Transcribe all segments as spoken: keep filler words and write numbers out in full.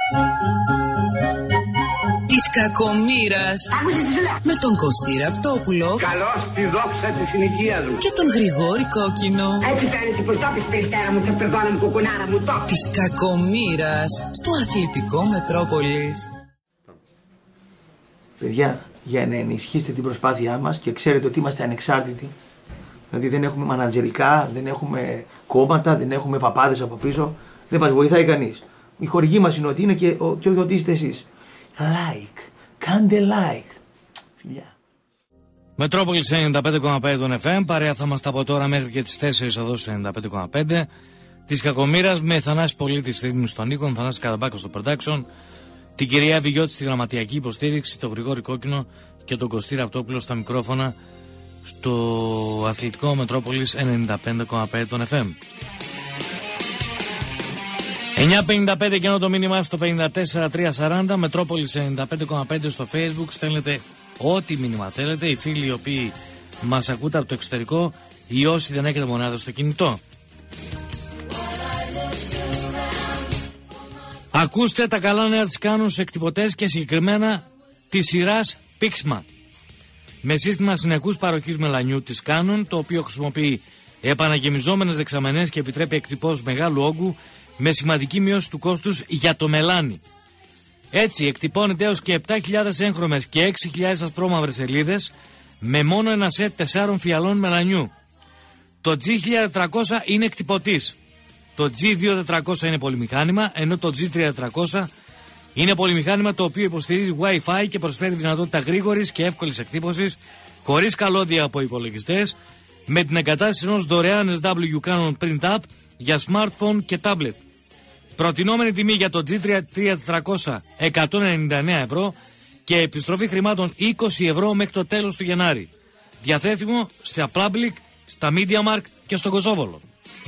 Της κακομοίρας. Άκουσες τι σου λέω. Με τον Κωστή Ραπτόπουλο. Καλώς τη δόξα της συνοικίας μου. Και τον Γρηγόρη Κόκκινο. Έτσι φαίνεται πως το πεις περιστέρα μου, τσαπερδόνα μου, κουκουνάρα μου, το. Της κακομοίρας. Στο αθλητικό Μετρόπολης. Παιδιά, για να ενισχύσετε την προσπάθειά μας και ξέρετε ότι είμαστε ανεξάρτητοι. Δηλαδή δεν έχουμε μανατζερικά, δεν έχουμε κόμματα, δεν έχουμε παπάδες από πίσω. Δεν μας βοηθάει κανείς. Η χορηγή μας είναι ότι είναι και, ο, και ότι είστε εσείς. Like, κάντε like. Φιλιά. Μετρόπολης ενενήντα πέντε κόμμα πέντε των εφ εμ, παρέα θα είμαστε από τώρα μέχρι και τις τέσσερις εδώ στο ενενήντα πέντε κόμμα πέντε. Της κακομοίρας με Θανάση Πολίτη στη Δήμη στον Νίκο, Θανάση Καραμπάκο στο production, την κυρία Βιγιώτη στη γραμματιακή υποστήριξη, τον Γρηγόρη Κόκκινο και τον Κωστή Ραπτόπουλο στα μικρόφωνα στο αθλητικό Μετρόπολης ενενήντα πέντε κόμμα πέντε των εφ εμ. εννιά πενήντα πέντε και ενώ το μήνυμα στο πενήντα τέσσερα τριακόσια σαράντα, Μετρόπολης ενενήντα πέντε κόμμα πέντε στο Facebook, στέλνετε ό,τι μήνυμα θέλετε, οι φίλοι οι οποίοι μας ακούτε από το εξωτερικό ή όσοι δεν έχετε μονάδα στο κινητό. Ακούστε τα καλά νέα της κάνουν στους εκτυπωτές και συγκεκριμένα της σειράς Pixma. Με σύστημα συνεχούς παροχής μελανιού της Canon, το οποίο χρησιμοποιεί επαναγεμιζόμενες δεξαμενές και επιτρέπει εκτυπώσεις μεγάλου όγκου με σημαντική μείωση του κόστους για το μελάνι. Έτσι εκτυπώνεται έως και επτά χιλιάδες έγχρωμες και έξι χιλιάδες ασπρόμαυρες σελίδες με μόνο ένα σετ τεσσάρων φιαλών μελανιού. Το τζι χίλια τετρακόσια είναι εκτυπωτής. Το τζι δύο χιλιάδες τετρακόσια είναι πολυμηχάνημα, ενώ το τζι τρία χιλιάδες τετρακόσια είναι πολυμηχάνημα το οποίο υποστηρίζει Wi-Fi και προσφέρει δυνατότητα γρήγορης και εύκολης εκτύπωσης, χωρίς καλώδια από υπολογιστές, με την εγκατάσταση ενός δωρεάν ες ντάμπλιου Canon Print App για smartphone και tablet. Προτινόμενη τιμή για το τζι τρία χιλιάδες τετρακόσια εκατόν ενενήντα εννέα ευρώ και επιστροφή χρημάτων είκοσι ευρώ μέχρι το τέλος του Γενάρη. Διαθέτημο στα Public, στα MediaMarkt και στο Κοζόβολο.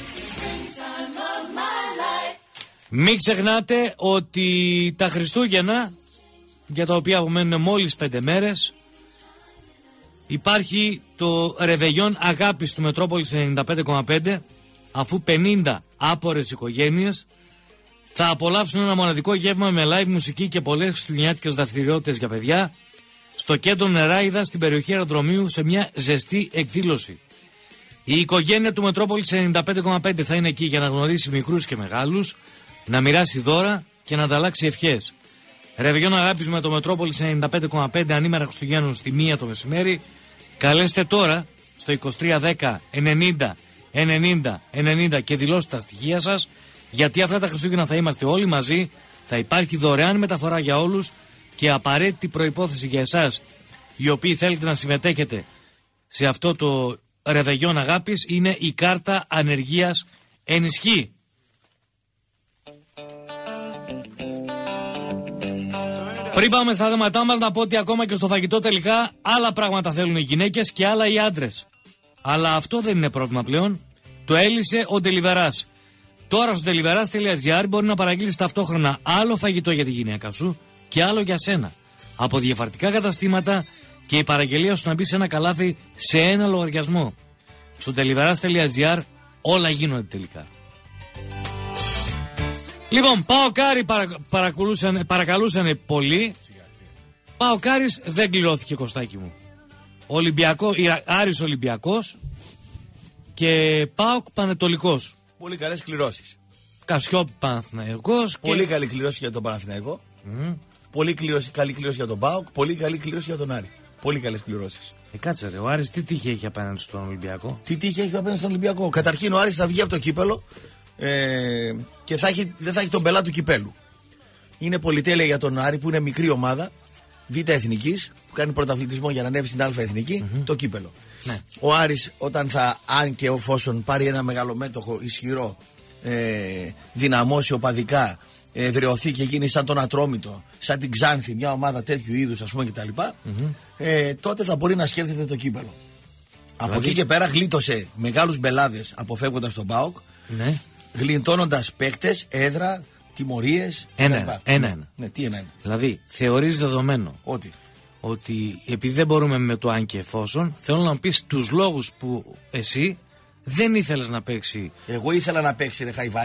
Μην ξεχνάτε ότι τα Χριστούγεννα, για τα οποία απομένουν μόλις πέντε μέρες, υπάρχει το ρεβεγιόν αγάπης του Μετρόπολης ενενήντα πέντε κόμμα πέντε, αφού πενήντα άπορες οικογένειες θα απολαύσουν ένα μοναδικό γεύμα με live μουσική και πολλές χριστουγεννιάτικες δραστηριότητες για παιδιά στο κέντρο Νεράιδα στην περιοχή αεροδρομίου σε μια ζεστή εκδήλωση. Η οικογένεια του Μετρόπολης ενενήντα πέντε κόμμα πέντε θα είναι εκεί για να γνωρίσει μικρούς και μεγάλους, να μοιράσει δώρα και να ανταλλάξει ευχές. Ρεβεγιόν αγάπης με το Μετρόπολης ενενήντα πέντε κόμμα πέντε ανήμερα Χριστουγέννων στη μία το μεσημέρι. Καλέστε τώρα στο είκοσι τρία δέκα ενενήντα ενενήντα ενενήντα και δηλώστε τα στοιχεία σας, γιατί αυτά τα Χριστούγεννα θα είμαστε όλοι μαζί, θα υπάρχει δωρεάν μεταφορά για όλους και απαραίτητη προϋπόθεση για εσάς οι οποίοι θέλετε να συμμετέχετε σε αυτό το ρεβεγιόν αγάπης είναι η κάρτα ανεργίας ενισχύ. Πριν πάμε στα θέματά μας, να πω ότι ακόμα και στο φαγητό τελικά άλλα πράγματα θέλουν οι γυναίκες και άλλα οι άντρες. Αλλά αυτό δεν είναι πρόβλημα πλέον. Το έλυσε ο Deliveras. Τώρα στο deliveras τελεία gr μπορεί να παραγγείλεις ταυτόχρονα άλλο φαγητό για τη γυναίκα σου και άλλο για σένα. Από διαφορετικά καταστήματα και η παραγγελία σου να μπει σε ένα καλάθι σε ένα λογαριασμό. Στο deliveras τελεία gr όλα γίνονται τελικά. Λοιπόν, Παοκάρι παρα, παρακαλούσαν πολύ. Παοκάρις δεν κληρώθηκε, Κωστάκι μου. Ολυμπιακό, Άρης Ολυμπιακός και Πάοκ Πανετολικός. Πολύ καλές κληρώσεις. Κασιόπη Παναθηναϊκός. Πολύ και... καλή κληρώση για τον Παναθηναϊκό. Mm. Πολύ κληρώση, καλή κληρώση για τον Πάοκ. Πολύ καλή κληρώση για τον Άρη. Πολύ καλές κληρώσεις. Ε, κάτσε ρε, ο Άρης τι τύχη έχει απέναντι στον Ολυμπιακό. Τι τύχη έχει απέναντι στον Ολυμπιακό. Καταρχήν ο Άρης θα βγει από το κύπελο ε, και θα έχει, δεν θα έχει τον πελά του κυπέλου. Είναι πολυτέλεια για τον Άρη που είναι μικρή ομάδα Β' Εθνικής που κάνει πρωταθλητισμό για να ανέβει στην Α' Εθνική, mm-hmm. το κύπελο. Ναι. Ο Άρης όταν θα, αν και εφόσον πάρει ένα μεγαλομέτωχο ισχυρό, ε, δυναμώσει οπαδικά, ε, δρεωθεί και γίνει σαν τον Ατρόμητο, σαν την Ξάνθη, μια ομάδα τέτοιου είδους ας πούμε κτλ. Mm-hmm. Ε, τότε θα μπορεί να σκέφτεται το κύπελο. Δηλαδή... Από εκεί και πέρα γλίτωσε μεγάλους μπελάδες αποφεύγοντας τον ΠΑΟΚ, ναι. γλιτώνοντας παίκτες, έδρα, τιμωρίες. Ένα-ένα. Ένα-ένα. Ναι, τι ένα-ένα. Δηλαδή, θεωρείς δεδομένο ότι. ότι επειδή δεν μπορούμε με το αν και εφόσον, θέλω να μου πεις τους λόγους που εσύ δεν ήθελες να παίξει. Εγώ ήθελα να παίξει, ρε Χαϊβάνη.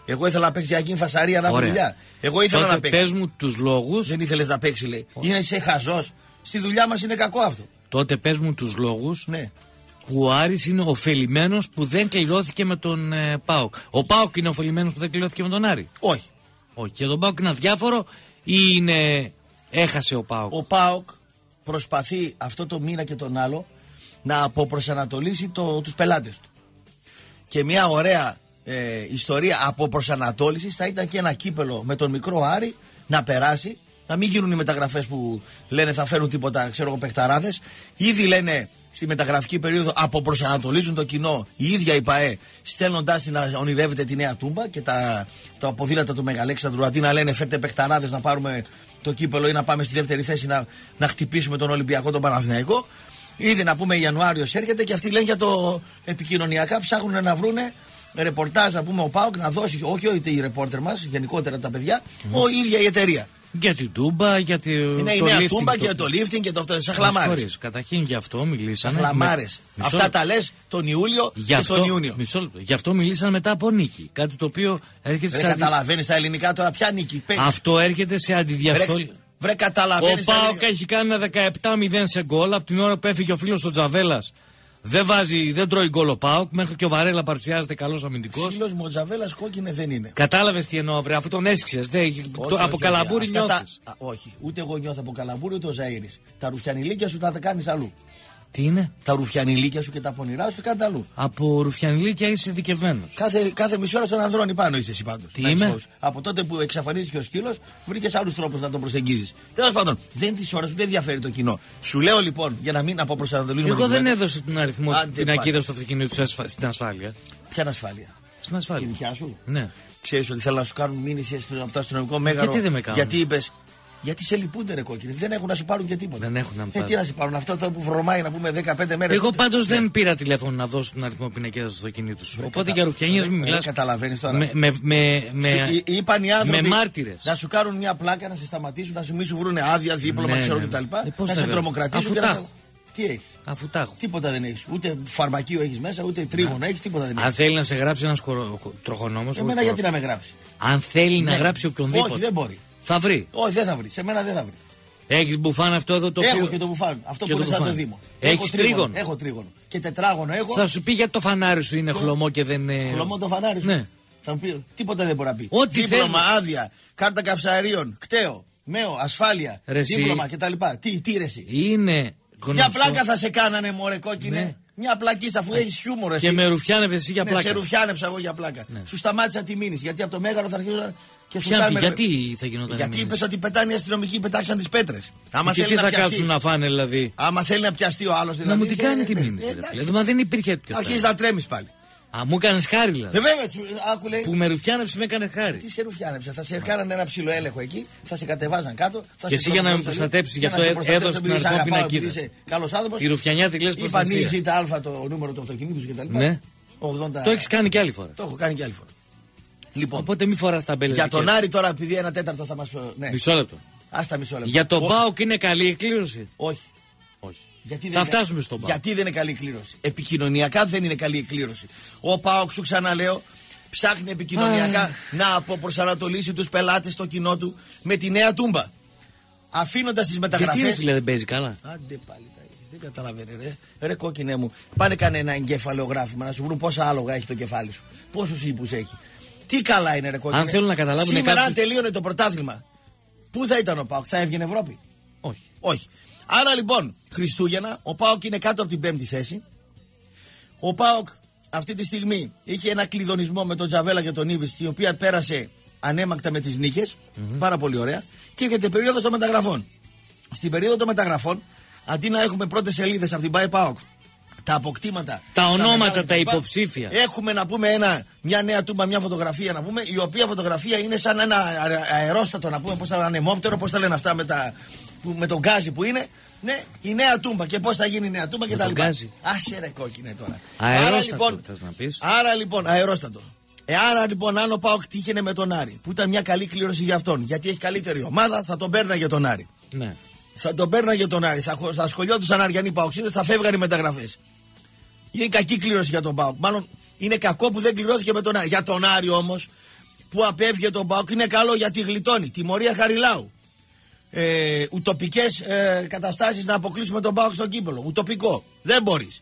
Εγώ ήθελα να παίξει για εκείνη φασαρία να έχω δουλειά. Εγώ ήθελα τότε να παίξει. Πες μου τους λόγους. Δεν ήθελες να παίξει, λέει. Είναι σε χαζός. Στη δουλειά μας είναι κακό αυτό. Τότε πες μου τους λόγους. Ναι. Που ο Άρης είναι ωφελημένος που δεν κληρώθηκε με τον ε, ΠΑΟΚ. Ο ΠΑΟΚ είναι ωφελημένος που δεν κληρώθηκε με τον Άρη. Όχι. Όχι. Και τον ΠΑΟΚ είναι αδιάφορο ή είναι. Έχασε ο ΠΑΟΚ. Ο ΠΑΟΚ προσπαθεί αυτό το μήνα και τον άλλο να αποπροσανατολίσει το, τους πελάτες του. Και μια ωραία ε, ιστορία αποπροσανατόλησης θα ήταν και ένα κύπελο με τον μικρό Άρη να περάσει. Να μην γίνουν οι μεταγραφές που λένε θα φέρουν τίποτα, ξέρω εγώ, παιχταράδες. Ήδη λένε στη μεταγραφική περίοδο αποπροσανατολίζουν το κοινό η ίδια η ΠΑΕ, στέλνοντάς την να ονειρεύεται τη Νέα Τούμπα και τα, τα ποδήλατα του Μεγαλέξανδρου αντί να λένε φέρτε παιχταράδες να πάρουμε το κύπελο ή να πάμε στη δεύτερη θέση να, να χτυπήσουμε τον Ολυμπιακό, τον Παναθηναϊκό. Ήδη να πούμε Ιανουάριος έρχεται και αυτοί λένε για το επικοινωνιακά ψάχνουν να βρούνε ρεπορτάζ, να πούμε ο ΠΑΟΚ να δώσει, όχι ότι οι ρεπόρτερ μας, γενικότερα τα παιδιά, mm. ο, η ίδια η εταιρεία. Για την Τούμπα, για τη, είναι το η Νέα lifting, Τούμπα το... και το lifting και το αυτό. Σαν χλαμάρες. Καταρχήν γι' αυτό μιλήσανε. Χλαμάρες. Με... Αυτά τα λες τον Ιούλιο γι και αυτό, τον Ιούνιο. Μισό λεπτό. Γι' αυτό μιλήσανε μετά από νίκη. Κάτι το οποίο έρχεται βρε, σε. Αντι... καταλαβαίνεις τα ελληνικά τώρα, ποια νίκη. Αυτό έρχεται σε αντιδιαστολή. Βρε, βρε καταλαβαίνεις. Ο ΠΑΟΚ έχει κάνει ένα δεκαεπτά μηδέν σε γκολ από την ώρα που έφυγε ο φίλος ο Τζαβέλας. Δεν βάζει, δεν τρώει γκολ ο ΠΑΟΚ, μέχρι και ο Βαρέλα παρουσιάζεται καλός αμυντικός. Φίλος μου ο Τζαβέλας κόκκινε δεν είναι. Κατάλαβες τι εννοώ, βρε, αφού τον έσυξες. Από καλαμπούρι νιώθεις. Τα... Όχι, ούτε εγώ νιώθω από καλαμπούρι ούτε ο Ζαΐρης. Τα ρουφιανιλίκια σου θα τα κάνεις αλλού. Τι είναι? Τα ρουφιανιλίκια σου και τα πονηρά σου κάντε αλλού. Από ρουφιανιλίκια είσαι ειδικευμένος. Κάθε, κάθε μισή ώρα στον ανδρώνει πάνω είσαι εσύ πάντως. Τι είμαι? Από τότε που εξαφανίστηκε ο σκύλος, βρήκες άλλους τρόπους να τον προσεγγίζεις. Τέλος πάντων, δεν είναι τις ώρες που δεν ενδιαφέρει το κοινό. Σου λέω λοιπόν, για να μην αποπροσανατολίζουμε. Εγώ δεν έδωσα τον αριθμό πινακίδα στο αυτοκίνητο ασφα... στην ασφάλεια. Ποια ασφάλεια? Στην ασφάλεια. Η δικιά σου? Ναι. Ξέρεις ότι θέλω να σου κάνουν μήνυση από το αστυνομικό μέγαρο. Γιατί δεν με κάνουν? Γιατί είπες. Γιατί σε λυπούνται ρε κόκκινοι, δεν έχουν να σου πάρουν και τίποτα. Δεν έχουν να ε, πάρουν. τι να σου πάρουν, αυτό το που βρωμάει να πούμε δεκαπέντε μέρες. Εγώ πάντως ναι. δεν πήρα τηλέφωνο να δώσω τον αριθμό πινακίδα στο αυτοκίνητο σου. Οπότε κατα... για ρουφιανίες μην μιλάς. Καταλαβαίνεις τώρα. Με, με, με, με, σου, είπαν οι άνθρωποι με μάρτυρες. Να σου κάνουν μια πλάκα, να σε σταματήσουν, να σου μην σου βρούνε άδεια, δίπλωμα, ναι, ξέρω ναι. κτλ. Ε, να σε τρομοκρατήσουν και να. Τι έχεις? Αφού τα έχω. Τίποτα δεν έχεις. Ούτε φαρμακείο έχεις μέσα, ούτε τρίγωνο έχεις, τίποτα δεν έχεις. Αν θέλει να σε γράψει ένας τροχονόμος. Εμένα γιατί να με γράψει. Αν θέλει να γράψει οποιονδήποτε. Όχι, δεν μπορεί. Θα βρει. Όχι, δεν θα βρει. Σε μένα δεν θα βρει. Έχεις μπουφάν αυτό εδώ το Έχω οποίο... και το μπουφάν. Αυτό που είναι σαν το Δήμο. Έχεις τρίγωνο. Έχω τρίγωνο. Και τετράγωνο έχω. Θα σου πει γιατί το φανάρι σου είναι χλωμό και δεν είναι. Χλωμό το φανάρι σου. Ναι. Θα μου πει τίποτα δεν μπορεί να πει. Ό,τι δίπλωμα, άδεια, κάρτα καυσαερίων, κταίο, μέο, ασφάλεια, Ρεσί. δίπλωμα κτλ. Τι, τι ρεσί. Είναι γνωστό. Μια πλάκα θα σε κάνανε μωρέ κόκκινε. Ναι. Μια πλακίτσα αφού έχει χιούμορ εσύ. Και με ρουφιάνευε εσύ για πλάκα. Ναι, σε ρουφιάνεψα εγώ για πλάκα. Ναι. Σου σταμάτησα τη μήνυση γιατί από το μέγαρο θα αρχίσουν και σου κάνουν. Γιατί θα γινόταν? Γιατί είπε ότι πετάνε οι αστυνομικοί, πετάξαν τι πέτρες. Και τι θα κάτσουν να φάνε δηλαδή? Άμα θέλει να πιαστεί ο άλλο δηλαδή. Να μου την κάνει τη μήνυση. Μα δεν υπήρχε τέτοιο. Αρχίζει να τρέμει πάλι. Α, μου έκανε χάρη δηλαδή. Ε, βέβαια, άκου λέει. Που με ρουφιάνεψε, με έκανε χάρη. Τι σε ρουφιάνεψε, θα σε κάνανε ένα ψηλό έλεγχο εκεί, θα σε κατεβάζαν κάτω. Θα και εσύ για να με προστατέψει, γι' αυτό έδωσε την αριθμό πινακίδα. Καλό άνθρωπο. Η ρουφιανιά τη λε προστασία. Είπαν ζήτα α το νούμερο του αυτοκινήτου σου κτλ. Ναι. ογδόντα... Το έχει κάνει και άλλη φορά. Το έχω κάνει και άλλη φορά. Λοιπόν, οπότε μη φορά τα μπέλε. Για τον Άρη τώρα, επειδή ένα τέταρτο θα μα. Ναι. Μισό λεπτό. Άστα μισό λεπτό. Για τον ΠΑΟΚ είναι καλή η κλήρωση? Όχι. Όχι. Γιατί θα φτάσουμε στον ΠΑΟΚ. Γιατί δεν είναι καλή η κλήρωση? Επικοινωνιακά δεν είναι καλή η κλήρωση. Ο ΠΑΟΚ, σου ξαναλέω, ψάχνει επικοινωνιακά να αποπροσανατολίσει τους πελάτες στο κοινό του με τη Νέα Τούμπα. Αφήνοντας τις μεταγραφές. Γιατί φίλε δεν παίζει καλά? Άντε πάλι. Δεν καταλαβαίνει, ρε. Ρε κόκκινε μου. Πάνε κάνε ένα εγκεφαλαιογράφημα να σου βρουν πόσα άλογα έχει το κεφάλι σου. Πόσους ύπους έχει. Τι καλά είναι, ρε κόκκινε. Αν θέλουν να καταλάβουν. Σήμερα, κάποιους... αν τελείωνε το πρωτάθλημα, πού θα ήταν ο ΠΑΟΚ? Θα έβγαινε Ευρώπη? Όχι. Όχι. Άρα λοιπόν, Χριστούγεννα, ο ΠΑΟΚ είναι κάτω από την πέμπτη θέση. Ο ΠΑΟΚ αυτή τη στιγμή είχε ένα κλειδονισμό με τον Τζαβέλα και τον Ήβης, η οποία πέρασε ανέμακτα με τις νίκες. Mm-hmm. Πάρα πολύ ωραία. Και έρχεται περίοδος των μεταγραφών. Στην περίοδο των μεταγραφών, αντί να έχουμε πρώτες σελίδες από την ΠΑΕ ΠΑΟΚ, τα αποκτήματα, τα ονόματα, τα, τα υποψήφια, έχουμε να πούμε ένα, μια νέα τούμπα, μια φωτογραφία να πούμε, η οποία φωτογραφία είναι σαν ένα αερόστατο να πούμε, πώς θα ανεμόπτερο, πώς θα λένε αυτά με, τα, με τον γκάζι που είναι. Ναι, η νέα τούμπα και πώς θα γίνει η νέα τούμπα και τα λοιπά. Άσε ρε κόκκινε τώρα. Αερόστατο, άρα λοιπόν, θες να πεις. Άρα λοιπόν, αερόστατο. Ε, άρα λοιπόν, αν ο ΠΑΟΚ τύχαινε με τον Άρη, που ήταν μια καλή κλήρωση για αυτόν, γιατί έχει καλύτερη ομάδα, θα τον πέρναγε τον Άρη. Ναι. Θα τον πέρναγε τον Άρη, θα, θα ασχολιόντουσαν Αριανοί Παοξίδες, θα φεύγαν οι μεταγραφές. Είναι κακή κλήρωση για τον ΠΑΟΚ. Μάλλον είναι κακό που δεν κληρώθηκε με τον Άρη. Για τον Άρη όμως, που απέφυγε τον ΠΑΟΚ είναι καλό γιατί γλιτώνει. Τιμωρία Χαριλάου. Ε, ουτοπικές ε, καταστάσεις να αποκλείσουμε τον ΠΑΟΚ στο κύπελλο. Ουτοπικό. Δεν μπορείς.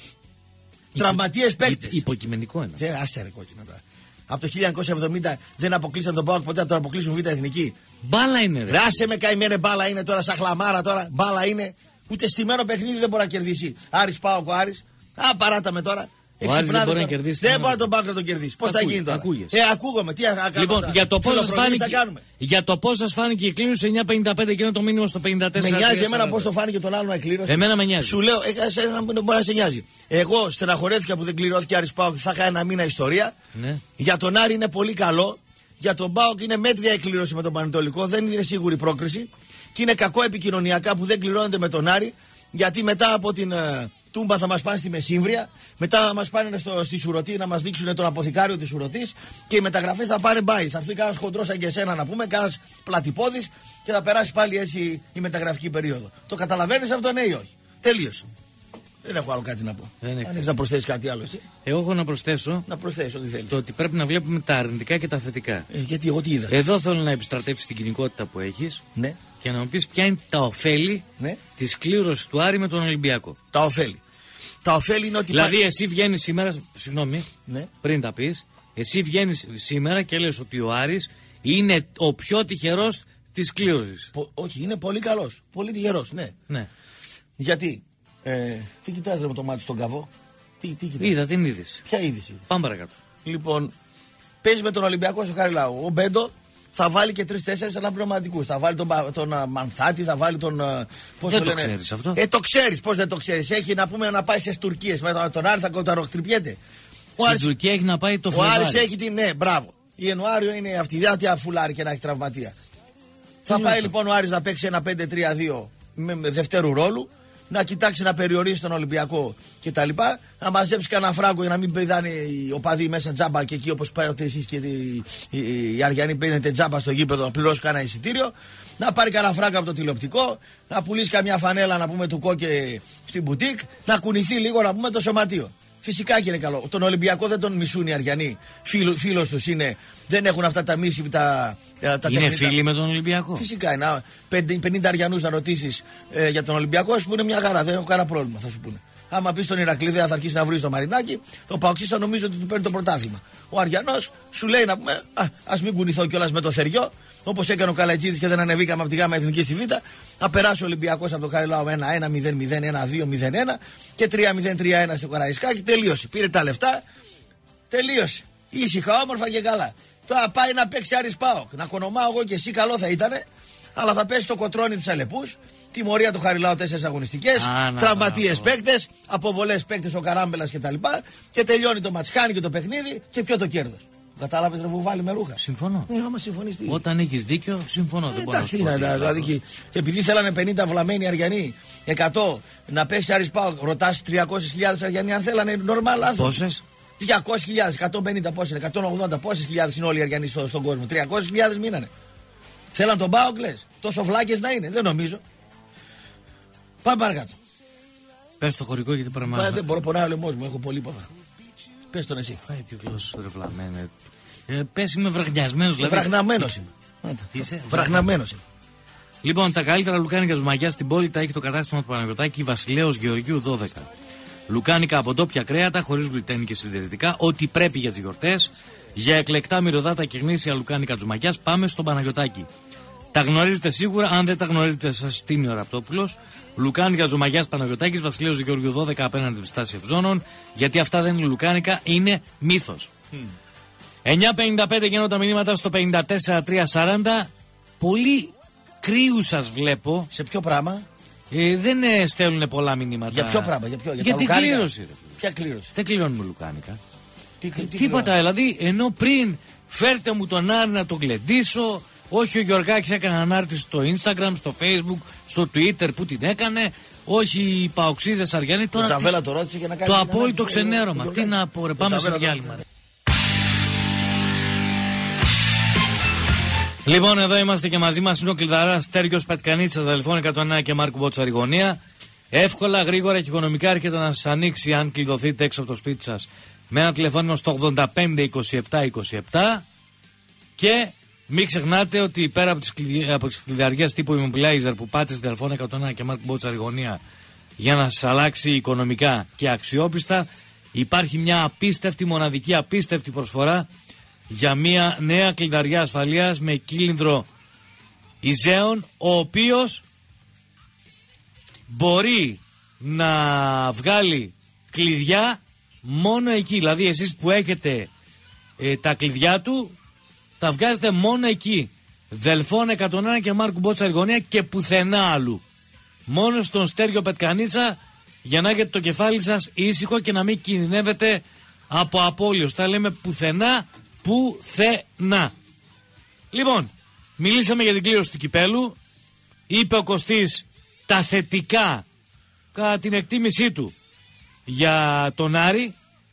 Τραυματίες παίκτες. Υποκειμενικό είναι. Δεν άσε ρε κόκκινα τώρα. Από το χίλια εννιακόσια εβδομήντα δεν αποκλείσαν τον ΠΑΟΚ ποτέ, να τον αποκλείσουν Β' Εθνική. Μπάλα είναι ρε. Ράσε με καημένε, μπάλα είναι τώρα, σαν χλαμάρα τώρα. Μπάλα είναι. Ούτε στημένο παιχνίδι δεν μπορεί να κερδίσει. Άρης ΠΑΟΚ ο Άρης. Α, παράτα με τώρα. Ο Άρης δεν μπορεί να κερδίσει. Δεν μπορεί να τον ΠΑΟΚ να τον κερδίσει. Πώς θα γίνει τώρα. Ακούγεσαι. Ε, ακούγομαι. Τι θα Λοιπόν, για το πώς σας φάνηκε, για το πώς σας φάνηκε η κλήρωση εννιά πενήντα πέντε και είναι το μήνυμα στο πενήντα τέσσερα. Με νοιάζει εμένα πώς το φάνηκε τον άλλον να κλήρωση. Εμένα με νοιάζει. Σου λέω, εσένα μπορεί να σε νοιάζει. Εγώ στεναχωρέθηκα που δεν κληρώθηκε Άρης ΠΑΟΚ, θα είχα ένα μήνα ιστορία. Ναι. Για τον Άρη είναι πολύ καλό. Για τον ΠΑΟΚ είναι μέτρια η κλήρωση με τον Πανετολικό. Δεν είναι σίγουρη πρόκριση. Και είναι κακό επικοινωνιακά που δεν κληρώνεται με τον Άρη. Γιατί μετά από την uh, Τούμπα θα μας πάνε στη Μεσύμβρια. Μετά θα μας πάνε στο, στη Σουρωτή να μας δείξουν τον αποθηκάριο της Σουρωτής. Και οι μεταγραφές θα πάνε μπάι. Θα έρθει κανένας χοντρός σαν και εσένα να πούμε, κανένας πλατυπόδης και θα περάσει πάλι έτσι η μεταγραφική περίοδο. Το καταλαβαίνεις αυτό, ναι ή όχι? Τελείωσε. Δεν έχω άλλο κάτι να πω. Αν έχεις να προσθέσεις κάτι άλλο, εσύ. Εγώ έχω να προσθέσω. Να προσθέσεις ό,τι θέλεις. Το ότι πρέπει να βλέπουμε τα αρνητικά και τα θετικά. Ε, γιατί εγώ τι είδα. Εδώ θέλω να επιστρατεύσεις την κοινικότητα που έχεις. Ναι. Και να μου πεις ποια είναι τα ωφέλη ναι. της κλήρωσης του Άρη με τον Ολυμπιακό. Τα ωφέλη. Τα ωφέλη είναι ότι. Δηλαδή, πά... εσύ βγαίνεις σήμερα. Συγγνώμη, ναι. πριν τα πεις. Εσύ βγαίνεις σήμερα και λες ότι ο Άρης είναι ο πιο τυχερός της κλήρωσης. Πο... Όχι, είναι πολύ καλός. Πολύ τυχερός, ναι. ναι. Γιατί. Ε, τι κοιτάς ρε με το μάτι στον καβό. Τι, τι κοιτάς. Είδα την είδηση. Ποια είδηση? Πάμε παρακάτω. Λοιπόν, παίζει με τον Ολυμπιακό στο Χαριλάου. Ο Μπέντο θα βάλει και τρεις-τέσσερις αναπληρωματικούς. Θα βάλει τον, τον uh, Μανθάτη, θα βάλει τον. Uh, πώς δεν το, το λένε. ξέρεις αυτό. Ε, το ξέρεις, πώς δεν το ξέρεις. Έχει να πούμε να πάει στις Τουρκίες. Με τον Άρη θα κονταροχτυπιέται. Στην Τουρκία έχει να πάει το Φλεβάρι. Ο Άρης έχει την. Ναι, μπράβο. Ιανουάριο είναι αυτή. Δεν θα αφουλάρει και να έχει τραυματία. Θα πάει λοιπόν ο Άρης να παίξει ένα πέντε τρία δύο με, με δευτέρου ρόλου. Να κοιτάξει να περιορίσει τον Ολυμπιακό κτλ. Να μαζέψει κανένα φράγκο για να μην πηδάνε οι οπαδοί μέσα τζάμπα και εκεί όπως πάτε εσείς και οι, οι, οι Αριανοί πίνετε τζάμπα στο γήπεδο να πληρώσει κανένα εισιτήριο. Να πάρει κανένα φράγκο από το τηλεοπτικό. Να πουλήσει καμιά φανέλα να πούμε του Κόκε στην μπουτίκ. Να κουνηθεί λίγο να πούμε το σωματείο. Φυσικά και είναι καλό. Τον Ολυμπιακό δεν τον μισούν οι Αριανοί. Φίλο, φίλος τους είναι. Δεν έχουν αυτά τα μίση. Τα, τα είναι τεχνητά. Φίλοι με τον Ολυμπιακό. Φυσικά είναι. πενήντα Αριανούς να ρωτήσεις ε, για τον Ολυμπιακό, α πούμε μια χαρά. Δεν έχω κανένα πρόβλημα, θα σου πούνε. Άμα πει τον Ηρακλήδη, θα αρχίσει να βρει το Μαρινάκι, το Παοξής θα νομίζω ότι του παίρνει το πρωτάθλημα. Ο Αριανός σου λέει να πούμε, α μην κουνηθώ κιόλας με το Θεριό, όπως έκανε ο Καλατζίδης και δεν ανεβήκαμε από τη Γάμα Εθνική στη Β. Να περάσει ο Ολυμπιακός από το Χαριλάου ένα ένα μηδέν μηδέν ένα δύο μηδέν ένα και τρία μηδέν τρία ένα στο Καραϊσκάκι. Τελείωσε. Πήρε τα λεφτά, τελείωσε. Ήσυχα, όμορφα και καλά. Τώρα πάει να παίξει Άρης ΠΑΟΚ. Να κονομάω εγώ και εσύ, καλό θα ήταν, αλλά θα πέσει το κοτρόνι της Αλεπούς. Τιμωρία του Χαριλάου τέσσερις αγωνιστικές, τραυματίες παίκτες, αποβολές παίκτες ο Καράμπελας κτλ. Και, και τελειώνει το ματσκάνι και το παιχνίδι και ποιο το κέρδος. Κατάλαβες ρε βουβάλι με ρούχα. Συμφωνώ. Ε, άμα συμφωνείς, τι... Όταν έχεις δίκιο, συμφωνώ. Ε, εντάξει, είναι, δηλαδή, και, επειδή θέλανε πενήντα βλαμμένοι Αριανοί, εκατό να πέσει Άρης ΠΑΟΚ, ρωτάς τριακόσιες χιλιάδες Αριανοί αν θέλανε νορμάλ άνθρωποι. Πόσες? διακόσιες χιλιάδες, εκατόν πενήντα πόσες είναι, εκατόν ογδόντα πόσες χιλιάδες είναι όλοι οι Αριανοί στο, στον κόσμο. τριακόσιες χιλιάδες μείνανε. Θέλαν τον ΠΑΟΚ, λες. Τόσο βλάκες να είναι, δεν νομίζω. Πάμε παρακάτω. Πες το χωρικό γιατί πραγματικά. Δεν μπορώ, πονάει ο λαιμός μου, έχω πολύ ποδά. Πες τον εσύ. Φάει τη γλώσσα ρε βλαμμένε. Ε, πες είμαι βραγνιασμένος δηλαδή. Βραγναμένος είμαι. Είσαι βραγναμένος είμαι. Λοιπόν, τα καλύτερα λουκάνικα του Μαγιά στην πόλη τα έχει το κατάστημα του Παναγιωτάκη Βασιλέως Γεωργίου δώδεκα. Λουκάνικα από ντόπια κρέατα, χωρίς γλουτένι και συντηρητικά, ό,τι πρέπει για τις γιορτές. Για εκλεκτά μυρωδάτα και γνήσια λουκάνικα του Μαγιάς, πάμε στο Παναγιωτάκη. Τα γνωρίζετε σίγουρα, αν δεν τα γνωρίζετε, σας στείνει ο Ραπτόπουλος. Λουκάνικα Τζουμαγιάς Παναγιωτάκης, Βασιλέως Γεωργίου δώδεκα απέναντι στη στάση Ευζώνων. Γιατί αυτά δεν είναι λουκάνικα, είναι μύθος. Mm. εννιά πενήντα πέντε γίνονται τα μηνύματα στο πενήντα τέσσερα τρία σαράντα. Πολύ κρύου σας βλέπω. Σε ποιο πράγμα? Ε, δεν ε, στέλνουν πολλά μηνύματα. Για ποιο πράγμα, για ποιο? Για, για την κλήρωση. Ρε. Ποια κλήρωση? Δεν κληρώνουμε λουκάνικα. Τι, τι, τι Τίποτα, κληρώνουμε. Δηλαδή, ενώ πριν φέρτε μου τον Άρη να τον γλεντήσω. Όχι, ο Γιωργάκης έκανε ανάρτηση στο Instagram, στο Facebook, στο Twitter που την έκανε. Όχι, οι παοξίδες Αριανοί. Τώρα. Ο Τζαβέλα το ρώτησε για να κάνει. Το απόλυτο ξενέρωμα. Τι να πω, ρε, πάμε σε διάλειμμα. Λοιπόν, εδώ είμαστε και μαζί μας είναι ο κλειδαράς Τέργιος Πατκανίτσας, αδελφών εκατόν ένα και Μάρκου Μπότσαρη γωνία. Εύκολα, γρήγορα και οικονομικά έρχεται να σας ανοίξει αν κλειδωθείτε έξω από το σπίτι σας με ένα τηλεφώνημα στο ογδόντα πέντε είκοσι επτά είκοσι επτά. Και μην ξεχνάτε ότι πέρα από τις, κλειδι... από τις κλειδαριές τύπου Immobilizer που πάτε στην Δελφών εκατόν ένα και Μάρκ Μπότσαρη γωνία για να σας αλλάξει οικονομικά και αξιόπιστα, υπάρχει μια απίστευτη, μοναδική απίστευτη προσφορά για μια νέα κλειδαριά ασφαλείας με κύλινδρο Ιζέων, ο οποίος μπορεί να βγάλει κλειδιά μόνο εκεί. Δηλαδή εσείς που έχετε ε, τα κλειδιά του, τα βγάζετε μόνο εκεί. Δελφών εκατόν ένα και Μάρκου Μπότσαρη γωνία και πουθενά αλλού. Μόνο στον Στέργιο Πετκανίτσα, για να έχετε το κεφάλι σας ήσυχο και να μην κινδυνεύετε από απώλειος. Τα λέμε πουθενά, πουθενά. Λοιπόν, μιλήσαμε για την κλήρωση του κυπέλου. Είπε ο Κωστής τα θετικά κατά την εκτίμησή του για τον Άρη.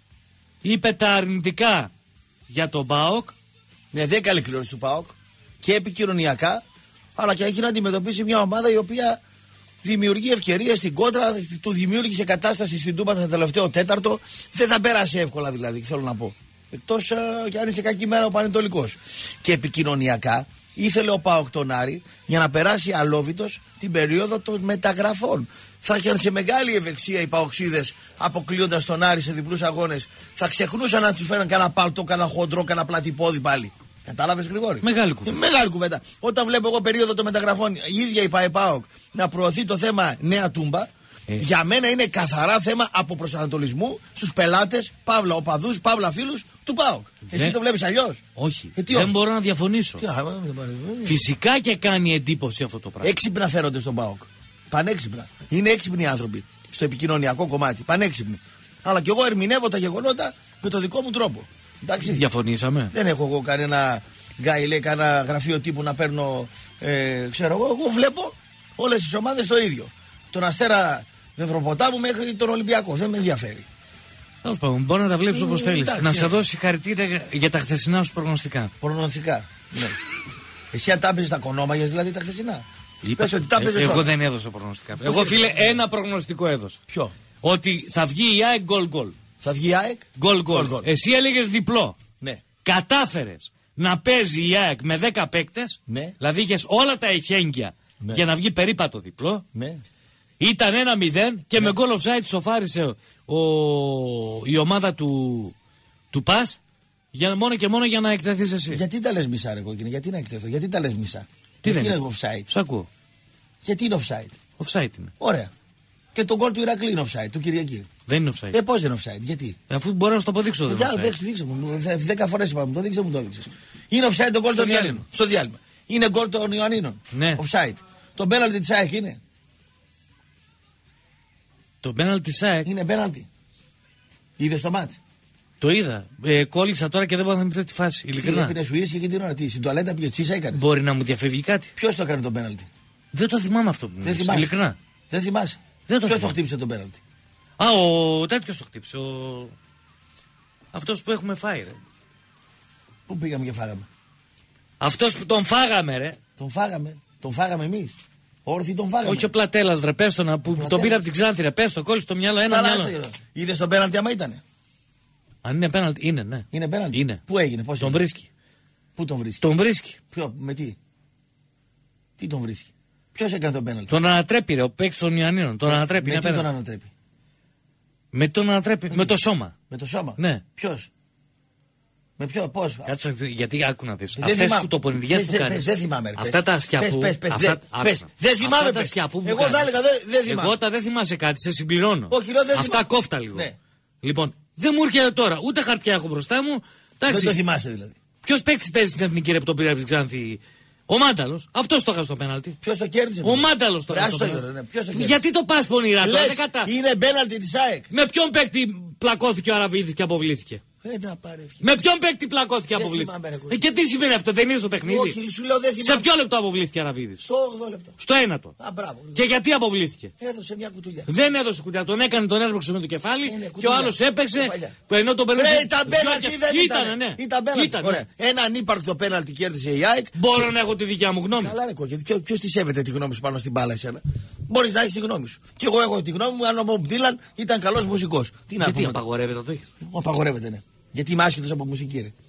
Είπε τα αρνητικά για τον ΠΑΟΚ. Ναι, δεν καλή κλήρωση του ΠΑΟΚ και επικοινωνιακά, αλλά και έχει να αντιμετωπίσει μια ομάδα η οποία δημιουργεί ευκαιρίες στην κόντρα, του δημιούργησε κατάσταση στην Τούμπα το τελευταίο τέταρτο. Δεν θα πέρασε εύκολα δηλαδή, θέλω να πω. Εκτός uh, κι αν είσαι κακή μέρα ο Πανετολικός. Και επικοινωνιακά ήθελε ο ΠΑΟΚ τον Άρη για να περάσει αλόβητος την περίοδο των μεταγραφών. Θα είχαν σε μεγάλη ευεξία οι παοξίδες αποκλείοντας τον Άρη σε διπλούς αγώνες. Θα ξεχνούσαν να τους φέραν κανένα πάλτο, κανένα χοντρό, κανένα πλατυπόδι πάλι. Κατάλαβες, Γρηγόρη? Μεγάλη κουβέντα. Μεγάλη κουβέντα. Όταν βλέπω εγώ περίοδο των μεταγραφών, η ίδια η ΠΑΕΠΑΟΚ να προωθεί το θέμα Νέα Τούμπα, ε. για μένα είναι καθαρά θέμα από προσανατολισμού στους πελάτες, παύλα οπαδούς, παύλα φίλους του ΠΑΟΚ. Δεν... Εσύ το βλέπεις αλλιώς? Όχι. Ε, δεν όχι. μπορώ να διαφωνήσω. Τι, α, Φυσικά και κάνει εντύπωση αυτό το πράγμα. Έξυπνα φέρονται στον ΠΑΟΚ. Πανέξυπνα. Είναι έξυπνοι άνθρωποι στο επικοινωνιακό κομμάτι. Πανέξυπνοι. Αλλά κι εγώ ερμηνεύω τα γεγονότα με το δικό μου τρόπο. Εντάξει. Διαφωνήσαμε. Δεν έχω εγώ κανένα γκάι, λέει, κανένα γραφείο τύπου να παίρνω. Ε, ξέρω εγώ. Εγώ βλέπω όλες τις ομάδες το ίδιο. Τον Αστέρα Δευτεροποτάμου μέχρι τον Ολυμπιακό. Δεν με ενδιαφέρει. Τέλος πάντων, μπορεί να τα βλέπεις όπως θέλεις. Να σε δώσει χαρακτήρα για τα χθεσινά σου προγνωστικά. Προγνωστικά. Ναι. Εσύ αν τα έπαιζες τα κονόμαγες δηλαδή τα χθεσινά. Είπα, ότι τα ε, εγώ δεν έδωσα προγνωστικά. Πώς εγώ φίλε είναι? Ένα προγνωστικό έδωσα. Ποιο? Ότι θα βγει η ΑΕΚ γκολ γκολ. Θα βγει η ΑΕΚ γκολ γκολ. Εσύ έλεγες διπλό. Ναι. Κατάφερες να παίζει η ΑΕΚ με δέκα παίκτες. Ναι. Δηλαδή είχες όλα τα εχέγγυα ναι. για να βγει περίπατο διπλό. Ναι. Ήταν ένα μηδέν και ναι. με γκολ offside σοφάρισε ο, η ομάδα του, του ΠΑΣ. Για, μόνο και μόνο για να εκτεθείς εσύ. Γιατί τα λες μισά, ρε κόκκινε, γιατί να εκτεθώ, γιατί τα λες μισά? Τι γιατί δεν είναι offside? Σ' ακούω. Γιατί είναι offside? Offside είναι. Ωραία. Και το γκολ του Ηρακλή είναι offside, του Κυριακή. Δεν είναι offside. Ε, πώς δεν είναι offside, γιατί? Αφού μπορώ να σου το αποδείξω, δεν είναι. Για δείξε, δείξε μου. Δέκα φορές είπαμε, το δείξε μου, το δείξε. Είναι offside το γκολ των Ιωαννίνων. Στο διάλειμμα. Είναι γκολ των Ιωαννίνων. Ναι. Offside. Το πέναλτι της ΑΕΚ είναι. Το πέναλτι της ΑΕΚ. Είναι πέναλτι. Είδες το μάτς? Το είδα. Ε, κόλλησα τώρα και δεν μπορώ να θυμηθώ τη φάση. Ειλικρινά. Τι σου ήρθε και την ώρα. Τι, στην τουαλέτα πήγες, τι έκανε? Μπορεί να μου διαφεύγει κάτι. Ποιος το έκανε το πέναλτι? Δεν το θυμάμαι αυτό που μου δεν θυμάσαι. Ειλικρινά. Δεν θυμάσαι. Ποιος το χτύπησε τον πέναλτι? Α, ο τέτοιος το χτύπησε. Ο... Αυτός που έχουμε φάει, ρε. Πού πήγαμε και φάγαμε? Αυτός που τον φάγαμε, ρε. Τον φάγαμε. Τον φάγαμε εμείς. Όρθιοι τον φάγαμε. Όχι ο Πλατέλας, ρε. Πες το να που τον πήρα από την Ξάνθη, ρε. Πες το, κόλλησε το μυαλό, ένα μυαλό. Είδες τον πέναλτι άμα ήτανε? Αν είναι πέναλτι, είναι, ναι. Είναι πέναλτι. Είναι. Πού έγινε, πώς τον έγινε? βρίσκει. Πού τον βρίσκει? Τον βρίσκει. Ποιο, με τι? Τι τον βρίσκει? Ποιος έκανε τον πέναλτι? Τον ανατρέπει, ρε. Ο παίκτης των Ιωαννίνων. Τον ανατρέπει. Με τι τον ανατρέπει? Με τον ανατρέπει. Με, με το σώμα. Με το σώμα. Ναι. Ποιος? Με ποιο, πώς? Κάτσε, γιατί άκου να δεις. Αυτές οι κουτοπονηδιές που κάνεις. Δεν θυμάμαι. Αυτά τα αστιά που. Δεν θυμάμαι. Εγώ θα έλεγα δεν θυμάμαι. Εγώ τα δεν θυμάσαι κάτι, σε συμπληρώνω. Όχι, δεν θυμάμαι. Αυτά κόφτα λίγο. Λοιπόν, δεν μου έρχεται τώρα, ούτε χαρτιά έχω μπροστά μου. Δεν το θυμάσαι δηλαδή. Ποιος παίκτης παίζει στην εθνική ρε που τον πήρε από την Ξάνθη? Ο Μάνταλος. Αυτός το έχασε στο πέναλτι. Ποιος το κέρδισε? Ο Μάνταλος το έχασε. Γιατί το πας πονηρά τώρα? Είναι πέναλτι της ΑΕΚ. Με ποιον παίκτη πλακώθηκε ο Αραβίδης και αποβλήθηκε? Ε, να πάρε, με ποιον παίκτη πλακώθηκε και αποβλήθηκε? Ε, και τι σημαίνει αυτό, δεν είναι στο παιχνίδι? Όχι, σου λέω, δεν σε ποιο λεπτό αποβλήθηκε ο Αραβίδης? Στο όγδοο λεπτό. Στο ένατο. Α, μπράβο. Και γιατί αποβλήθηκε? Έδωσε μια κουτουλιά. Δεν έδωσε κουτουλιά, τον έκανε, τον έσπρωξε με το κεφάλι ε, ναι, και ο άλλος έπαιξε. Που ενώ τον περνούσε. Ε, ήταν πέναλτι, δεν ήταν. Ναι. Ήταν πέναλτι. Ωραία. Ένα ανύπαρκτο πέναλτι κέρδισε η ΑΕΚ. Μπορώ να έχω τη δικιά μου γνώμη. Καλά, ρε κόκκι, ποιο τη σέβεται τη γνώμη σου πάνω στην μπάλα εσένα? Μπορεί να έχει τη γνώμη σου. Και εγώ έχω τη γνώμη μου αν ο Μπομπ Ντίλαν ήταν καλό μουσικό. Τι να πούμε. Γιατί απαγορεύεται το έχει? Απαγορεύεται, ναι. Γιατί είμαι άσχετος από μουσική, ρε.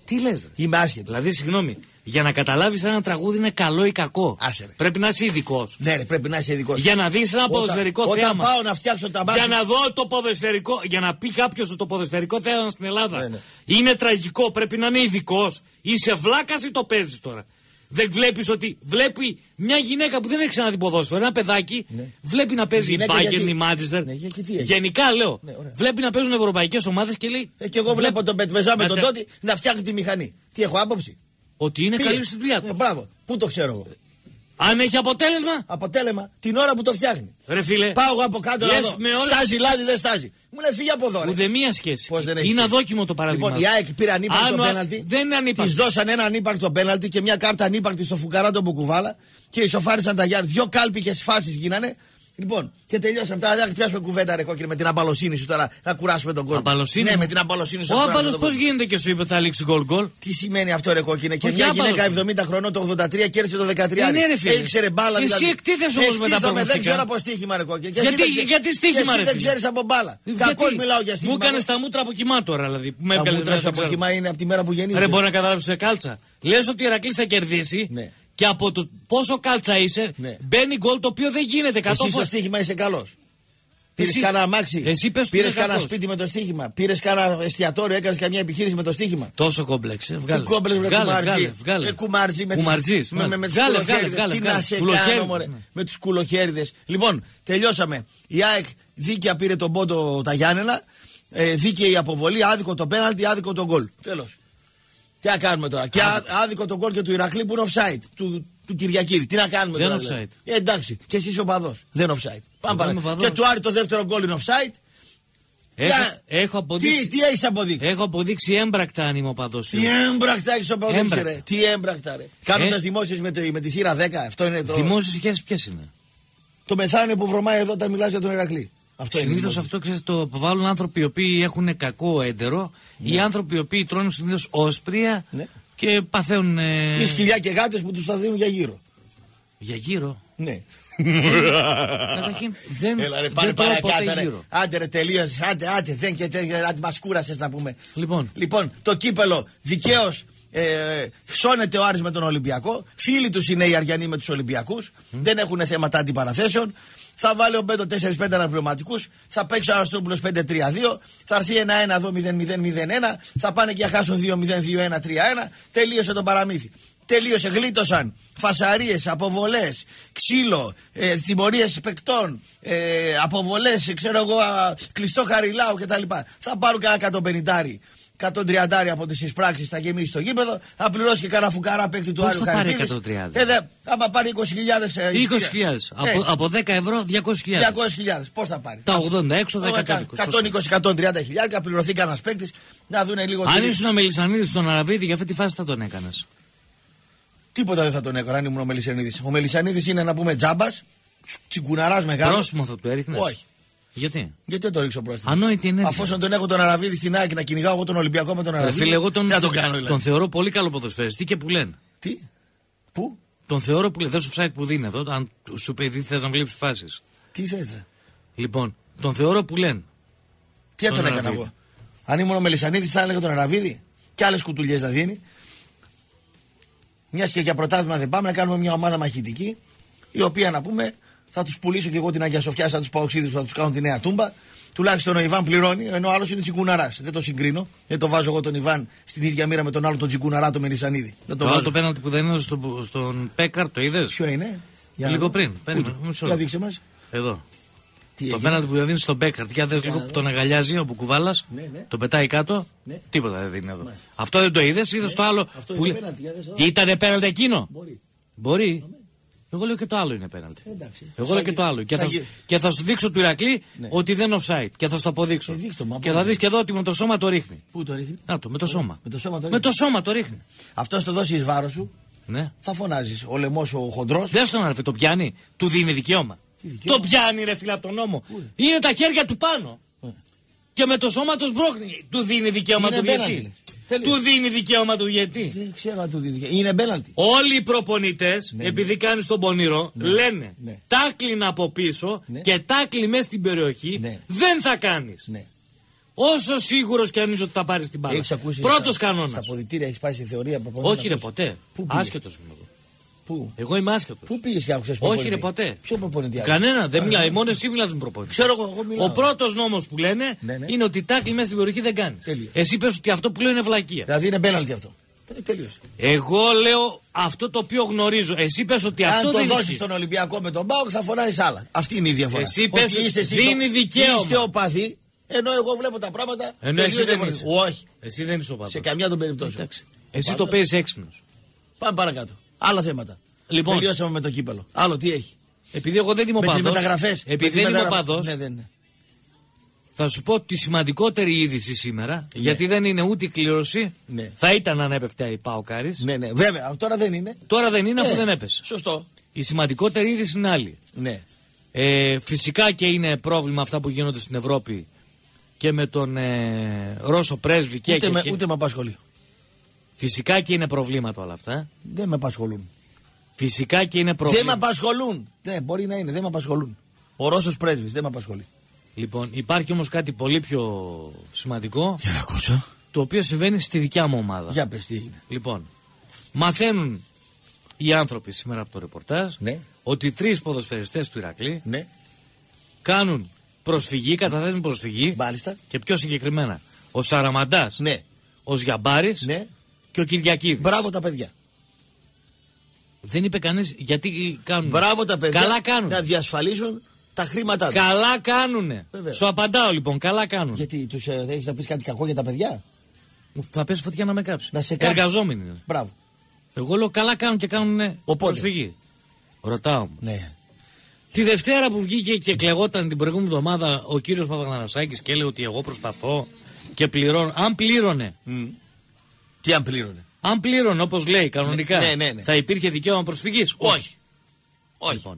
Τι λες? Είμαι άσχετο. Δηλαδή, συγγνώμη, για να καταλάβεις ένα τραγούδι είναι καλό ή κακό. Άσε, ρε. Πρέπει να είσαι ειδικός. Ναι, ρε, πρέπει να είσαι ειδικός. Για να δεις ένα ποδοσφαιρικό όταν, θέαμα. Όταν πάω να φτιάξω τα μάτια. Για να δω το ποδοσφαιρικό. Για να πει κάποιος ότι το ποδοσφαιρικό θέαμα στην Ελλάδα ναι, ναι. είναι τραγικό, πρέπει να είναι ειδικός. Είσαι βλάκας ή το παίζεις τώρα? Δεν βλέπεις ότι βλέπει μια γυναίκα που δεν έχει ξαναδεί ποδόσφαιρο, ένα παιδάκι, ναι. βλέπει να παίζει η Bayern, η Manchester. Ναι, γενικά λέω. Ναι, βλέπει να παίζουν ευρωπαϊκές ομάδες και λέει. Ε, και εγώ βλέπω βλέ... τον Πετμεζά με τον Τότι να φτιάχνει τη μηχανή. Τι έχω άποψη? Ότι είναι καλή στη δουλειά του. Ε, μπράβο. Πού το ξέρω εγώ? Αν έχει αποτέλεσμα. Αποτέλεσμα την ώρα που το φτιάχνει. Ρε φίλε. Πάω εγώ από κάτω να δω. Όλες... Στάζει λάδι, δεν στάζει. Μου λέει φύγει από εδώ. Ουδεμία σχέση. Πώς δεν έχει είναι σχέση. Αδόκιμο το παράδειγμα. Λοιπόν, η ΑΕΚ πήρε ανύπαρκτο πέναλτι. Δεν είναι ανύπαρκτο. Τη δώσαν ένα ανύπαρκτο πέναλτι και μια κάρτα ανύπαρκτη στο φουκαρά τον Μπουκουβάλα και ισοφάρισαν τα Γιάννη. Δυο κάλπικες φάσεις γίνανε. Λοιπόν, και τελειώσαμε. Τώρα δεν θα πιάσουμε κουβέντα, ρε κόκκινε, με την αμπαλοσύνη σου τώρα να κουράσουμε τον κόσμο. Αμπαλοσύνη. Ναι, με την αμπαλοσύνη σου. Ο άμπαλος πώς γίνεται και σου είπε θα λήξει γκολ γκολ? Τι σημαίνει αυτό, ρε κόκκινε? Και Ο μια άμπαλος. γυναίκα εβδομήντα χρονών το ογδόντα τρία κέρδισε το δεκατρία. Ναι, ρε φίλε. Ήξερε μπάλα. Εσύ δηλαδή. εκτίθεσαι όμως με τα πραγματικά. Δεν ξέρω από στοίχημα, ρε κόκκινε. Γιατί, γιατί, γιατί στοίχημα, ρε φίλε? Δεν ξέρεις από μπάλα. Κακώς μιλάω για στοίχημα. Μου έκανε τα μούτρα από κοιμά τώρα, δηλαδή. Τα μούτρα σου από κοιμά είναι από τη μέρα που γεννήθηκε. Ρε, μπορεί να καταλάβει σε κάλτσα. Λες ότι ο Ηρακλής θα κερδίσει. Και από το πόσο κάλτσα είσαι, ναι. μπαίνει γκολ το οποίο δεν γίνεται. Εσύ στο στοίχημα είσαι καλός. Πήρες κανένα αμάξι, πήρες κανένα σπίτι με το στοίχημα, πήρες κανένα εστιατόριο, έκανες καμιά επιχείρηση με το στοίχημα. Τόσο κόμπλεξ. Βγάλε. Τι κόμπλεξ με κουμαρτζή. Βγάλε. Με κουμαρτζή. Με, κουμαρτζής, με, με, με τους κουλοχέριδες. Τι να σε κάνω, μωρέ. Με τους κουλοχέριδες. Λοιπόν, τελειώσαμε. Η ΑΕΚ δίκαια πήρε τον πόντο τα Γιάννενα. Ε, δίκαιη η αποβολή, άδικο το πέναλτι, άδικο το γκολ. Τέλος. Τι να κάνουμε τώρα. Και άδικο το γκολ και του Ηρακλή που είναι offside. Του, του Κυριακίδη. Τι να κάνουμε δεν τώρα. Offside. Ε, εντάξει. Και εσύ ο παδός. Δεν offside. Πάμε και του Άρη το δεύτερο γκολ είναι offside. Έχω, Για... έχω αποδείξει. Τι, τι έχεις αποδείξει? Έχω αποδείξει έμπρακτα αν είμαι ο παδός σου. Τι έμπρακτα έχεις αποδείξει, ρε. Τι έμπρακτα, ρε. Κάνοντας ε... δημόσιες με, με τη θύρα δέκα. Αυτό είναι το. Δημόσιες σχέσεις ποιες είναι? Το μεθάνιο που βρωμάει εδώ όταν μιλάς για τον Ηρακλή. Συνήθως αυτό ξέρεις το αποβάλλουν άνθρωποι οι οποίοι έχουν κακό έντερο ναι. ή άνθρωποι οι οποίοι τρώνε συνήθως όσπρια ναι. και παθαίνουν. Ε... Ή σκυλιά και γάτες που τους τα δίνουν για γύρω. Για γύρω? Ναι. Καταρχήν δεν Έλα ρε πάρε παρακάτω ρε. Άντε ρε τελείωσες. Άντε άντε δεν και άντε μας κούρασες να πούμε. Λοιπόν, λοιπόν το κύπελο δικαίως ε, σώνεται ο Άρης με τον Ολυμπιακό. Φίλοι τους είναι οι Αριανοί με τους Ολυμπιακούς. Mm. Δεν έχουν θέματα αντιπαραθέσεων. Θα βάλει ο Μπέντο τέσσερα πέντε αναπληρωματικούς. Θα παίξει ο Αναστόπουλος πέντε τρία δύο. Θα έρθει ένα ένα εδώ μηδέν μηδέn μηδέν ένα. Θα πάνε και θα χάσουν δύο μηδέn δύο ένα τρία ένα. Τελείωσε το παραμύθι. Τελείωσε, γλίτωσαν φασαρίες, αποβολές, ξύλο, ε, τιμωρίες παικτών, ε, αποβολές, ξέρω εγώ, α, κλειστό χαριλάου κτλ. Θα πάρουν κανένα εκατόν πενήντα, εκατόν τριάντα από τις εισπράξεις, θα γεμίσει το γήπεδο, θα πληρώσει και κανένα φουκαρά παίκτη του Άριου Χαριλάου. εκατόν τριάντα. Ε, δε, άμα πάρει είκοσι χιλιάδες. Ε, είκοσι χιλιάδες. Ε. Από, από δέκα ευρώ διακόσιες χιλιάδες. διακόσιες χιλιάδες. Πώς θα πάρει? Τα ογδόντα έξω, δέκα είκοσι. εκατόν είκοσι με εκατόν τριάντα χιλιάδες, πληρωθεί κανένα παίκτη να δουν λίγο. Αν ήσουν ο Μελισσανίδης στον Αραβίδη, για αυτή τη φάση θα τον έκανες? Τίποτα δεν θα τον έκανα αν ήμουν ο Μελισσανίδης. Ο Μελισσανίδης είναι να πούμε τζάμπας, τσιγκουναράς μεγάλος. Πρόστιμο θα του έριχνες? Όχι. Γιατί? Γιατί δεν το ρίξω πρόστιμο? Ανόητη είναι. Αφόσον τον έχω τον Αραβίδη στην ΑΕΚ να κυνηγάω εγώ τον Ολυμπιακό με τον Αραβίδη. Φίλε, εγώ τον, τι θα τον κάνω, τον θεωρώ πολύ καλό ποδοσφαιριστή και που λένε. Τι? Πού? Τον θεωρώ που λένε. Δεν σου site που δίνει εδώ, αν σου πει θες να βλέπεις φάσεις. Τι θες? Λοιπόν, τον θεωρώ που λένε. Τι θα τον έκανα εγώ? Αν ήμουν ο Μελισσανίδης θα έλεγα τον Αραβίδη και άλλες κουτουλιές θα δίνει. Μιας και για πρωτάθλημα δεν πάμε, να κάνουμε μια ομάδα μαχητική, η οποία να πούμε θα τους πουλήσω και εγώ την Αγία Σοφιά σαν τους Παοξίδες που θα τους κάνουν τη νέα τούμπα. Τουλάχιστον ο Ιβάν πληρώνει, ενώ ο άλλος είναι τσιγκουναράς. Δεν το συγκρίνω. Δεν το βάζω εγώ τον Ιβάν στην ίδια μοίρα με τον άλλο τον τσιγκουναρά, τον Μελισσανίδη. Δεν το, το άλλο το πέναλτι που δεν έδωσε στον, στον Πέκαρ, το είδες? Ποιο είναι? Για λίγο πριν. Για δείξε μας. Εδώ. Τι το πέναλτι που δεν δίνει στον Μπέκαρτ, για δες λίγο που τον αγκαλιάζει ο Μπουκουβάλας, ναι, ναι. τον πετάει κάτω, ναι. τίποτα δεν δίνει εδώ. Ναι. Αυτό δεν το είδες, είδες ναι. το άλλο. Αυτό που... είναι πέναλτι, ήτανε πέναλτι εκείνο. Μπορεί. Μπορεί. Ναι. Εγώ λέω και το άλλο είναι πέναλτι. Εγώ λέω και το άλλο. Και θα, σου, και θα σου δείξω του Ηρακλή ναι. ότι δεν offside. Και θα σου το αποδείξω. Ε, δείξω, και θα δεις και εδώ ότι με το σώμα το ρίχνει. Πού το ρίχνει? Να το, με το σώμα. Με το σώμα το ρίχνει. Με το σώμα το ρίχνει. Αυτό το δώσει εις βάρος σου. Ναι. Θα φωνάζεις. Ο λαιμός ο χοντρός. Δεν στον αρφε, το πιάνει. Του δίνει δικαίωμα. Το πιάνει ρε φίλε από τον νόμο. Είναι τα χέρια του πάνω. Ε. Και με το σώμα το σμπρώχνει. Του δίνει δικαίωμα του διαιτή. Του δίνει δικαίωμα του διαιτή. Δεν ξέρω αν του δίνει δικαίωμα. Είναι μπέναλτι. Όλοι οι προπονητές, ναι, επειδή ναι. κάνει τον πονηρό, ναι. λένε ναι. τάκλιν από πίσω ναι. και τάκλιν μέσα στην περιοχή ναι. δεν θα κάνεις. Ναι. Όσο σίγουρος και αν είσαι ότι θα πάρεις την μπάλα. Πρώτος κανόνας. Στα αποδυτήρια έχεις πάει στη θεωρία προπονητή. Όχι, ρε, ποτέ. Άσχετος είμαι εγώ. Πού? Εγώ είμαι άσχετος. Πού πήγες και άκουσες προπονητή? Όχι, ρε, ποτέ. Ποιο προπονητή? Κανένα, δεν μιλάει. Μόνο εσύ μιλάς με προπονητή. Ξέρω εγώ, εγώ μιλάω. Ο πρώτος νόμος που λένε ναι, ναι. είναι ότι τάκλι μέσα στην περιοχή δεν κάνει. Εσύ πες ότι αυτό που λέω είναι βλακεία. Δηλαδή είναι μπέναλτι αυτό. Τελείωσε. Εγώ λέω αυτό το οποίο γνωρίζω. Εσύ πες ότι αν αυτό το δεν δώσεις ισχύει. στον Ολυμπιακό με τον ΠΑΟΚ θα φωνάζεις άλλα. Αυτή είναι η διαφορά. Εσύ πες ότι είστε δίνει δικαίωμα. Είστε οπαδοί, ενώ εγώ βλέπω τα πράγματα. Ενώ εσύ δεν είσαι. Όχι. Εσύ δεν είσαι οπαδός. Σε καμιά των περιπτώσεων. Εσύ το παίζεις έξυπνος. Πάμε παρακάτω. Άλλα θέματα. Λοιπόν, τελειώσαμε με το κύπελο. Άλλο τι έχει? Επειδή εγώ δεν είμαι οπαδός. Με τις μεταγραφές. Επειδή δεν είμαι οπαδός. Ναι, δεν είναι. Θα σου πω τη σημαντικότερη είδηση σήμερα, ναι. γιατί δεν είναι ούτε η κλήρωση. Ναι. Θα ήταν αν έπεφτε η ΠΑΟΚάρης. Ναι, ναι, βέβαια. Τώρα δεν είναι. Τώρα δεν είναι, ε, αφού δεν έπεσε. Σωστό. Η σημαντικότερη είδηση είναι άλλη. Ναι. Ε, φυσικά και είναι πρόβλημα αυτά που γίνονται στην Ευρώπη και με τον ε, Ρώσο πρέσβη και, ούτε, και, με, και... ούτε με απασχολεί. Φυσικά και είναι προβλήματα όλα αυτά. Δεν με απασχολούν. Φυσικά και είναι προβλήματα. Δεν με απασχολούν. Ναι, μπορεί να είναι, δεν με απασχολούν. Ο Ρώσος πρέσβης δεν με απασχολεί. Λοιπόν, υπάρχει όμως κάτι πολύ πιο σημαντικό. Για να ακούσω. Το οποίο συμβαίνει στη δικιά μου ομάδα. Για πες τι έγινε. Λοιπόν, μαθαίνουν οι άνθρωποι σήμερα από το ρεπορτάζ, ναι. ότι τρεις ποδοσφαιριστές του Ηρακλή, ναι. κάνουν προσφυγή, καταθέτουν προσφυγή. Μάλιστα. Και πιο συγκεκριμένα, ο Σαραμαντάς, ναι. ο Σγιαμπάρης, ναι. και ο Κυριακίδης. Μπράβο τα παιδιά. Δεν είπε κανείς γιατί κάνουν. Μπράβο τα παιδιά. Καλά κάνουν. Να διασφαλίσουν τα χρήματά τους. Καλά κάνουνε. Βέβαια. Σου απαντάω λοιπόν, καλά κάνουν. Γιατί τους ε, έχεις να πεις κάτι κακό για τα παιδιά? Θα πέσει φωτιά να με κάψει. Να σε κάψει. Εργαζόμενοι είναι. Μπράβο. Εγώ λέω καλά κάνουν και κάνουν προσφυγή. Ρωτάω μου. Ναι. Τη Δευτέρα που βγήκε και κλεγόταν την προηγούμενη εβδομάδα ο κύριος Παπαγανασάκης και έλεγε ότι εγώ προσπαθώ και πληρώνω. Αν πλήρωνε. Mm. Τι αν πλήρωνε? Αν πλήρωνε όπως λέει κανονικά, ναι, ναι, ναι. θα υπήρχε δικαίωμα προσφυγής? Όχι. Όχι. Λοιπόν,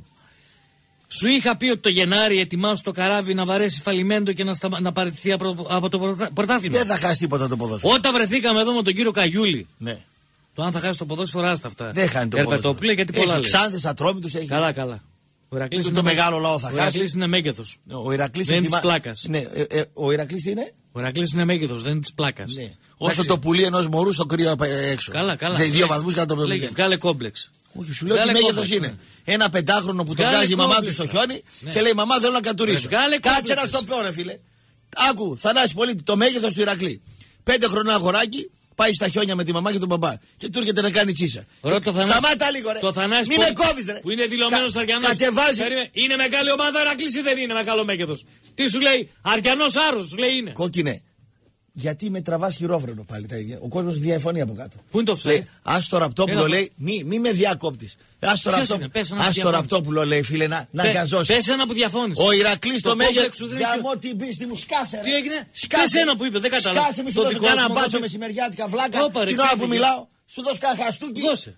σου είχα πει ότι το Γενάρη ετοιμάσου το καράβι να βαρέσει φαλιμέντο και να, στα... να παραιτηθεί από το πρωτάθλημα. Δεν θα χάσει τίποτα το ποδόσφαιρο. Όταν βρεθήκαμε εδώ με τον κύριο Καγιούλη, ναι. το αν θα χάσει το ποδόσφαιρο, άστα αυτά. Δεν χάνει το ποδόσφαιρο. Γιατί πολλά έχει ξάνθες, ατρόμητους, έχει. Καλά, καλά. Ο Ηρακλής είναι το μεγάλο λαό θα ο χάσει. Ο Ηρακλής είναι μέγεθος. Ο Ηρακλής δεν είναι ετοιμα... της πλάκας. Ναι, ε, ε, ο Ηρακλής τι είναι? Ο Ηρακλής είναι μέγεθος, δεν είναι της πλάκας. Ναι. Όσο το πουλί ενός μωρού στο κρύο έξω. Καλά, καλά. Δεν δύο βαθμούς κάτω από το πλήρη. Βγάλε κόμπλεξ. Όχι, σου λέω τι μέγεθος είναι. Ναι. Ένα πεντάχρονο που τον βγάζει η μαμά του στο χιόνι ναι. και λέει μαμά θέλω να κατουρίσω. Κάτσε να στο πω ρε φίλε. Άκου, Θανάση Πολίτη, το μέγεθος του Ηρακλή. Πέντε χρονά αγοράκι. Πάει στα χιόνια με τη μαμά και τον μπαμπά. Και του έρχεται να κάνει τσίσα. Σταμάτα λίγο, ρε. Το Θανάση Μην με κόβεις, ρε. Που είναι δηλωμένος Κα... Αριανός. Κατεβάζει. Είναι μεγάλη ομάδα, Ηρακλής ή δεν είναι μεγάλο μέγεθος? Τι σου λέει, Αριανός άρρωστος, σου λέει είναι. Κόκκινε. Γιατί με τραβάς χειρόφρενο πάλι τα ίδια. Ο κόσμος διαφωνεί από κάτω. Πού είναι το offside? Ας το Ραπτόπουλο λέει, μη, μη με διακόπτεις. Ας το Ραπτόπουλο λέει, φίλε, να, να γκαζώσει. Πες ένα που διαφώνησε. Ο Ηρακλής το μέγεθος. Για μου την πίστη μου, σκάσε. Τι έγινε? Σκάσε ένα που είπε, δεν κατάλαβα. Σκάσε, μη σου δώσω κανένα μπάτσο μεσημεριάτικα βλάκα. Την ώρα που μιλάω, σου δώσω κανένα χαστούκι. Δώσε.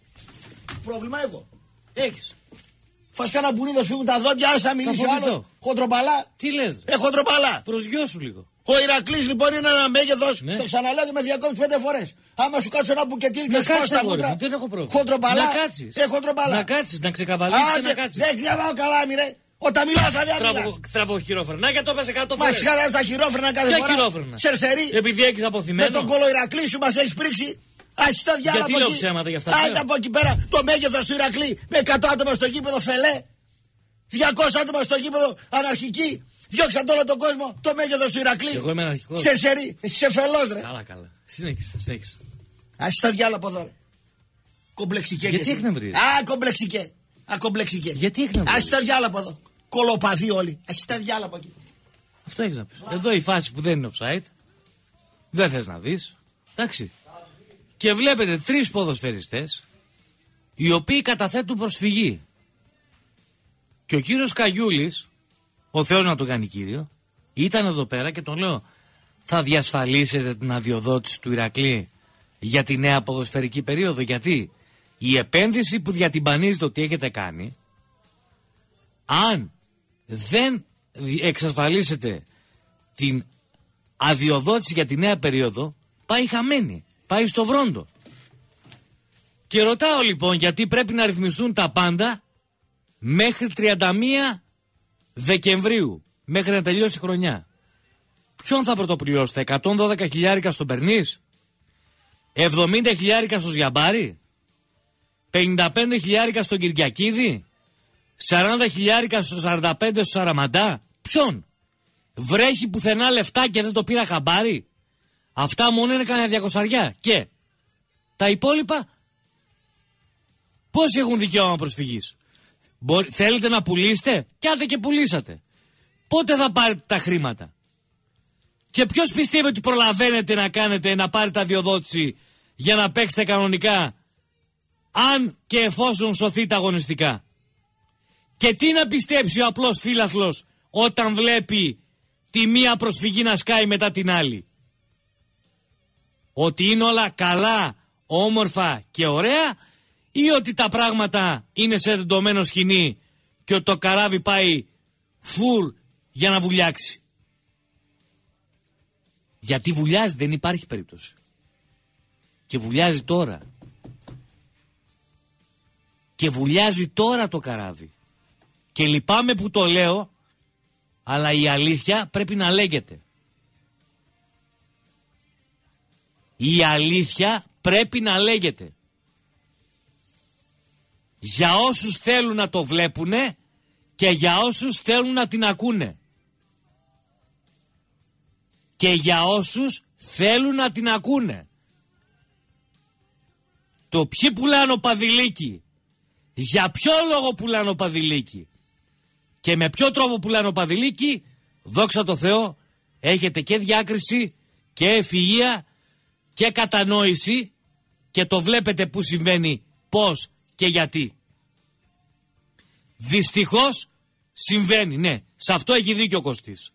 Πρόβλημα εγώ. Έχεις. Φας κάνα μπουνίδα σου τα δόντια, άσα μιλήσει ο άλλος. Χοντροπαλά. Τι λες? Ε, χοντροπαλά. Προσγειώσου λίγο. Ο Ηρακλής λοιπόν είναι ένα μέγεθος, ναι. στο ξαναλέω και με διακόπτεις πέντε φορές. Άμα σου κάτσω ένα μπουκετήλ και σου στα μούτρα. Δεν έχω πρόβλημα. Χοντροπαλά. Να κάτσεις. Ε, χοντροπαλά. Να κάτσεις, να ξεκαβαλίσεις και να κάτσεις. Δεν διαβάω καλά, μοιρέ. Όταν μιλάω θα διαβάω. Τραβώ χειρόφρενα. Για το πες εκατό φορές. Μας σχεδάζει τα χειρόφρενα κάθε φορά. Ποια χειρόφρενα? Σερσερί. Επειδή έχεις αποθυμένο. Με τον κολο Ηρακλή σου μας έχεις πρίξει. Ας τα διάλα από εκεί. Ψέματα για αυτά. Άντε από εκεί πέρα το μέγεθος του Ηρακλή με εκατό άτομα στο γήπεδο φελέ. διακόσια άτομα στο γήπεδο αναρχική. Διώξαν όλο τον κόσμο το μέγεθος του Ηρακλή. Εγώ είμαι αναρχικός. Σερσερί. Εσύ σε φελός ρε. Καλά, καλά. Συνέχισε, συνέχισε. Ας τα διάλα από εδώ ρε. Κομπλεξικέ. Γιατί εκνευρίζεις? Α, κομπλεξικέ. Α, κομπλεξικέ. Γιατί εκνευρίζεις? Ας τα διάλα από εδώ. Κολοπαδί όλοι. Ας τα διάλα από εκεί. Αυτό έχεις να πεις. Εδώ η φάση που δεν είναι offside. Δεν θες να δεις. Εντάξει. Και βλέπετε τρεις ποδοσφαιριστές οι οποίοι καταθέτουν προσφυγή. Και ο κύριος Καγιούλης, ο Θεός να τον κάνει κύριο, ήταν εδώ πέρα και τον λέω, θα διασφαλίσετε την αδειοδότηση του Ηρακλή για τη νέα ποδοσφαιρική περίοδο? Γιατί η επένδυση που διατυμπανίζετε ότι έχετε κάνει, αν δεν εξασφαλίσετε την αδειοδότηση για τη νέα περίοδο, πάει χαμένη, πάει στο βρόντο. Και ρωτάω λοιπόν γιατί πρέπει να ρυθμιστούν τα πάντα μέχρι τριάντα μία Δεκεμβρίου, μέχρι να τελειώσει η χρονιά. Ποιον θα πρωτοπληρώσετε, εκατόν δώδεκα χιλιάρικα στον Περνής, εβδομήντα χιλιάρικα στο Ζιαμπάρι, πενήντα πέντε χιλιάρικα στον Κυριακίδη, σαράντα χιλιάρικα στο σαράντα πέντε στο Σαραμαντά. Ποιον? Βρέχει πουθενά λεφτά και δεν το πήρα χαμπάρι. Αυτά μόνο είναι κανένα διακοσαριά. Και τα υπόλοιπα πόσοι έχουν δικαίωμα προσφυγής? Μπορεί, θέλετε να πουλήσετε? Κι άντε και πουλήσατε. Πότε θα πάρετε τα χρήματα? Και ποιος πιστεύει ότι προλαβαίνετε να κάνετε, να πάρετε αδειοδότηση για να παίξετε κανονικά, αν και εφόσον σωθείτε αγωνιστικά? Και τι να πιστέψει ο απλός φίλαθλος όταν βλέπει τη μία προσφυγή να σκάει μετά την άλλη? Ότι είναι όλα καλά, όμορφα και ωραία, ή ότι τα πράγματα είναι σε τεντωμένο σκηνή και ότι το καράβι πάει φουλ για να βουλιάξει? Γιατί βουλιάζει, δεν υπάρχει περίπτωση. Και βουλιάζει τώρα. Και βουλιάζει τώρα το καράβι. Και λυπάμαι που το λέω, αλλά η αλήθεια πρέπει να λέγεται. Η αλήθεια πρέπει να λέγεται. Για όσους θέλουν να το βλέπουνε και για όσους θέλουν να την ακούνε. Και για όσους θέλουν να την ακούνε. Το ποιοι πουλάνε παδιλίκι, για ποιο λόγο πουλάνε παδιλίκι και με ποιο τρόπο πουλάνε παδιλίκι, δόξα τω Θεώ, έχετε και διάκριση και ευφυΐα και κατανόηση και το βλέπετε που συμβαίνει, πώς και γιατί. Δυστυχώς συμβαίνει, ναι, σε αυτό έχει δίκιο ο Κωστής.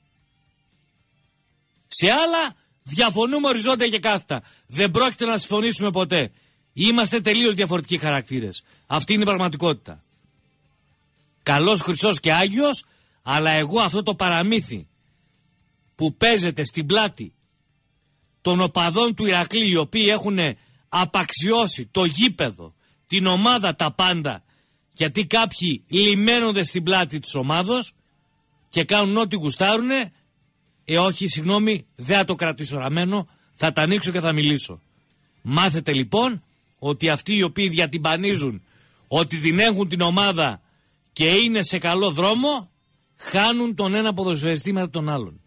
Σε άλλα διαφωνούμε οριζόντια και κάθετα. Δεν πρόκειται να συμφωνήσουμε ποτέ. Είμαστε τελείως διαφορετικοί χαρακτήρες. Αυτή είναι η πραγματικότητα. Καλός, χρυσός και άγιος, αλλά εγώ αυτό το παραμύθι που παίζεται στην πλάτη των οπαδών του Ηρακλή, οι οποίοι έχουν απαξιώσει το γήπεδο, την ομάδα, τα πάντα, γιατί κάποιοι λιμένονται στην πλάτη της ομάδος και κάνουν ό,τι γουστάρουνε, ε όχι, συγγνώμη, δεν θα το κρατήσω ραμμένο, θα τα ανοίξω και θα μιλήσω. Μάθετε λοιπόν ότι αυτοί οι οποίοι διατυμπανίζουν ότι την έχουν την ομάδα και είναι σε καλό δρόμο, χάνουν τον ένα ποδοσφαιριστή μετά τον άλλον.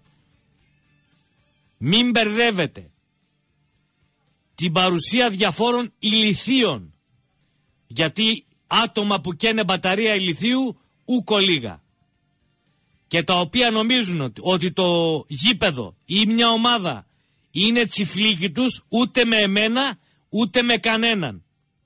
Μην μπερδεύετε την παρουσία διαφόρων ηλιθείων, γιατί άτομα που καίνε μπαταρία ηλιθείου ούκο λίγα, και τα οποία νομίζουν ότι, ότι το γήπεδο ή μια ομάδα είναι τσιφλίκι τους, ούτε με εμένα ούτε με κανέναν.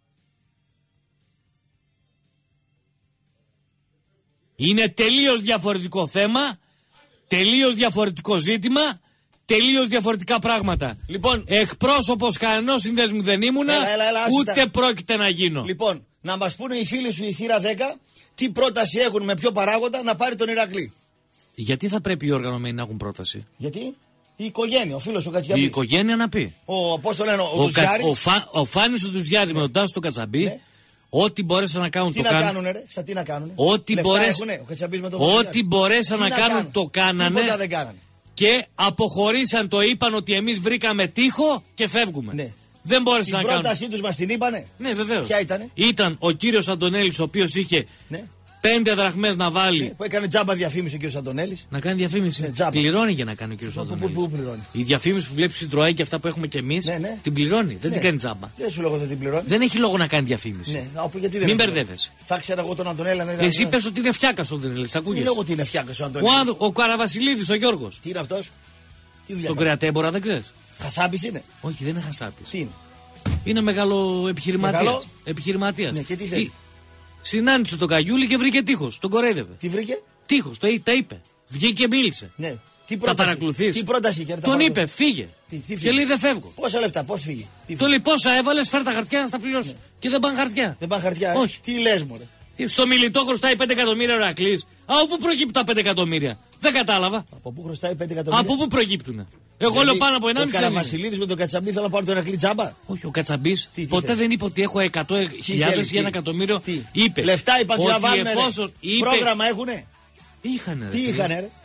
Είναι τελείως διαφορετικό θέμα, τελείως διαφορετικό ζήτημα, τελείως διαφορετικά πράγματα. Λοιπόν, εκπρόσωπος κανενός συνδέσμου δεν ήμουνα, έλα, έλα, έλα, ούτε τα... πρόκειται να γίνω. Λοιπόν, να μας πούνε οι φίλοι σου η θύρα δέκα τι πρόταση έχουν, με ποιο παράγοντα να πάρει τον Ηρακλή. Γιατί θα πρέπει οι οργανωμένοι να έχουν πρόταση? Γιατί η οικογένεια, ο φίλος ο Κατσιαμπής. Η οικογένεια να πει. Ο, πώς το λένε, ο, ο, Κα, ο, Φα, ο Φάνης ο Τουζιάρης με τον Τάσο τον Κατσαμπή, ναι. Ό,τι μπορέσαν να κάνουν τι το κάνανε. Τι να κάνουνε ρε, σαν τι να κάνουνε. Ό,τι, μπορέσ... ό,τι μπορέσαν να, να κάνουν, κάνουν το κάνανε. Τίποτα δεν κάνανε. Και αποχωρήσαν, το είπαν ότι εμείς βρήκαμε τείχο και φεύγουμε. Ναι. Δεν μπόρεσαν να κάνουν. Την πρότασή τους μας την είπανε. Ναι, βεβαίως. Ποια ήτανε? Ήταν ο κύριος Αντωνέλης, ο οποίος είχε ναι. πέντε δραχμές να βάλει. Ναι, που έκανε τζάμπα διαφήμιση ο κύριος Αντωνέλης. Να κάνει διαφήμιση. Ναι, πληρώνει για να κάνει ο κύριος Αντωνέλης. Πού, πού, πού πληρώνει? Η διαφήμιση που βλέπει στην Τροέ και αυτά που έχουμε κι εμείς ναι, ναι. την πληρώνει. Δεν ναι. την κάνει τζάμπα. Δεν σου λόγο δεν την πληρώνει. Δεν έχει λόγο να κάνει διαφήμιση. Ναι, α, γιατί δεν Μην μπερδεύεσαι. Θα ξέρω εγώ τον Αντωνέλη. Δεν Εσύ πες ότι είναι φτιάκα ο Αντωνέλης. Ακούγεσαι. Λόγω ότι είναι φτιάκα ο Αντωνέλης. Ο Καραβασιλίδης, ο Γιώργος. Τι είναι αυτός? Τον κρεατέμπορα δεν ξέρεις? Χασάπης είναι? Όχι, δεν είναι χασάπης. Τι είναι? Είναι μεγάλο επιχειρηματίας. Επιχειρηματίας. Ναι, και τι θέλει? Συνάντησε τον Καγιούλη και βρήκε τείχος. Τον κορέδευε. Τι βρήκε? Τείχος, το, τα είπε. Βγήκε και μίλησε. Ναι. Τι πρόταση, τα παρακολουθείς? Τι πρόταση είχε? Τον είπε, φύγε. Τι, τι φύγε? Και λέει δεν φεύγω. Πόσα λεφτά, πώς φύγε? Το λέει πόσα έβαλες, φέρ τα χαρτιά να τα πληρώσω. Ναι. Και δεν πάνε χαρτιά. Δεν πάνε χαρτιά. Όχι. Τι λες μωρέ? Στο Μιλιτό χρωστάει πέντε εκατομμύρια ο Ηρακλής. Από πού προκύπτουν τα πέντε εκατομμύρια? Δεν κατάλαβα. Από πού χρωστάει πέντε εκατομμύρια? Από πού προκύπτουν? Εγώ δηλαδή, λέω πάνω από ενάμιση. Ο Καραβασιλίδης με τον Κατσαμπή θέλω να πάρει τον Ηρακλή τζάμπα. Όχι, ο Κατσαμπής ποτέ θέλει? Δεν είπε ότι έχω εκατό χιλιάδες για ένα εκατομμύριο. Τι? Είπε. Λεφτά είπαν ότι να βάλουν. Πρόγραμμα έχουνε? Είχανε. Τι είχανε ρε?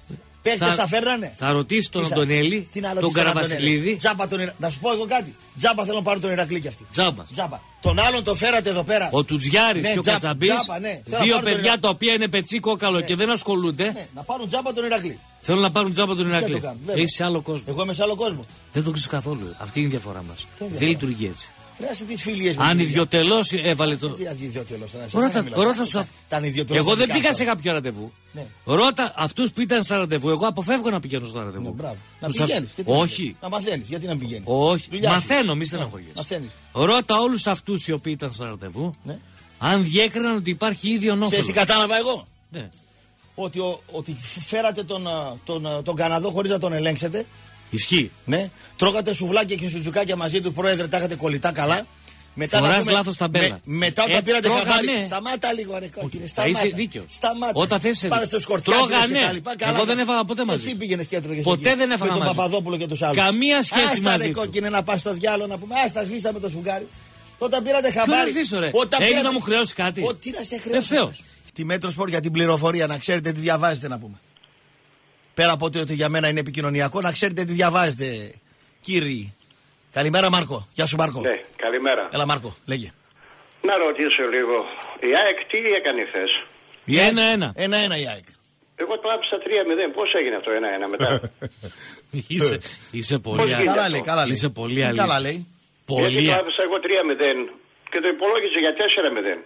Παίχτες τα φέρνανε. Θα ρωτήσει τον Τι θα- Αντωνέλη, τι να τον ρωτήσει Καραβασιλίδη. Τζάμπα τον Ιρα- Να σου πω εγώ κάτι. Τζάμπα θέλω να πάρω τον Ηρακλή κι αυτή. Τζάμπα. Τζάμπα. Τον άλλον το φέρατε εδώ πέρα. Ο Τουτζιάρης Ναι, και ο τζάμπα, Κατσαμπής, τζάμπα, ναι. Θέλω να δύο πάρω τον παιδιά Ηρα- τα οποία είναι πετσί κόκαλο και δεν ασχολούνται, Ναι, να πάρουν τζάμπα τον Ηρακλή. θέλουν να πάρουν τζάμπα τον Δεν Ηρακλή. το κάνουν, βέβαια. Είσαι σε άλλο κόσμο. Εγώ είμαι σε άλλο κόσμο. Δεν το ξέρω καθόλου. Αυτή είναι η διαφορά μα. διαφορά? Δεν λειτουργεί έτσι. Φρέασε τις φιλίες με Αν την ιδιωτελώ έβαλε το. Τι αδιδιωτελώς, να σε Ρώτα- δεν μιλάω. ρώτα σου- Ήταν ιδιωτελώς Εγώ δεν δικά πήγα μου. σε κάποιο ραντεβού. Ναι. Ρώτα αυτού που ήταν στα ραντεβού. Εγώ αποφεύγω να πηγαίνω στα ραντεβού. Ναι, μπράβο. Να Τους α- πηγαίνεις. γιατί Όχι. να μαθαίνεις. Γιατί να πηγαίνεις. Όχι. Δουλειά σου. Μαθαίνω, μη Ναι, στεναχωριέσαι. Μαθαίνεις. Ρώτα όλου αυτού οι οποίοι ήταν στα ραντεβού Ναι. αν διέκριναν ότι υπάρχει ίδιο Ξέρεις τι νόφελο. κατάλαβα εγώ. Ναι. Ότι, ο, ότι φέρατε τον, α, τον, α, τον Καναδό χωρίς να τον ελέγξετε. Ισχύει. Ναι. Τρώγατε σουβλάκια και σουτζουκάκια μαζί του, πρόεδρε, τα είχατε κολλητά καλά. Μετά Φοράς να πούμε- λάθος ταμπέλα. Με, μετά όταν Ε, πήρατε τρώγανε. χαμπάρι. Σταμάτα λίγο, ρε κόκκινε. Θα Σταμάτα. είσαι δίκαιος. Σταμάτα. Όταν θες είσαι Πάρε δίκαιος. στο σκορτιάκι Τρώγανε. και τα λοιπά. Καλά. Εγώ δεν έφαγα ποτέ μαζί. Εσύ πήγαινες και έτρωγες Ποτέ εκεί. δεν έφαγα με τον μαζί. Παπαδόπουλο και τους άλλους. Καμία σχέση Άστα, μαζί ρε του. κόκκινε να πας στο διάλογο να πούμε. Άστα σβήστα με το σφουγγάρι. Όταν πήρατε Ποιο χαμπάρι. να σβήσω, ρε. Όταν Έχεις πήρατε- να μου χρεώσεις κάτι. Ό,τι να σε χρεώσει. Ευθέως. Τη Μέτρο Σπορ για την πληροφορία, να ξέρετε τι διαβάζετε να πούμε. Πέρα από ότι για μένα είναι επικοινωνιακό, να ξέρετε τι διαβάζετε, κύριοι. Καλημέρα, Μάρκο. Γεια σου, Μάρκο. Ναι, καλημέρα. Έλα, Μάρκο, λέγε. Να ρωτήσω λίγο. Η ΑΕΚ τι έκανε χθες? Η ΑΕΚ- Ένα-ένα. Ένα-ένα η ΑΕΚ. Εγώ το άφησα τρία μηδέν. Πώς έγινε αυτό ένα-ένα μετά? Είσαι, είσαι πολύ Πώς αλήθεια. γίνεται? Καλά λέει, καλά λέει. Είσαι πολύ Τι αλήθεια. Καλά λέει. Γιατί Πολύ το α- άφησα εγώ τρία μηδέν και το υπολόγιζε για τέσσερα μηδέν.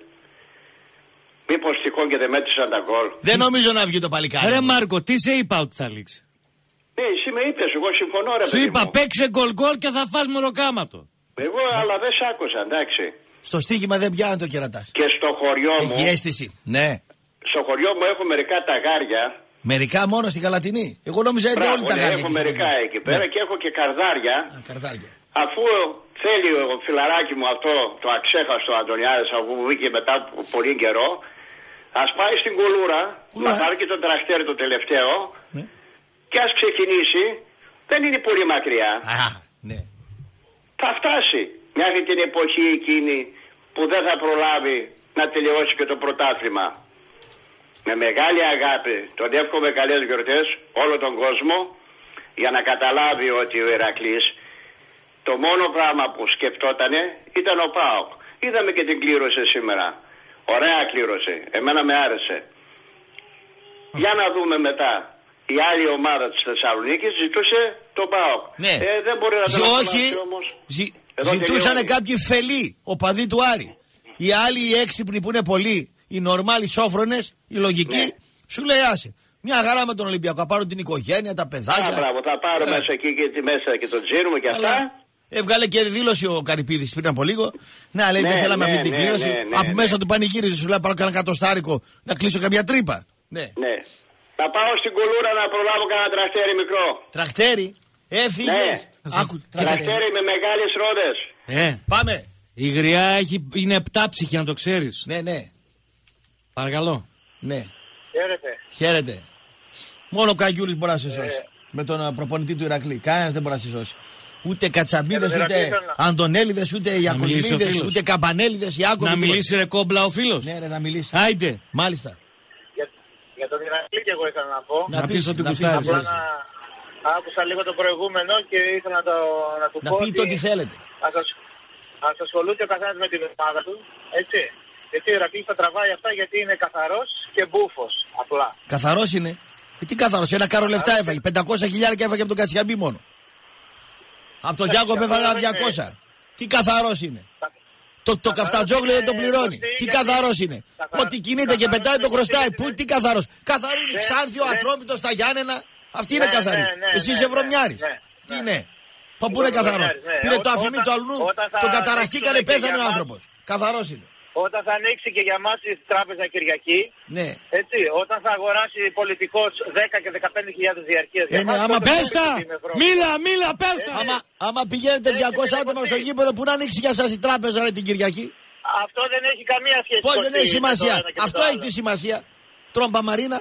Μήπως τυχόν και δεν μέτρησαν τα γκολ? Δεν νομίζω να βγει το παλικάρι. Ρε Μάρκο, τι σε είπα ότι θα λήξει. Ναι, εσύ με είπες, εγώ συμφωνώ ρε Σου παιδί είπα μου. παίξε γκολ γκολ και θα φας μεροκάματο. Εγώ αλλά δεν σ' άκουσα, εντάξει. Στο στοίχημα δεν πιάνει το κερατά. Και στο χωριό μου, Έχει αίσθηση. Ναι. στο χωριό μου έχω μερικά ταγάρια. Μερικά μόνο στην Καλατινή. Εγώ νόμιζα ότι Μπράβο, όλοι τα ναι, γάρια. έχω εκεί μερικά στο εκεί χωριό. πέρα Ναι. και έχω και καρδάρια. Α, καρδάρια. Αφού θέλει ο φιλαράκι μου αυτό το αξέχαστο Αντωνιάδης, αφού βγήκε μετά από πολύ καιρό, ας πάει στην Κουλούρα, Κουλούρα. να πάρει και τον τραχτέρι το τελευταίο Ναι. και ας ξεκινήσει. Δεν είναι πολύ μακριά. Α, ναι. Θα φτάσει μέχρι την εποχή εκείνη που δεν θα προλάβει να τελειώσει και το πρωτάθλημα. Με μεγάλη αγάπη τον εύχομαι καλές γιορτές όλο τον κόσμο, για να καταλάβει ότι ο Ηρακλής το μόνο πράγμα που σκεπτότανε ήταν ο ΠΑΟΚ. Είδαμε και την κλήρωση σήμερα. Ωραία κλήρωση. Εμένα με άρεσε. Για να δούμε μετά. Η άλλη ομάδα της Θεσσαλονίκης ζητούσε τον ΠΑΟΚ. Ναι. Ε, δεν μπορεί να Ζη- τον όχι, αφήσει όμως. ζη- Εδώ ζητούσαν τελειώνει. κάποιοι φελοί, οπαδοί του Άρη. Οι άλλοι, οι έξυπνοι που είναι πολλοί, οι νορμάλοι σόφρονες, οι λογικοί, Ναι. σου λέει άσε. Μια χαρά με τον Ολυμπιακό. Θα πάρουν την οικογένεια, τα Α, παιδάκια. μπράβο, θα πάρω Ε. μέσα εκεί και τη μέσα και τον τζίρουμε και αυτά. Αλλά έβγαλε και δήλωση ο Καρυπίδης πριν από λίγο. Ναι, λέει Ναι, δεν θέλαμε ναι, αυτή την ναι, κλήρωση. ναι, ναι, από ναι. μέσα του πανηγύριζε, σου λέει πάρω κανένα κατοστάρικο να κλείσω καμιά τρύπα. Ναι. Ναι. Θα πάω στην Κουλούρα να προλάβω κανένα τραχτέρι μικρό. Τρακτέρι, έφυγε. Ναι. Άκου, τρακτέρι. Τραχτέρι με μεγάλες ρόδες. Ε, Πάμε. η γριά έχει, είναι επτάψυχη, να το ξέρεις. Ναι, ναι, Παρακαλώ. ναι. Χαίρετε. Χαίρετε. Μόνο ο Καγιούλης μπορεί να σε σώσει. Με τον α, προπονητή του Ηρακλή. Κανένας δεν μπορεί να σε σώσει. Ούτε Κατσαμπίδες, Για τον ούτε Ηρακλή θέλω να- Αντωνέλιδες, ούτε μιλήσει ο Ιακωλιμίδες, φίλος. ούτε Καμπανέλιδες, Ιάκωβοι. Να τίποτα. μιλήσει ρε κόμπλα ο φίλος. Ναι, ρε, να μιλήσει. Άιντε. Μάλιστα. Για, για τον Ηρακλή και εγώ ήθελα να πω. Να πεις ότι να γουστάρεις. πεις, Απλά να άκουσα λίγο το προηγούμενο και ήθελα να, το, να του Να πω πείτε ό,τι θέλετε. ας, ασ- ας ασχολούνται ο καθένας με την ομάδα του, έτσι. Γιατί ο Ηρακλής θα τραβάει αυτά γιατί είναι καθαρός και μπούφος, απλά. Καθαρός είναι. Ε, τι καθαρός, ένα κάρο λεφτά έφαγε. πεντακόσια χιλιάρικα έφαγε από τον Κατσιαμπή μόνο. Από τον Γιάκο αυτό έφαγε δεν είναι. διακόσια. Τι καθαρός είναι. Θα- Το, το Καθαρός καφτατζόγλιο δεν είναι το πληρώνει. σωστή, Τι γιατί- καθαρός είναι. Καθαρός- Ό,τι κινείται και καθαρός πετάει το είναι χρωστάει. γιατί Πού, είναι- τι καθαρός. Καθαρή είναι Ναι, Ξάνθιο, ναι. Ατρόμητο, στα Γιάννενα. Αυτή είναι Ναι, καθαρή. ναι, ναι, Εσύ ναι, είσαι ναι, βρωμιάρης. ναι, Τι ναι. είναι. Πα πού Εγώ είναι καθαρός. βρωμιάρης, ναι. Πήρε το Ό- αφημί όταν- του αλλού, όταν θα τον καταραχτήκανε, ανοίξουν και πέθανε για ο μας- άνθρωπος. Καθαρός είναι. Όταν θα ανοίξει και για μας η τράπεζα Κυριακή, Ναι. έτσι, όταν θα αγοράσει πολιτικός δέκα και δεκαπέντε χιλιάδες διαρκείας Ε, για ναι, μας, άμα τότε Πες θα τα! είναι βρώμικο. Μίλα, μίλα, πες τα! Άμα, άμα πηγαίνετε Έχετε διακόσια άτομα στο λεγοτή. γήπεδο, που να ανοίξει για σας η τράπεζα ρε, την Κυριακή. Αυτό δεν έχει καμία σχέση. Πώς Κωστή, δεν έχει με το σημασία. ένα και με Αυτό το έχει άλλο. τη σημασία. Τρόμπα Μαρίνα.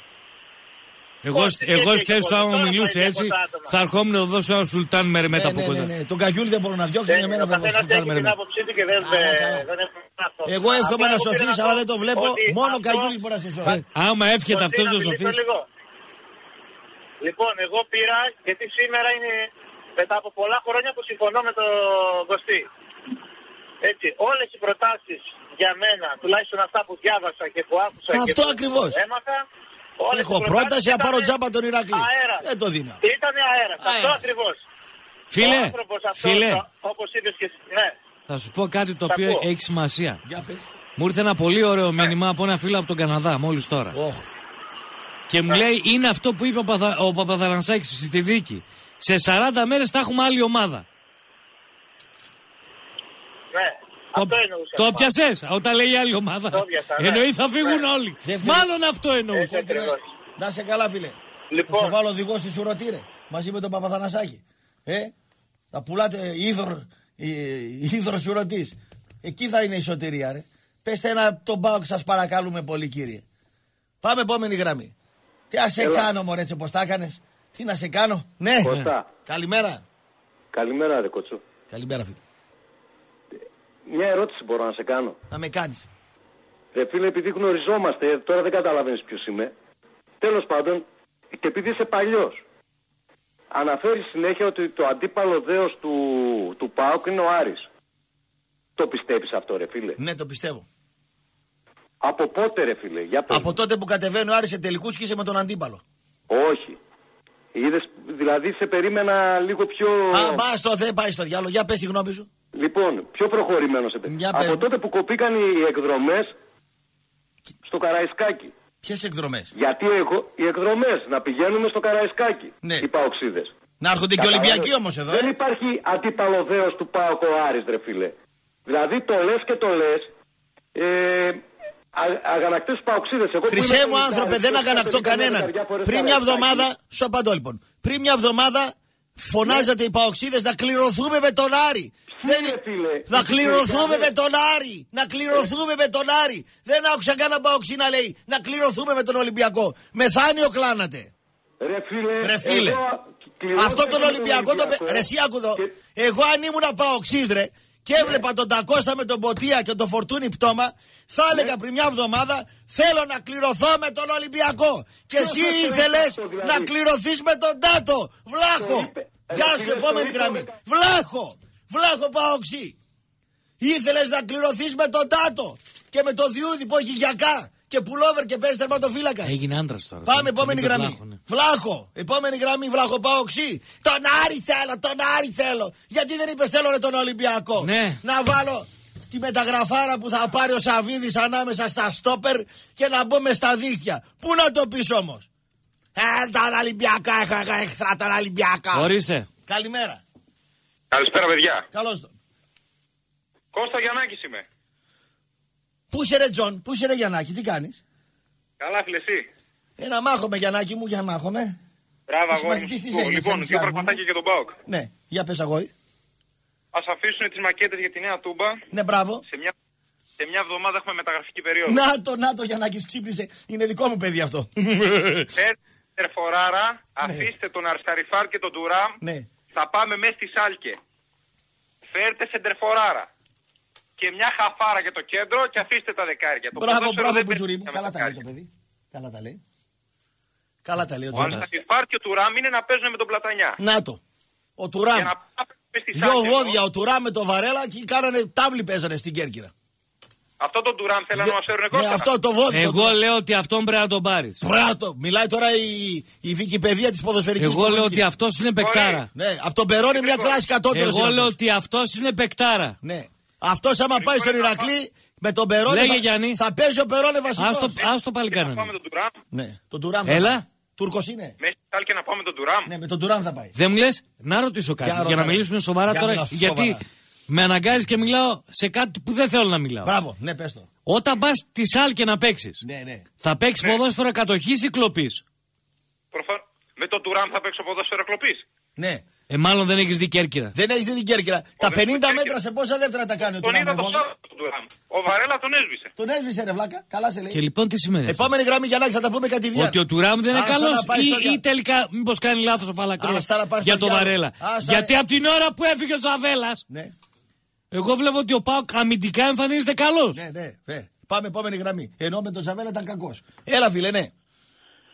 Εγώ, Πώς, τι εγώ έχει στέσω, από άμα τώρα μιλούσε πάει έτσι, διακόσια άτομα. θα ερχόμουν να δώσω ένα σουλτάν με μετά Ναι, από ναι, κοντά. ναι, ναι. Τον Καγιούλη δεν μπορούν να διώξουν. Δεν- Εμένα ο θα καθένας δώσουν έχει την εμένα. άποψή του και δεν, Καλά, δεν- καλά. δεν έχουμε αυτό. Εγώ εύχομαι Απλά να εγώ πήρα σωθείς, να αλλά πω δεν το βλέπω. ότι Μόνο ο αυτό- Καγιούλης μπορεί να σε σώσει. Ε, Άμα εύχεται Κωστή, αυτό να το μιλήσω σωθείς. λίγο. Λοιπόν, εγώ πήρα, γιατί σήμερα είναι μετά από πολλά χρόνια που συμφωνώ με τον Κωστή. Έτσι, όλες οι προτάσεις για μένα, τουλάχιστον αυτά που διάβασα και που άκουσα Αυτό και που ακριβώς. έμαθα, όλες Έχω οι προτάσεις πρόταση να πάρω τζάμπα τον Ηρακλή. Αέρα. Δεν το δίνω. Ήτανε αέρα. Αυτό ακριβώς. Φίλε, Ο άνθρωπος αυτός, φίλε, όπως είπες και εσύ, ναι. θα σου πω κάτι το Τα οποίο ακούω. έχει σημασία. Για πες. Μου ήρθε ένα πολύ ωραίο μήνυμα από ένα φίλο από τον Καναδά, μόλις τώρα. Όχ. Και μου λέει, είναι αυτό που είπε ο, Παθα... ο Παπαδαρανσάκης στη δίκη. Σε σαράντα μέρες θα έχουμε άλλη ομάδα. Ναι, Το, αυτό εννοούσα. το πιασες όταν λέει άλλη ομάδα. Το πιάσα, ναι. Εννοεί θα φύγουν Ναι. όλοι. Δεύτερη- Μάλλον αυτό εννοούσε. Έτσι ακριβώς. Να σε καλά, φίλε. Λοιπόν. Θα σε βάλω οδηγό στη Σουρωτήρε μαζί με τον Παπαθανασάκη. Ε, θα πουλάτε ήθρο, ήθρο Σουρωτής. Εκεί θα είναι η σωτηρία, ρε. Πέστε ένα τον Πάοκ, σας παρακαλούμε πολύ, κύριε. Πάμε επόμενη γραμμή. Τι να σε κάνω, μωρέ, έτσι όπως τα έκανες. Τι να σε κάνω. Ναι. Κώστα. Καλημέρα. Καλημέρα, ρε Κοτσό. Καλημέρα, φίλε. Μια ερώτηση μπορώ να σε κάνω. Να με κάνεις. Ρε φίλε, επειδή γνωριζόμαστε, τώρα δεν καταλαβαίνεις ποιος είμαι. Τέλος πάντων, και επειδή είσαι παλιός, αναφέρεις συνέχεια ότι το αντίπαλο δέος του, του ΠΑΟΚ είναι ο Άρης. Το πιστεύεις αυτό, ρε φίλε? Ναι, το πιστεύω. Από πότε, ρε φίλε? Για πες. Από τότε που κατεβαίνει ο Άρης σε τελικούς και είσαι με τον αντίπαλο. Όχι. Είδες, δηλαδή σε περίμενα λίγο πιο... Α, μπα στο δεν πάει στο διάλογο. Για πες τη γνώμη σου. Λοιπόν, πιο προχωρημένο σε περίμενα. Για πες. Από τότε που κοπήκαν οι εκδρομές στο Καραϊσκάκι. Ποιες εκδρομές. Γιατί έχω οι εκδρομές να πηγαίνουμε στο Καραϊσκάκι. Ναι. Οι Παοξίδες. Να έρχονται και Ολυμπιακοί όμως εδώ. Δεν Ε. υπάρχει αντίπαλο δέος του ΠΑΟΚ ο Άρης, ρε φίλε. Δηλαδή το λες και το λες. Ε, α, αγανακτές τους Παοξίδες. Εγώ που Χρυσέ είμαι μου άνθρωποι, δεν πενηντάρης, αγανακτώ έχω κάνει κανέναν. δεκαριά φορές Πριν μια Καραϊσκάκι. εβδομάδα, σου απαντώ λοιπόν. Πριν μια εβδομάδα φωνάζατε οι Παοξίδες να κληρωθούμε με τον Άρη. Δεν... ρε, φίλε. Να κληρωθούμε Φίλε. με τον Άρη. Να κληρωθούμε με τον Άρη. Δεν άκουσα κανένα Παοξί να λέει να κληρωθούμε με τον Ολυμπιακό. Μεθάνιο κλάνατε. Ρε φίλε. Ρε φίλε. εγώ κληρώθηκα Αυτό τον με Ολυμπιακό, τον... Ολυμπιακό ρε εσύ άκου εδώ. και- Εγώ αν ήμουν Παοξής, ρε, και έβλεπα τον Τακώστα με τον Ποτία και τον Φορτούνι πτώμα, θα έλεγα πριν μια εβδομάδα θέλω να κληρωθώ με τον Ολυμπιακό. Και εσύ θα θέλεις ήθελες αυτό, δηλαδή? να κληρωθείς με τον Τάτο. Βλάχο. Το είπε. Γεια Ρε σου, φίλε, επόμενη το είπε γραμμή. μετά. Βλάχο. Βλάχο Παοξή. Ήθελες να κληρωθείς με τον Τάτο και με τον Διούδη που έχει γιακά και πουλόβερ και παίζει τερματοφύλακα. Έγινε άντρας τώρα. Πάμε, Τον επόμενη είπε γραμμή. Βλάχο, ναι. Βλάχο. Επόμενη γραμμή, Βλάχο Παοξή. Τον Άρη θέλω, τον Άρη θέλω. Γιατί δεν είπε θέλω ρε τον Ολυμπιακό. Ναι. Να βάλω τη μεταγραφάρα που θα πάρει ο Σαββίδης ανάμεσα στα στόπερ και να μπούμε στα δίχτυα. Πού να το πεις όμως. Ε, τον Ολυμπιακό, έχω εγώ εχθρά τον Ολυμπιακό. Ορίστε. Καλημέρα. Καλησπέρα, παιδιά. Καλώς τον. Κώστα Γιαννάκης είμαι. Πού είσαι ρε Τζον, πού είσαι ρε Γιαννάκη, τι κάνεις. Καλά, φίλε, εσύ. Ένα μάχομαι Γιαννάκη μου, για μάχομαι. Μπράβο, Είσαι αγόρι μαθητής της μου. Έλληνας, Λοιπόν, σαν δύο ψάχνουμε. πραγματάκια για τον ΠΑΟΚ. Ναι, για πες αγόρι. Ας αφήσουν τις μακέτες για τη νέα τούμπα. Ναι, μπράβο. Σε μια, σε μια εβδομάδα έχουμε μεταγραφική περίοδο. Να το, να το Γιαννάκης ξύπνησε. Είναι δικό μου παιδί αυτό. Φέρτε τερφοράρα, αφήστε τον Αρσαριφάρ και τον Τουράμ. Ναι. Θα πάμε μέσα στη Σάλκε. Φέρτε σεντερφοράρα. Και μια χαφάρα για το κέντρο και αφήστε τα δεκάρια. Το Μπράβο, ποδόσφαιρο μπράβο δεν Μπουτζουρί μου. παίζει Καλά με τα λέει το δεκάρια. παιδί. Καλά τα λέει. Καλά τα λέει ο Ο Τζόνας. Αρσαριφάρ και ο Τουράμ είναι να παίζουν με τον Πλατανιά. Να το. Ο Τουράμ. Για να πάμε στη Δυο Σάλκε. βόδια ο Τουράμ με το Βαρέλα και κάνανε τάβλη παίζανε στην Κέρκυρα. Αυτό τον Τουράμ θέλουν να μας φέρουν Ναι, Κώστα. αυτό το βόδι. το Εγώ Τουράμ. λέω ότι αυτόν πρέπει να τον πάρει. Μπράτο. Μιλάει τώρα η, η Βικιπαιδεία της ποδοσφαιρικής Εγώ λέω πολιτικής. ότι αυτό είναι παικτάρα. Ναι, από τον Περόνι μια κλάση κατώτερος. Εγώ είναι λέω αυτός. ότι αυτό είναι παικτάρα. Ναι. Αυτός άμα πάει στον Ηρακλή με τον Περόνι Λέγε, θα, Γιάννη. θα παίζει ο Περόνι βασικός. Ας το, ας το πάλι Και να κάνανε. πάμε τον Τουράμ. Ναι, τον Τουράμ. Έλα. Τούρκος είναι. Μέσα στη Σάλκε να πάμε τον Τουράμ. Ναι, με τον Τουράμ θα πάει. Δεν μου λες, να ρωτήσω κάτι Για για, να ρώτα, μιλήσουμε ρε. σοβαρά Για τώρα. μιλάω Γιατί σοβαρά. με αναγκάζει και μιλάω σε κάτι που δεν θέλω να μιλάω. Μπράβο, ναι, πες το. Όταν πα τη Σάλκε να παίξει, Ναι, ναι. θα παίξει Ναι. ποδόσφαιρο κατοχή ή κλοπή. Προφανώς. Με τον Τουράμ θα παίξω ποδόσφαιρο κλοπής. Ναι. Ε, μάλλον δεν έχει δει Κέρκυρα. Δεν έχει δει την Κέρκυρα. Τα δεν πενήντα έχει μέτρα Κέρκυρα. σε πόσα δεύτερα τα κάνει ο Τον είδα Τουράμ. το εγώ. Σάββατο τον Τουράμ. Ο Βαρέλα τον έσβησε. Τον έσβησε ρε βλάκα. Καλά σε λέει. Και λοιπόν τι σημαίνει αυτό? Επόμενη γραμμή Γιαννάκη θα τα πούμε κατηδίαν. Ότι ο Τουράμ δεν είναι Άστα καλό να πάει στο ή, δια- ή τελικά μήπω κάνει λάθο ο Φαλακρός Άστα να πάει στο για τον διάλογο. Βαρέλα. Άστα- Γιατί από την ώρα που έφυγε ο Τζαβέλα, Ναι, εγώ βλέπω ότι ο Πάοκ αμυντικά εμφανίζεται καλό. ναι, ναι, ναι. Πάμε επόμενη γραμμή. Ενώ με τον Τζαβέλα ήταν κακός. Έλα φίλε, ναι.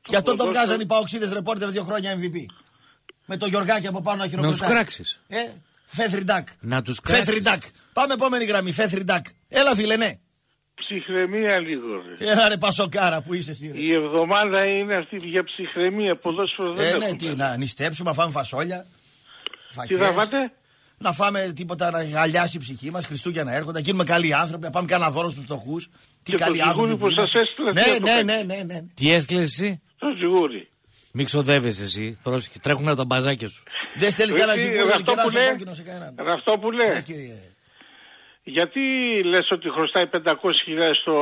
Και αυτό το βγάζαν οι παοξίδες ρεπόρτερ δύο χρόνια εμ βι πι. Με το Γιωργάκι από πάνω να χειροκροτάει. Να τους κράξεις. Ε, Φέθριντακ. Να τους κράξεις. Φέθριντακ. Πάμε επόμενη γραμμή. Φέθριντακ. Έλα φίλε, ναι. Ψυχραιμία λίγο. Ρε. Έλα ρε πασοκάρα που είσαι εσύ. Ρε. Η εβδομάδα είναι αυτή για ψυχραιμία. Ποδόσφαιρο δεν Ε, έχουμε. ναι, τι, να νηστέψουμε, να φάμε φασόλια. Τι θα φάτε? Να φάμε τίποτα να γαλιάσει η ψυχή μας. Χριστούγεννα έρχονται, να γίνουμε καλοί άνθρωποι, να πάμε κανένα δώρο στους φτωχούς. Τι Και καλοί το ζυγούρι άνθρωποι. που σας έστειλα. Ναι, ναι, ναι, ναι, ναι. Τι έστειλες εσύ? Το ζυγούρι. Μην ξοδεύεσαι εσύ. Πρόσεχε, τρέχουν τα μπαζάκια σου. Δεν στέλνει κανένα Εσύ, ζυγούρι, αυτό που λέει, κόκκινο σε κανέναν. αυτό που λέει. Ναι, κύριε. Γιατί λες ότι χρωστάει πεντακόσιες χιλιάδες στο...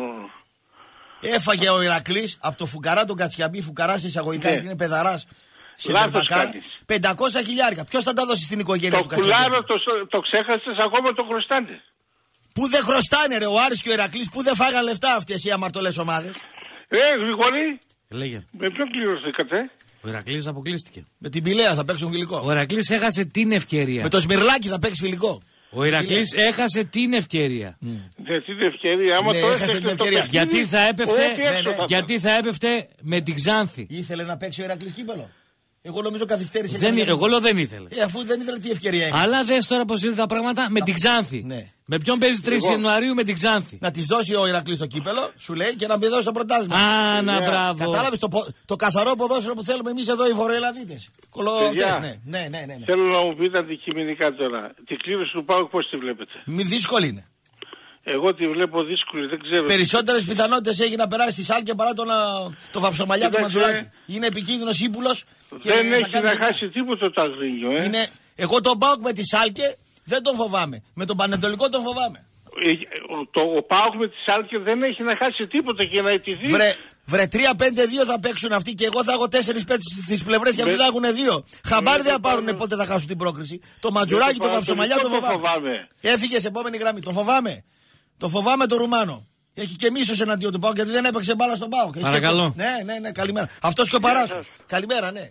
Έφαγε ο Ηρακλής από το φουκαρά τον Κατσιαμπή, φουκαρά σε εισαγωγικά, Ναι. γιατί είναι πεδαράς. Σε Λάθος Δερμπακάρα, κάνεις. πεντακόσια χιλιάρικα. Ποιος θα τα δώσει στην οικογένεια Το του Κατσιαμπή? κουλάρο το, το ξέχασες, ακόμα το χρωστάνε. Πού δεν χρωστάνε ρε ο Άρης και ο Ηρακλής, πού δεν φάγαν λεφτά αυτές οι αμαρτωλές ομάδες? Ε, Γρηγόρη, Λέγε. με ποιον κληρωθήκατε? Ο Ηρακλής αποκλείστηκε. Με την Πηλαία θα παίξουν φιλικό. Ο Ηρακλής έχασε την ευκαιρία. Με το Σμυρλάκι θα παίξει φιλικό. Ο Ηρακλής έχασε την ευκαιρία. Δεν την ευκαιρία, άμα Ναι, το έχασε έφτιαξε την το ευκαιρία. παιχνίδι, Γιατί θα έπεφτε, ό,τι έξω ναι, ναι, θα γιατί θα έπεφτε με την Ξάνθη. Ήθελε να παίξει ο Ηρακλής κύπελο. Εγώ νομίζω καθυστέρησε. Δεν, κανένα- εγώ λέω δεν ήθελε. Ε, αφού δεν ήθελε τι ευκαιρία έχει. Αλλά δες τώρα πως είναι τα πράγματα με την Ξάνθη. Ναι. Με ποιον παίζει τρεις Λοιπόν. Ιανουαρίου? Με την Ξάνθη. Να τη δώσει ο Ηρακλής το κύπελο, σου λέει, και να μην δώσει το πρωτάθλημα. Α, να μπράβο. Κατάλαβες το, πο- το καθαρό ποδόσφαιρο που θέλουμε εμείς εδώ οι Βορειοελλαδίτες. Κολοαυτές, Παιδιά. ναι. Ναι, ναι, ναι, ναι. Θέλω να μου πείτε αντικειμενικά τώρα. Την κλήρωση του ΠΑΟΚ πώς τη βλέπετε? Μη δύσκολη είναι. Εγώ τη βλέπω δύσκολη, δεν ξέρω. Περισσότερες πιθανότητες έχει να περάσει στη Σάλκε παρά τον, α, το Βαψομαλιά του Κοίταξε. Ματζουράκη. Είναι επικίνδυνος ύπουλος. και Δεν θα έχει κάνει να δουλειά. χάσει τίποτα το Αγρίνιο, ε. Είναι... Εγώ τον Πάοκ με τη Σάλκε δεν τον φοβάμαι. Με τον Πανετολικό τον φοβάμαι. Ε, ο- το, ο ΠΑΟΚ με τη Σάλκε δεν έχει να χάσει τίποτα και να ετηθεί. Βρε, βρε τρία πέντε δύο θα παίξουν αυτοί και εγώ θα έχω τέσσερις πέντε στις πλευρές και αυτοί Με- θα έχουν δύο. Χαμπάρι με δεν θα το πάρουν πάνω- πότε θα χάσουν την πρόκριση. Το Ματζουράκι, Με το το Βαψομαλιά τον Πανετολικό το φοβάμαι. φοβάμαι. Έφυγε σε επόμενη γραμμή. Τον φοβάμαι. Το φοβάμαι το Ρουμάνο. Έχει και μίσος εναντίον του Πάοκ γιατί δεν έπαιξε μπάλα στον Πάοκ. Έχει Παρακαλώ. και- Ναι, ναι, ναι, καλημέρα. Αυτός και ο Παράσχος. Καλημέρα, ναι.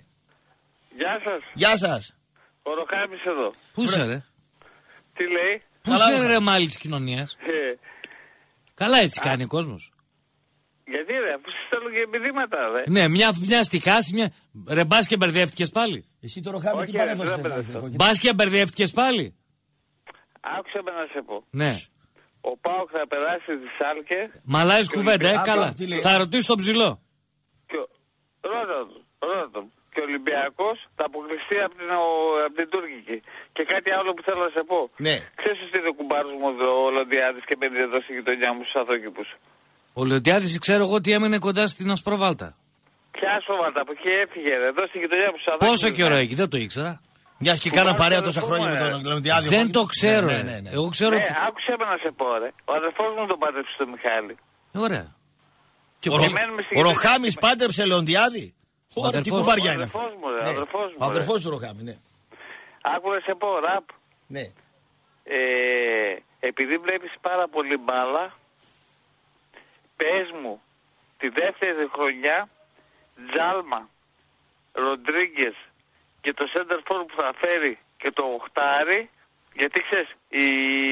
Γεια σας. Γεια σας. Ο Ροκάμης εδώ. Πού είσαι ρε? Τι λέει? Πού Καλά, είσαι ρε. ρε μάλι της κοινωνίας? Ε, Καλά έτσι κάνει ο κόσμος. γιατί ρε, αφού σας στέλνω και επιδήματα ρε. Ναι, μια, μια στιχάση, μια... Ρε μπας και μπερδεύτηκες πάλι. Εσύ το Ροχάμι Όχι, τι ρε, πανέφερες δεν θες να μπερδευτώ. έχεις, κόκκινο. Μπας και μπερδεύτηκες πάλι. Άκουσα με να σε πω. Ναι. Ο ΠΑΟΚ θα περάσει τη Σάλκε Μαλάεις κουβέντα, ε, Α, καλά. τι λέει. Θα ρωτήσω τον ψηλό. και ο... Ρώτα τον, ρώτα τον. Και ο Ολυμπιακός θα αποκλειστεί από την, ο- από την Τούρκικη. Και κάτι άλλο που θέλω να σε πω. Ναι. Ξέρεις ότι είναι ο κουμπάρος μου ο Λοντιάδης και πέντε εδώ στη γειτονιά μου στους Αθώκηπους. Ο Λεοντιάδης ξέρω εγώ ότι έμενε κοντά στην Ασπροβάλτα. Ποια σοβαρά, από εκεί έφυγε ρε, εδώ στη γειτονιά μου στους Αθώκηπους. Πόσο καιρό έχει, δεν το ήξερα. Μιας και κάνα Κουμπάρος παρέα το τόσα πούμε, χρόνια με ρε. τον Λεοντιάδη. Δεν το ξέρω. Ναι, ρε. ναι, ναι. Εγώ ξέρω Ναι, ότι... άκουσε με να σε πω ρε. Ο αδερφός μου τον πάτρεψε στο Μιχάλη. Ωραία. Και Ο, προ- Ρο... μένουμε στη ο γειτονιά. Ροχάμις πάντρεψε Λεοντιάδη. Ωραία, τι αδερφός. κουμπαριά Ο είναι αυτό. αδερφός μου ρε, Ναι. ο αδερφός μου Ο ρε. αδερφός του Ροχάμι, ναι. Άκου να σε πω ραπ. Ναι. Ε, επειδή βλέπεις πάρα πολύ μπάλα, πες μου τη δεύτερη χρονιά Τζάλμα, Ροντρίγκες και το center for που θα φέρει και το οχτάρι, γιατί ξέρεις οι,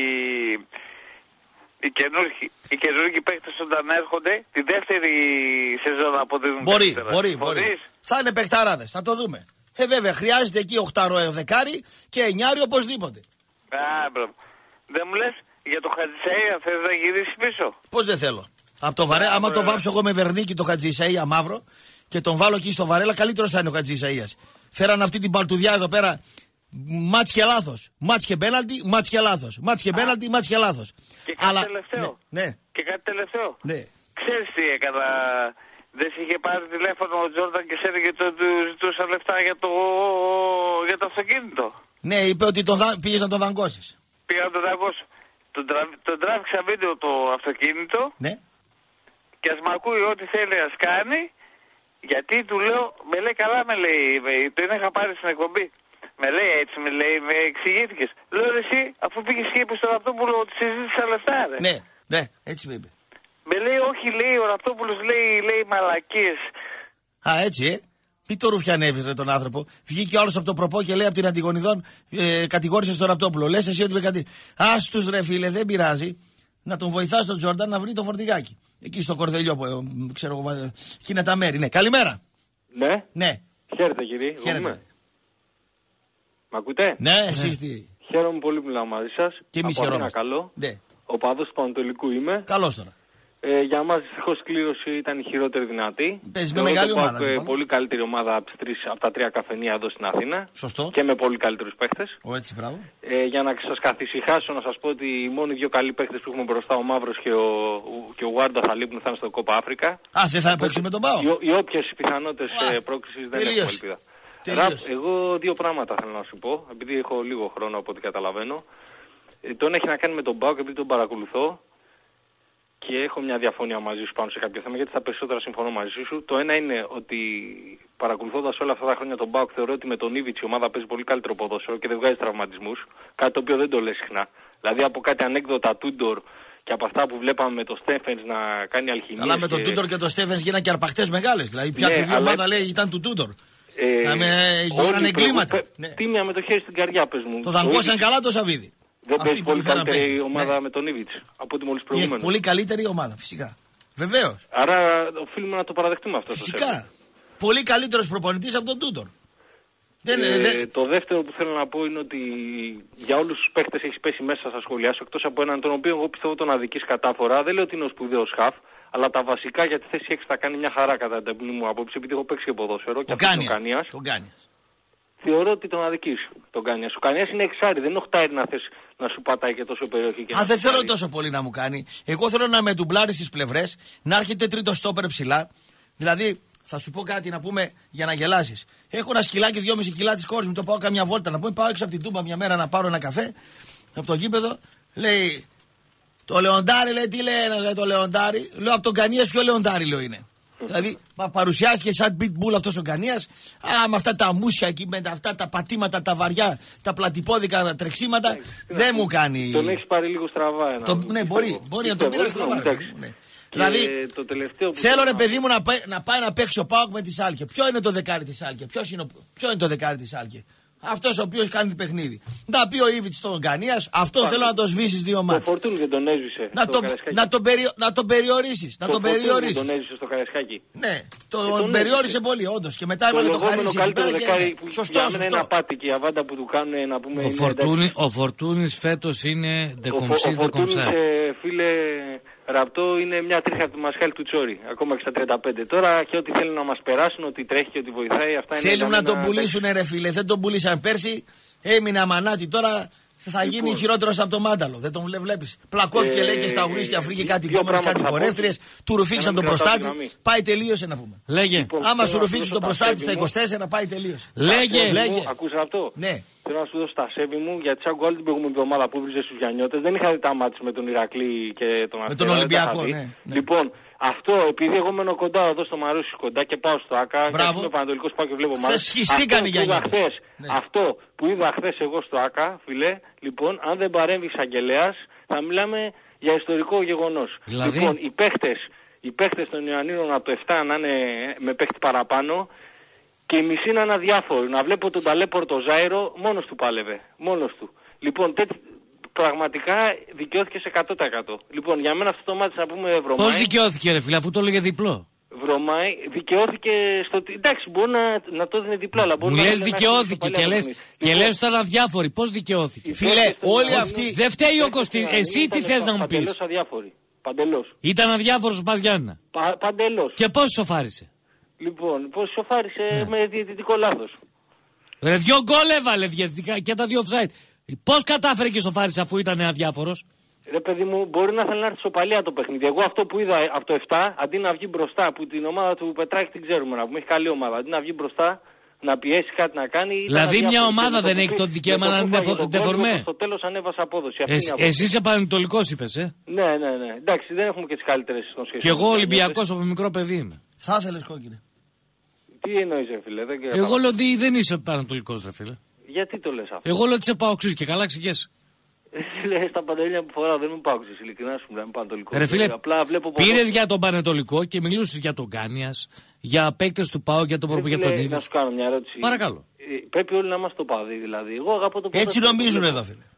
οι καινούργοι οι καινούργοι παίκτες όταν έρχονται τη δεύτερη σεζόν αποδίδουν Μπορεί, καλύτερα. μπορεί, μπορεί. Μπορείς? Θα είναι παιχταράδες, θα το δούμε. Ε, βέβαια, χρειάζεται εκεί οχτάρο ε, δεκάρι και εννιάρι οπωσδήποτε. Α, μπρο. Δεν μου λες για το Χατζησαΐα θες να γυρίσεις πίσω? Πώς δεν θέλω. Από το βαρέ, άμα το βάψω εγώ με βερνίκι το Χατζη Ισαΐα μαύρο και τον βάλω εκεί στο βαρέλα, καλύτερος θα είναι ο Χατζη Ισαΐας. Φέραν αυτή την παλτουδιά εδώ πέρα. Μάτς και λάθος. Μάτς και πέναλτι, μάτς και λάθος. Μάτς και πέναλτι, μάτς και λάθος. Και κάτι τελευταίο. Ναι, ναι, Και κάτι τελευταίο. ναι. Ξέρεις τι έκανα? Δεν σε είχε πάρει τηλέφωνο ο Τζόρνταν και σε έλεγε ότι του ζητούσα λεφτά για το, για το αυτοκίνητο. Ναι, είπε ότι τον δα... πήγες να τον δαγκώσεις. Πήγα να τον δαγκώσω. Τον, τραβ... τον τράβηξα βίντεο το αυτοκίνητο Ναι. και ας μ' ακούει ό,τι θέλει να κάνει, γιατί του λέω, με λέει καλά με λέει, με, τον είχα πάρει στην εκπομπή. Με λέει έτσι, με λέει, με εξηγήθηκες. Λέω ρε εσύ, αφού πήγες και είπες στον Ραπτόπουλο ότι συζήτησα λεφτά ρε. Ναι, ναι, έτσι με είπε. Με λέει όχι, λέει ο Ραπτόπουλος, λέει, λέει μαλακίες. Α, έτσι, ε. Μην το ρουφιανεύεις ρε τον άνθρωπο. Βγήκε όλος από το προπό και λέει από την Αντιγονιδών, ε, κατηγόρησε τον Ραπτόπουλο. Λες εσύ ότι με κατη... Άστους ρε φίλε, δεν πειράζει. Να τον βοηθάς τον Τζόρνταν να βρει το φορτηγάκι. Εκεί στο Κορδελιό, που, ξέρω εγώ, εκεί είναι τα μέρη. Ναι, καλημέρα. Ναι. Ναι. Χαίρετε κύριε. Χαίρετε. Μ' ακούτε? Ναι, εσείς τι. Χαίρομαι πολύ που μιλάω μαζί σας. Και εμείς από χαιρόμαστε. καλό. Ναι. Ο παδός του Πανατολικού είμαι. Καλώς τώρα. Ε, για μας δυστυχώς η κλήρωση ήταν η χειρότερη δυνατή. Παίζει με μεγάλη το ομάδα. ΠΑΟΚ, Λοιπόν. πολύ καλύτερη ομάδα από, τις τρεις, από τα τρία καφενεία εδώ στην Αθήνα. Σωστό. Και με πολύ καλύτερους παίχτες. Ο έτσι, μπράβο. Ε, για να σας καθησυχάσω να σας πω ότι οι μόνοι δύο καλοί παίχτες που έχουμε μπροστά, ο Μαύρος και ο, και ο Γουάρντα θα λείπουν, θα είναι στο Κόπα Αφρικα. Α, δεν θα παίξουμε τον ΠΑΟΚ. Οι, οι όποιες πιθανότητες ε, πρόκρισης δεν έχουμε ελπίδα. Ραπ, εγώ δύο πράγματα θέλω να σου πω, επειδή έχω λίγο χρόνο από ό,τι καταλαβαίνω. Ε, το ένα έχει να κάνει με τον ΠΑΟΚ, επειδή τον παρακολουθώ και έχω μια διαφωνία μαζί σου πάνω σε κάποιο θέμα, γιατί στα περισσότερα συμφωνώ μαζί σου. Το ένα είναι ότι παρακολουθώντας όλα αυτά τα χρόνια τον ΠΑΟΚ, θεωρώ ότι με τον Ήβιτς η ομάδα παίζει πολύ καλύτερο ποδόσφαιρο και δεν βγάζει τραυματισμούς, κάτι το οποίο δεν το λέει συχνά. Δηλαδή από κάτι ανέκδοτα Τούντορ και από αυτά που βλέπαμε με τον Στέφενς να κάνει αλχημίες. Αλλά με τον και... Τούντορ και τον Στέφενς γίνανε και αρπαχτές μεγάλες. Δηλαδή ποια ναι, ακριβή αλλά... ομάδα λέει ήταν του Τούντορ. Ε, να με γίνανε εγκλήματα. Ναι. Τίμια με το χέρι στην καρδιά, πες μου. Το δαγκώσαν καλά το Σαββίδι. Δεν παίζει πολύ καλύτερη ομάδα ναι. με τον Ήβιτς από ό,τι μόλις προηγούμενο. Είναι πολύ καλύτερη ομάδα, φυσικά. Βεβαίως. Άρα οφείλουμε να το παραδεχτούμε αυτό. Φυσικά. Πολύ καλύτερος προπονητής από τον Τούντορ. Ε, δε... Το δεύτερο που θέλω να πω είναι ότι για όλους τους παίχτες έχεις πέσει μέσα στα σχολεία σου, εκτός από έναν τον οποίο εγώ πιστεύω τον αδικείς κατάφορα. Δεν λέω ότι είναι ο σπουδαίος χαφ, αλλά τα βασικά για τη θέση έξι θα κάνει μια χαρά κατά την μου άποψη, επειδή έχω παίξει και ποδόσφαιρο. Και αυτό τον Κάνιας. Θεωρώ ότι τον αδικείς τον Κάνιας. Ο Κάνιας είναι εξάρι, δεν είναι οχτάρι να θες να σου πατάει και τόσο περιοχή. Και Α, δεν θέλω τόσο πολύ να μου κάνει. Εγώ θέλω να με ντουμπλάρει στις πλευρές, να έρχεται τρίτο στόπερ ψηλά. Δηλαδή, θα σου πω κάτι να πούμε για να γελάσεις. Έχω ένα σκυλάκι δυόμισι κιλά της κόρης μου, το πάω καμιά βόλτα να πούμε. Πάω έξω από την Τούμπα μια μέρα να πάρω ένα καφέ από το γήπεδο. Λέει, το λεοντάρι, λέει, τι λέει, λέει το λεοντάρι. Λέω από τον Κανίας, ποιο λεοντάρι λέω είναι. Δηλαδή, παρουσιάστηκε σαν pitbull αυτός ο Κανίας. Α, με αυτά τα μουσια εκεί, με αυτά τα πατήματα, τα βαριά, τα πλατυπώδικα τρεξίματα. Δεν μου κάνει. Τον έχεις πάρει λίγο στραβά. Το, ναι, μπορεί, μπορεί να τον πήρε στραβά. Δηλαδή, το τελευταίο που θέλω ρε παιδί μου να πάει, να πάει να παίξει ο ΠΑΟΚ με τη Σάλκε. Ποιο είναι το δεκάρι της Σάλκε, Ποιος είναι, ποιο είναι το δεκάρι της Σάλκε. Αυτός ο οποίος κάνει το παιχνίδι. Να πει ο Ήβιτς στον Κανίας, αυτό Πάλι. θέλω να το σβήσεις δύο μάτς. Το Φορτούνι δεν τον έσβησε. Να, το, να, τον περιο, να τον περιορίσεις. Να το τον περιορίσεις. τον έσβησε στο Καραϊσκάκι. Ναι, τον, τον περιόρισε πολύ, όντως. Και μετά έβαλε το Χαρίσι εκεί πέρα. Και... Σωστό, σωστό. Είναι ένα πάτη και η αβάντα που του κάνουν να πούμε. Ο, Φορτούνι, ο Φορτούνης φέτος είναι ντεκομψή, ντεκομψά. Φίλε. Ραπτό είναι μια τρίχα του μασχάλη του Τσόρι, ακόμα και στα τριάντα πέντε. Τώρα και ό,τι θέλουν να μας περάσουν, ότι τρέχει και ότι βοηθάει, αυτά είναι. Θέλουν να τον πουλήσουν, ρε φίλε. Δεν τον πουλήσαν πέρσι. Έμεινε αμανάτι. Τώρα θα γίνει λοιπόν χειρότερος από το Μάνταλο. Δεν τον βλέπεις. Πλακώθηκε ε, λέει και στα ουρίσια, βρήκε κάτι κόμμενες, κάτι πορεύτριες. Του ρουφήξαν τον προστάτη. Πάει τελείωσε να πούμε. Λέγε. Λοιπόν, άμα σου ρουφήξει τον προστάτη στα είκοσι τέσσερα, πάει τελείωσε. Λέγε. Λέγε. Ακούς αυτό. Ναι. Θέλω να σου δώσω τα σέβη μου, γιατί σαν γκολ την προηγούμενη εβδομάδα που βρίσκε στους Γιαννιώτες δεν είχα δει τα μάτς με τον Ηρακλή και τον Αστέρα. Με τον Ολυμπιακό, ναι, ναι. Λοιπόν, αυτό επειδή εγώ μένω κοντά εδώ στο Μαρούσι κοντά και πάω στο ΆΚΑ, και είμαι Πανατολικός, πάω και βλέπω μάτς. Σχιστήκαν οι Γιαννιώτες. Ναι. Αυτό που είδα χθες εγώ στο ΆΚΑ, φιλέ, λοιπόν, αν δεν παρέμβει εισαγγελέας, θα μιλάμε για ιστορικό γεγονός. Δηλαδή? Λοιπόν, οι παίχτες, οι παίχτες των Ιωαννίνων από το επτά να είναι με παίχτη παραπάνω. Και η μισή είναι αδιάφορη. Να βλέπω τον ταλέπορτο Ζάιρο, μόνος του πάλευε. Μόνος του. Λοιπόν, τέτοι, πραγματικά δικαιώθηκε σε εκατό τοις εκατό. Λοιπόν, για μένα αυτό το μάτι να πούμε Βρωμάη. Πώς δικαιώθηκε ρε φίλε, αφού το έλεγε διπλό. Βρωμάη, δικαιώθηκε στο... Εντάξει, μπορεί να, να το δίνει διπλό, αλλά μπορεί μου να... Μου λες δικαιώθηκε και λες, λοιπόν, και λες τώρα αδιάφοροι. Πώς δικαιώθηκε. Φίλε, όλοι αυτοί... Δεν φταίει ο Κωστή. Εσύ τι θες να μου πεις. Παντελώς αδιάφοροι. Παντελώς. Ήταν αδιάφορος ο Πας Γιάννηνα. Πα, παντελώς. Και πώς σοφάρισε. Λοιπόν, πώς σοφάρισε ναι. με διαιτητικό λάθος. Ρε δυο γκολ έβαλε διαιτητικά και τα δύο offside. Πώς κατάφερε και σοφάρισε αφού ήταν αδιάφορος. Ρε παιδί μου, μπορεί να θέλει να έρθει σοπαλία το παιχνίδι. Εγώ αυτό που είδα από το επτά, αντί να βγει μπροστά, που την ομάδα του Πετράκη την ξέρουμε να πούμε, έχει καλή ομάδα, αντί να βγει μπροστά, να πιέσει κάτι να κάνει... Δηλαδή μια ομάδα δεν έχει το δικαίωμα να είναι δεφορμέ. Στο τέλος ανέβασε απόδοση. Εσύ είσαι Πανετολικός είπες, ε. Ναι, ναι, ναι. Εντάξει, δεν έχουμε και τις καλύτερες στον σχέση. Και εγώ Ολυμπιακός από μικρό παιδί είμαι. Θα ήθελες κόκκινε. Τι εννοείς ρε φίλε, δεν ξέρω. Εγώ λέω ότι δεν είσαι Πανετολικός ρε φίλε. Γιατί το λες αυτό. Εγώ λέω ότι είσαι Παοξής και καλά ξηγέσαι. Λέει στα παντελήνια που φοράω δεν είμαι Παοξής, ειλικρινά σου μιλάμε Πανετολικό. Ρε φίλε, πήρες για τον Πανετολικό και μιλούσες για τον Κάνιας, για παίκτες του ΠΑΟ, για τον Προπο, για τον Ήβιτς. Να σου κάνω μια ερώτηση. Παρακαλώ. Πρέπει όλοι να είμαστε το παδί δηλαδή. Εγώ αγαπώ το έτσι νομίζουν εδώ φίλε.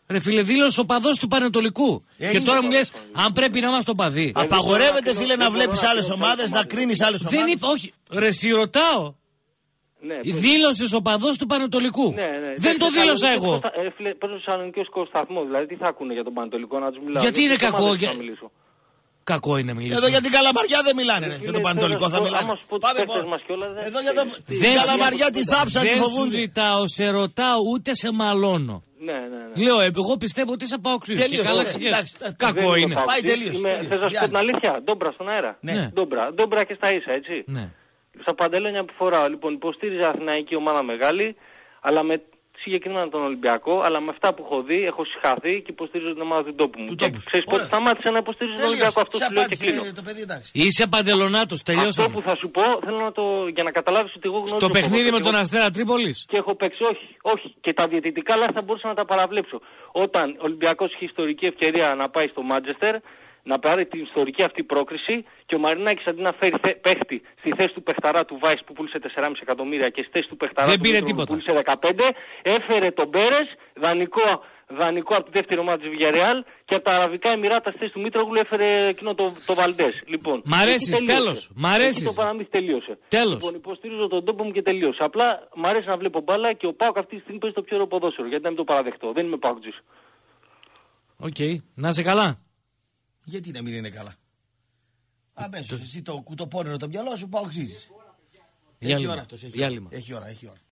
Ρε φίλε, δήλωσε ο παδός του Πανετολικού. Και τώρα μου λες, αν πρέπει να είμαστε οπαδοί. Απαγορεύεται, φίλε, να βλέπεις άλλες ομάδες, να κρίνεις άλλες ομάδες. Δεν είπα, όχι. Ρε, σι ρωτάω. Ναι, δήλωσες ο παδός του Πανετολικού. Ναι, ναι. Δεν το δήλωσα εγώ. Πες στο Θεσσαλονικιό σταθμό, δηλαδή τι θα ακούνε για τον Πανετολικό, να τους μιλάω. Γιατί είναι κακό. Για... Κακό είναι να μιλήσω. Εδώ για την Καλαμαριά δεν μιλάνε, ρε. Για τον Πανετολικό θα μιλάνε. Πάμε εδώ για την Καλαμαριά τη θάψα τη φοβούνται. Δεν σου ζητάω, σε ρωτάω, ούτε σε μαλώνω. Ναι, ναι, ναι. Λέω, εγώ πιστεύω ότι είσαι παοξής. Κακό είναι. Πάει τελείως. Θες να σου πω την αλήθεια, Ντόμπρα στον αέρα. Ναι. Ντόμπρα και στα ίσα, έτσι. Ναι. Στα παντελόνια που φοράω, λοιπόν, υποστήριζα αθηναϊκή ομάδα μεγάλη, αλλά με συγκεκριμένα τον Ολυμπιακό, αλλά με αυτά που έχω δει, έχω συγχαθεί και υποστηρίζω την ομάδα του τόπου μου. Του και ξέρεις πότε σταμάτησα να υποστηρίζω τον Ολυμπιακό, αυτό σου λέω και κλείνω. Είσαι παντελονάτος, τελειώσαμε. Αυτό που θα σου πω, θέλω να το, για να καταλάβεις ότι εγώ γνωρίζω. Στο παιχνίδι με τον Αστέρα Τρίπολης. Και έχω παίξει, όχι, όχι. Και τα διαιτητικά λάθη θα μπορούσα να τα παραβλέψω. Όταν ο Ολυμπιακός είχε ιστορική ευκαιρία να πάει στο Μάντζεστερ, να πάρει την ιστορική αυτή πρόκριση και ο Μαρινάκης αντί να φέρει θε, παίχτη στη θέση του παιχταρά του Βάις που πούλησε τέσσερα κόμμα πέντε εκατομμύρια και στη θέση του παιχταρά δεν του πήρε Μήτρου που πούλησε δεκαπέντε, έφερε τον Μπέρες, δανεικό, δανεικό από τη δεύτερη ομάδα της Villarreal και από τα Αραβικά Εμιράτα στη θέση του Μήτρογλου έφερε εκείνο το, το Βαλντές. Λοιπόν, μ' αρέσεις, τέλος. Μ' αρέσεις. Το παραμύθι τελείωσε. Τέλος. Λοιπόν, υποστηρίζω τον τόπο μου και τελείωσε. Απλά μ' αρέσει να βλέπω μπάλα και ο Πάοκ αυτή τη στιγμή παίζει το πιο ωραίο ποδόσφαιρο. Γιατί να μην το παραδεχτώ. Δεν είμαι Πάοκτζης. Οκ. Okay. Να είσαι καλά. Γιατί να μην είναι καλά. Αμέσως εσύ το κουτοπώνερο το μυαλό σου πάω ξύζεις. Έχει ώρα αυτός, έχει ώρα. Έχει ώρα, έχει ώρα.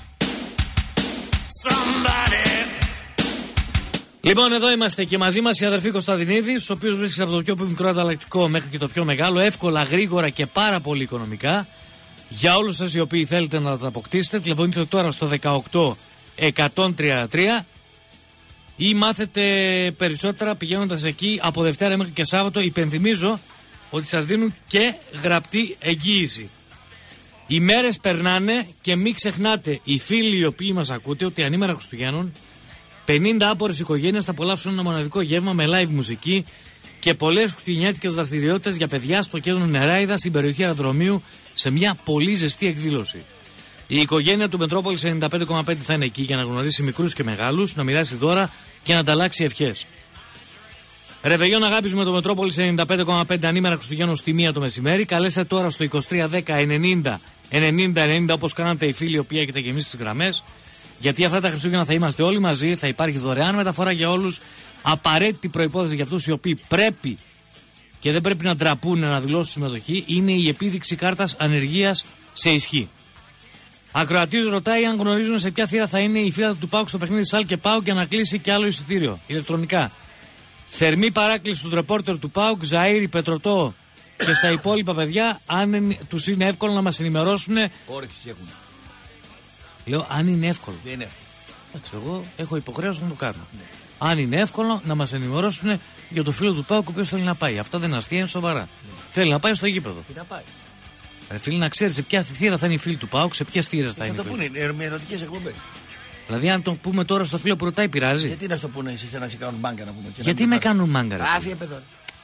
Λοιπόν, εδώ είμαστε και μαζί μας οι αδερφοί Κωνσταντινίδη, στους οποίους βρίσκεις από το πιο μικρό ανταλλακτικό μέχρι και το πιο μεγάλο, εύκολα, γρήγορα και πάρα πολύ οικονομικά. Για όλους σας οι οποίοι θέλετε να τα αποκτήσετε, τηλεφωνήστε τώρα στο δεκαοκτώ εκατόν τριάντα τρία ή μάθετε περισσότερα πηγαίνοντας εκεί από Δευτέρα μέχρι και Σάββατο. Υπενθυμίζω ότι σας δίνουν και γραπτή εγγύηση. Οι μέρες περνάνε και μην ξεχνάτε, οι φίλοι οι οποίοι μας ακούτε, ότι ανήμερα Χριστουγέννων πενήντα άπορες οικογένειες θα απολαύσουν ένα μοναδικό γεύμα με live μουσική και πολλές χριστουγεννιάτικες δραστηριότητες για παιδιά στο κέντρο Νεράιδα στην περιοχή Αεροδρομίου σε μια πολύ ζεστή εκδήλωση. Η οικογένεια του Μετρόπολης ενενήντα πέντε κόμμα πέντε θα είναι εκεί για να γνωρίσει μικρούς και μεγάλους, να μοιράσει δώρα και να ανταλλάξει ευχές. Ρεβεγιόν αγάπης με το Μετρόπολης ενενήντα πέντε κόμμα πέντε ανήμερα Χριστουγέννων στη μία το μεσημέρι. Καλέστε τώρα στο είκοσι τρία δέκα ενενήντα ενενήντα ενενήντα όπως κάνατε οι φίλοι οι οποίοι έχετε και εμείς τις γραμμές. Γιατί αυτά τα Χριστούγεννα θα είμαστε όλοι μαζί, θα υπάρχει δωρεάν μεταφορά για όλους. Απαραίτητη προϋπόθεση για αυτούς οι οποίοι πρέπει και δεν πρέπει να ντραπούν να δηλώσουν συμμετοχή είναι η επίδειξη κάρτας ανεργίας σε ισχύ. Ακροατής ρωτάει αν γνωρίζουν σε ποια θύρα θα είναι η φύλλα του ΠΑΟΚ στο παιχνίδι Σάλ και ΠΑΟΚ για να κλείσει και άλλο εισιτήριο ηλεκτρονικά. Θερμή παράκληση στους ρεπόρτερ του ΠΑΟΚ, Ζαΐρη, Πετρωτό και στα υπόλοιπα παιδιά, αν τους είναι εύκολο να μας ενημερώσουν. Όρεξη έχουν. Λέω, αν είναι εύκολο. Δεν είναι εύκολο. Εντάξει, εγώ έχω υποχρέωση να το κάνω. Ναι. Αν είναι εύκολο, να μας ενημερώσουν για το φίλο του ΠΑΟΚ ο οποίος θέλει να πάει. Αυτά δεν είναι αστεία, είναι σοβαρά. Ναι. Θέλει να πάει στο γήπεδο. Τι να πάει. Ρε φίλε, να ξέρει σε ποια θύρα θα είναι οι φίλοι του ΠΑΟΚ, σε ποιες θύρες θα, θα είναι. Θα το πούνε, είναι με ερωτικές εκπομπές. Δηλαδή, αν το πούμε τώρα στο φίλο που ρωτάει, πειράζει. Γιατί να στο πούνε εσείς να σε κάνουν μάγκα να πούμε. Γιατί με κάνουν μάγκα, ρε. Άφια, παιδό.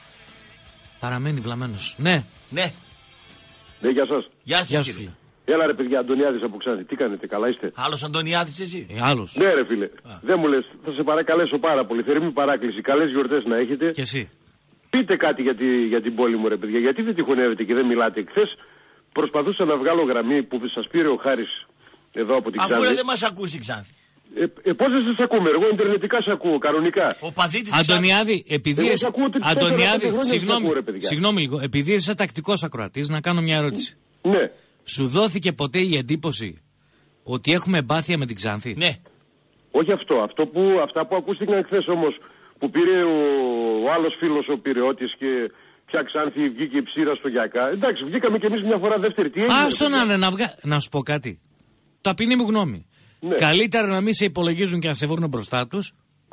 Παραμένει βλαμμένος. Ναι. Ναι. Ναι, γεια σας. Γεια σας, Γεια σου, κύριε. φίλε. Έλα ρε παιδιά, Αντωνιάδης από Ξάνθη. Τι κάνετε, καλά είστε? Άλλος Αντωνιάδης εσύ. Ε, άλλος. Ναι ρε φίλε. Α. Δεν μου λες, θα σε παρακαλέσω πάρα πολύ. Θερμή παράκληση. Καλές γιορτές να έχετε. Και εσύ. Πείτε κάτι για, τη, για την πόλη μου ρε παιδιά. Γιατί δεν τυχονεύετε και δεν μιλάτε? Χθες προσπαθούσα να βγάλω γραμμή που σας πήρε ο Χάρης εδώ από την Ξάνθη. Αφού δεν μας ακούσει η Ξάνθη. Ε, ε, πώς δεν σας ακούμε, εγώ ιντερνετικά σας ακούω, κανονικά. Ο παδίτης Αντωνιάδη, επειδή είσαι... Αντωνιάδη, συγγνώμη, συγγνώμη λίγο, επειδή είσαι τακτικός ακροατής, να κάνω μια ερώτηση. Ναι. Σου δόθηκε ποτέ η εντύπωση ότι έχουμε εμπάθεια με την Ξάνθη? Ναι. Όχι αυτό, αυτό που, αυτά που ακούστηκαν χθες όμως, που πήρε ο, ο άλλος φίλος ο Πειραιώτης και πια Ξάνθη βγήκε η ψήρα στο Γιακά. Εντάξει, βγήκαμε κι εμείς μια φορά δεύτερη. Τι έγινε? Άστο να είναι, να βγα... Να σου πω κάτι. Ταπεινή μου γνώμη. Ναι. Καλύτερα να μην σε υπολογίζουν και να σε βρουν μπροστά τους,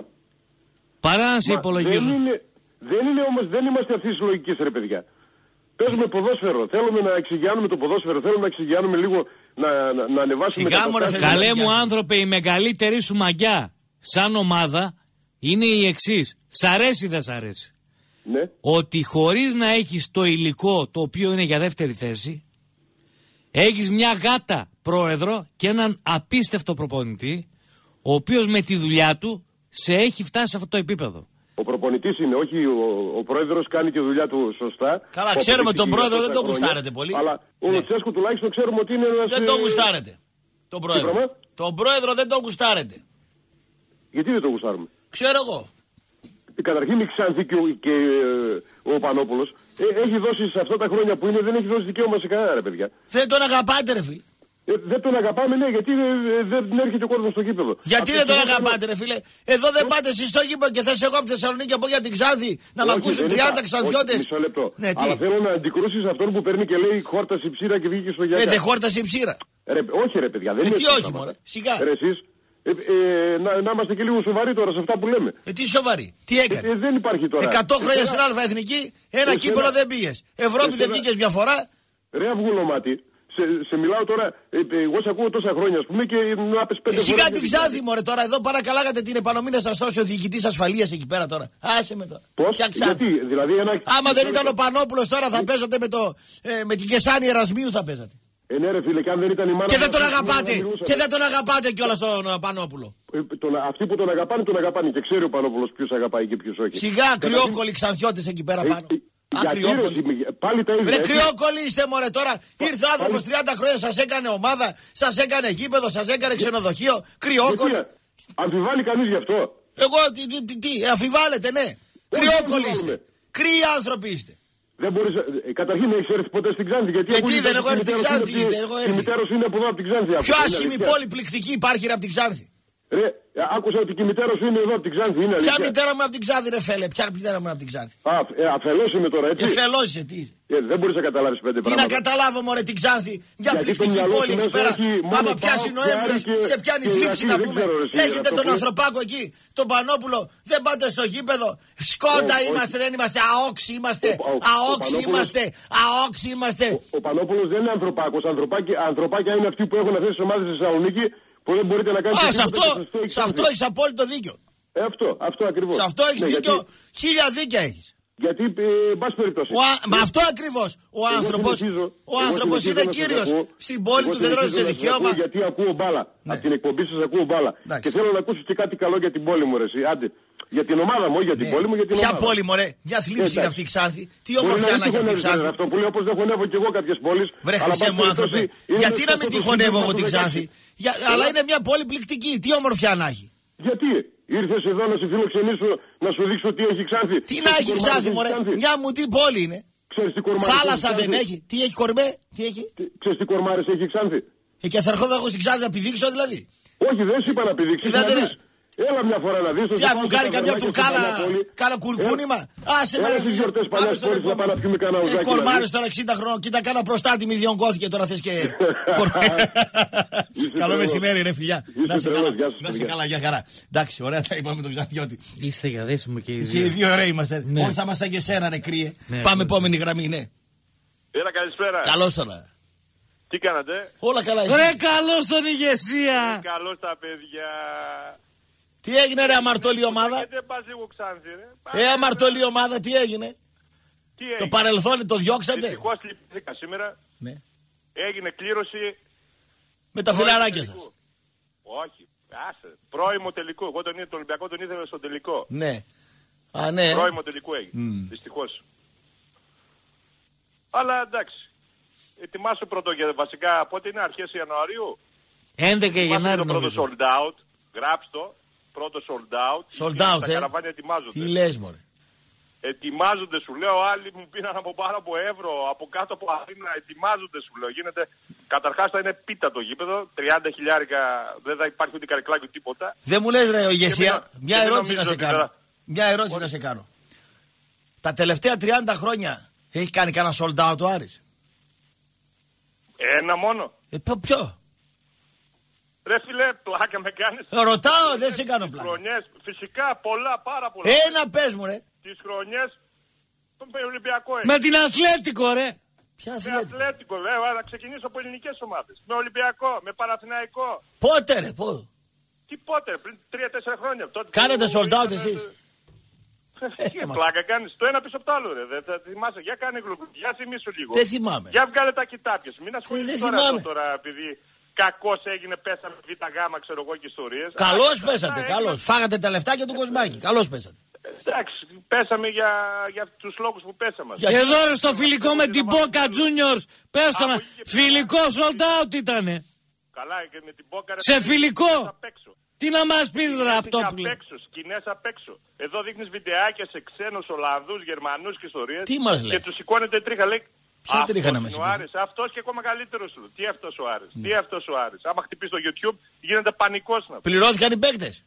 παρά να σε Μα υπολογίζουν. Δεν είναι, δεν είναι όμως, δεν είμαστε αυτής της λογικής ρε παιδιά. Παίζουμε ποδόσφαιρο, θέλουμε να εξηγιάνουμε το ποδόσφαιρο, θέλουμε να εξηγιάνουμε λίγο, να, να, να ανεβάσουμε τα καταστάσεις. Καλέ μου άνθρωπε, η μεγαλύτερη σου μαγιά σαν ομάδα είναι η εξής. Σ' αρέσει ή δεν σ' αρέσει? Ναι. Ότι χωρίς να έχεις το υλικό το οποίο είναι για δεύτερη θέση, έχεις μια γάτα πρόεδρο και έναν απίστευτο προπονητή, ο οποίος με τη δουλειά του σε έχει φτάσει σε αυτό το επίπεδο. Ο προπονητής είναι, όχι ο, ο πρόεδρος κάνει τη δουλειά του σωστά. Καλά, ξέρουμε τον πρόεδρο, δεν τον γουστάρετε πολύ. Αλλά ο ναι. Λουτσέσκου τουλάχιστον ξέρουμε ότι είναι ένας... Δεν τον γουστάρετε. Τον πρόεδρο. Τον πρόεδρο δεν τον γουστάρετε. Γιατί δεν τον γουστάρουμε? Ξέρω εγώ. Καταρχήν η Ξάνθη και ο, και, ε, ο Πανόπουλος ε, έχει δώσει σε αυτά τα χρόνια που είναι, δεν έχει δώσει δικαίωμα σε κανένα, ρε παιδιά. Δεν τον αγαπάτε, ρε φίλε. Ε, δεν τον αγαπάμε, ναι, γιατί ε, δεν έρχεται ο κόσμος στο γήπεδο. Γιατί Αυτή δεν τον στιγμή... αγαπάτε, ρε φίλε? Εδώ δεν πάτε εσείς στο γήπεδο και θες εγώ από τη Θεσσαλονίκη από για την Ξάνθη να μ' ακούσουν τριάντα Ξανθιώτες. Μισό λεπτό. Ναι, αλλά θέλω να αντικρούσεις αυτόν που παίρνει και λέει χόρταση ψήρα και βγήκε στο Γιάννη. Ε, δεν χόρταση ψήρα. Ρε, όχι ρε παιδιά, δεν ε, είναι τι όχι μωρέ, σιγά. Ρε, εσείς, ε, ε, να, να είμαστε και λίγο σοβαροί τώρα σε αυτά που λέμε. Ε, τι σοβαροί, τι έκανε? Ε, ε, δεν υπάρχει τώρα. Εκατό χρόνια στην Αλφα Εθνική, ένα κύπελο δεν πήγες. Ευρώπη δεν βγήκες μια φορά. Ρε αυγουλωμάτι. Σε, σε μιλάω τώρα, ε, ε, εγώ σε ακούω τόσα χρόνια ας πούμε και να πες πέντε φορές. Σιγά την Ξάνθη μωρέ τώρα, εδώ παρακαλάγατε την επανομήνια σας τόσο ο διοικητής ασφαλείας εκεί πέρα τώρα. Άσε με τώρα. Πώς, γιατί, δηλαδή ένα... Άμα δεν ήταν ο Πανόπουλος τώρα θα παίζατε με, το, ε, με την Κεσάνη Ερασμίου θα παίζατε. Ε, ναι, ρε φίλε, και αν δεν ήταν η μάνα... Και δεν τον αγαπάτε, και δεν τον αγαπάτε κιόλας τον Πανόπουλο. Ε, τον, αυτοί που τον αγαπάνε, τον αγαπάνε και ξέρει ο Πανόπουλος ποιους αγαπάει και ποιους όχι. Σιγά κρυόκολλοι Ξανθιώτες εκεί πέρα πάνω. Ε, πάλι τα ίδια. Ρε κρυόκολλοι είστε μωρέ τώρα. Ήρθε ο άνθρωπος τριάντα χρόνια, σας έκανε ομάδα, σας έκανε γήπεδο, σας έκανε ξενοδοχείο. Κρυόκολλοι. Αμφιβάλλει κανείς γι' αυτό? Εγώ τι, τι, τι, τι αμφιβάλλετε, ναι. Κρυόκολλοι είστε. Κρύοι άνθρωποι είστε. Δεν μπορείς, ε, καταρχήν έχεις έρθει ποτέ στην Ξάνθη? Γιατί, γιατί δεν έχω έρθει στην Ξάνθη. Η μητέρα σου είναι από εδώ από την Ξάνθη. Πιο άσχημη πόλη πληκτική υπάρχει από την Ξάνθη. Ρε, άκουσα ότι και η μητέρα σου είναι εδώ από την Ξάνθη. Είναι ποια μητέρα μου είναι από την Ξάνθη, ρε φέλε, ποια μητέρα μου είναι από την Ξάνθη? Α, ε, αφελώς είμαι τώρα, έτσι. Αφελώς είσαι, τι είσαι. Ε, δεν μπορείς να καταλάβεις πέντε τι πράγματα. Τι να καταλάβω, μωρέ, την Ξάνθη, μια πληκτική πόλη εκεί πέρα. Άμα πιάσει Νοέμβριος, σε πιάνει θλίψη να πούμε. Έχετε τον Ανθρωπάκο εκεί, τον Πανόπουλο, δεν πάτε στο γήπεδο. Σκόντα είμαστε, δεν είμαστε, αόξι είμαστε, αόξι είμαστε, αόξι είμαστε. Ο Πανόπουλος δεν είναι Ανθρωπάκος, Ανθρωπάκια είναι αυτοί που έχουν αυτές τις ομάδες στη Θεσσαλονίκη. Που δεν μπορείτε να κάνετε. Α, σε αυτό, σε αυτό έχεις απόλυτο δίκιο. Ε, αυτό, αυτό ακριβώς. Σε αυτό έχεις ναι, δίκιο, γιατί... χίλια δίκια έχεις. Γιατί, ε, μπας περιπτώσει. Α... Μα αυτό ακριβώς. Ο άνθρωπος, ο άνθρωπος είναι κύριος. Στην πόλη του δεν δρόσε δικαίωμα. Γιατί ακούω μπάλα. Ναι. Από την εκπομπή σας ακούω μπάλα. Και θέλω να ακούσεις και κάτι καλό για την πόλη μου, ρε. Άντε. Για την ομάδα μου, όχι για την πόλη μου, για την ομάδα. Ποια πόλη, μωρέ, μια θλίψη είναι αυτή η Ξάνθη. Τι όμορφιά να έχει αυτή η Ξάνθη. Αυτό που λέω, όπως δεν χωνεύω κι εγώ κάποιες πόλεις. Βρε χρυσέ μου άνθρωπε, γιατί να μην τη χωνεύω εγώ την Ξάνθη? Αλλά είναι μια πόλη πληκτική, τι όμορφιά να έχει. Γιατί ήρθες εδώ να σε φιλοξενήσω, να σου δείξω τι έχει Ξάνθη? Τι να έχει Ξάνθη, μωρέ, μια μουτή πόλη είναι. Θάλασσα δεν έχει, τι έχει κορμέ, τι έχει? Ξέρεις τι κορμάρες έχει Ξάνθη? Και θα ερχόμαι εγώ στην Ξάνθη να πηδήξω δηλαδή? Όχι, δεν σου είπα να πηδήξεις. Έλα μια φορά να δεις. Τι θα μου κάνει καμιά τουρκάλα, κάνα κουρκούνημα? Άσε με ρε φίλε. Γιορτές παλιάς πόλης να πάμε να πιούμε κανένα ουζάκι. Κορμάρες τώρα εξήντα χρόνων, κοίτα κάνα προστάτη μη διονγκώθηκε τώρα θες και... Καλό μεσημέρι ρε φιλιά. Να σε καλά, για χαρά. Εντάξει, ωραία τα είπαμε τον Ξανθιώτη. Είστε για δέσιμο και οι δύο. Και οι δύο ωραίοι είμαστε. Όχι θα είμαστε και σένα ρε κρύε. Πάμε επόμενη γραμμή, ναι. Έλα καλησπέρα. Καλώς τώρα. Τι κάνατε? Όλα καλά. Ρε καλώς τον ηγεσία. Καλώς τα παιδιά. Τι έγινε ρε αμαρτωλή ομάδα? Δεν πας λίγο Ξάνθη ρε. Ε αμαρτωλή ομάδα τι έγινε? Τι έγινε? Το παρελθόν το διώξατε? Δυστυχώς λυπήθηκα σήμερα. Ναι. Έγινε κλήρωση. Με τα φιλαράκια σας. Όχι. Άσε. Πρώιμο τελικό. Εγώ τον, τον Ολυμπιακό τον ήθελα στο τελικό. Ναι. Α, ναι. Πρώιμο τελικό έγινε. Mm. Δυστυχώς. Αλλά εντάξει. Ετοιμάσου πρώτο για βασικά πότε είναι αρχές Ιανουαρίου. έντεκα Γενάρη το πρώτο sold out. Γράψτε το. Πρώτο sold out. Sold out, τα ε. καραβάνια ετοιμάζονται. Τι λες μωρέ? Ετοιμάζονται σου λέω. Άλλοι μου πήραν από πάνω από Εύρο, από κάτω από Αθήνα. Ετοιμάζονται σου λέω. Γίνεται. Καταρχάς θα είναι πίτα το γήπεδο. τριάντα χιλιάρικα δεν θα υπάρχει ούτε καρεκλάκι τίποτα. Δεν μου λες ρε ο ηγεσία. Μια ερώτηση να σε κάνω. Θα... Μια ερώτηση να σε κάνω. Τα τελευταία τριάντα χρόνια έχει κάνει κανένα sold out ο Άρης? Ένα μόνο. Ε, ποιο? Ρε φίλε, πλάκα με κάνεις. Ρωτάω, δεν σε κάνω πλάκα. Χρονιές, φυσικά πολλά, πάρα πολλά. Ένα πες μου ρε. Τις χρονιές με Ολυμπιακό είναι. Με την Αθλέτικο ρε. Ποια Αθλέτικο? Με Αθλέτικο βέβαια, να ξεκινήσω από ελληνικές ομάδες. Με Ολυμπιακό, με Παναθηναϊκό. Πότε ρε, πότε? Τι πότε, πριν τρία τέσσερα χρόνια. Τότε κάνετε sold out εσείς? Τι πλάκα κάνεις, το ένα πίσω από το άλλο ρε. Δεν θα θυμάσαι, για κάνε γλουκού, για θυμίσου λίγο. Δεν θυμάμαι. Για βγάλε τα κοιτάπιες, μην ασχοληθείς τώρα, τώρα επειδή Κακώς έγινε, πέσαμε β' γάμα, ξέρω εγώ και ιστορίες. Καλώς πέσατε, καλώς. Φάγατε τα λεφτάκια του Κοσμάκη. Καλώς πέσατε. Εντάξει, πέσαμε για, για τους λόγους που πέσαμε. Και εδώ ρε στο φιλικό με την Boca Juniors, πες το να, φιλικό sold out ήτανε. Καλά, και με την Boca. Σε φιλικό. Τι να μας πεις ρε Ραπτόπουλε. Απ' έξω, σκηνές απ' έξω. Εδώ δείχνεις βιντεάκια σε ξένους Ολλανδούς, Γερμανούς και ιστορίες. Τι μας λες. Και τους σηκώνεται τρίχα, λέει. Ποια τρίχα να με σηκώνει. Αυτός και ακόμα καλύτερος σου. Τι αυτός ο Άρης. Ναι. Τι αυτός ο Άρης. Άμα χτυπήσει το YouTube γίνεται πανικός να. Πληρώθηκαν οι παίκτες.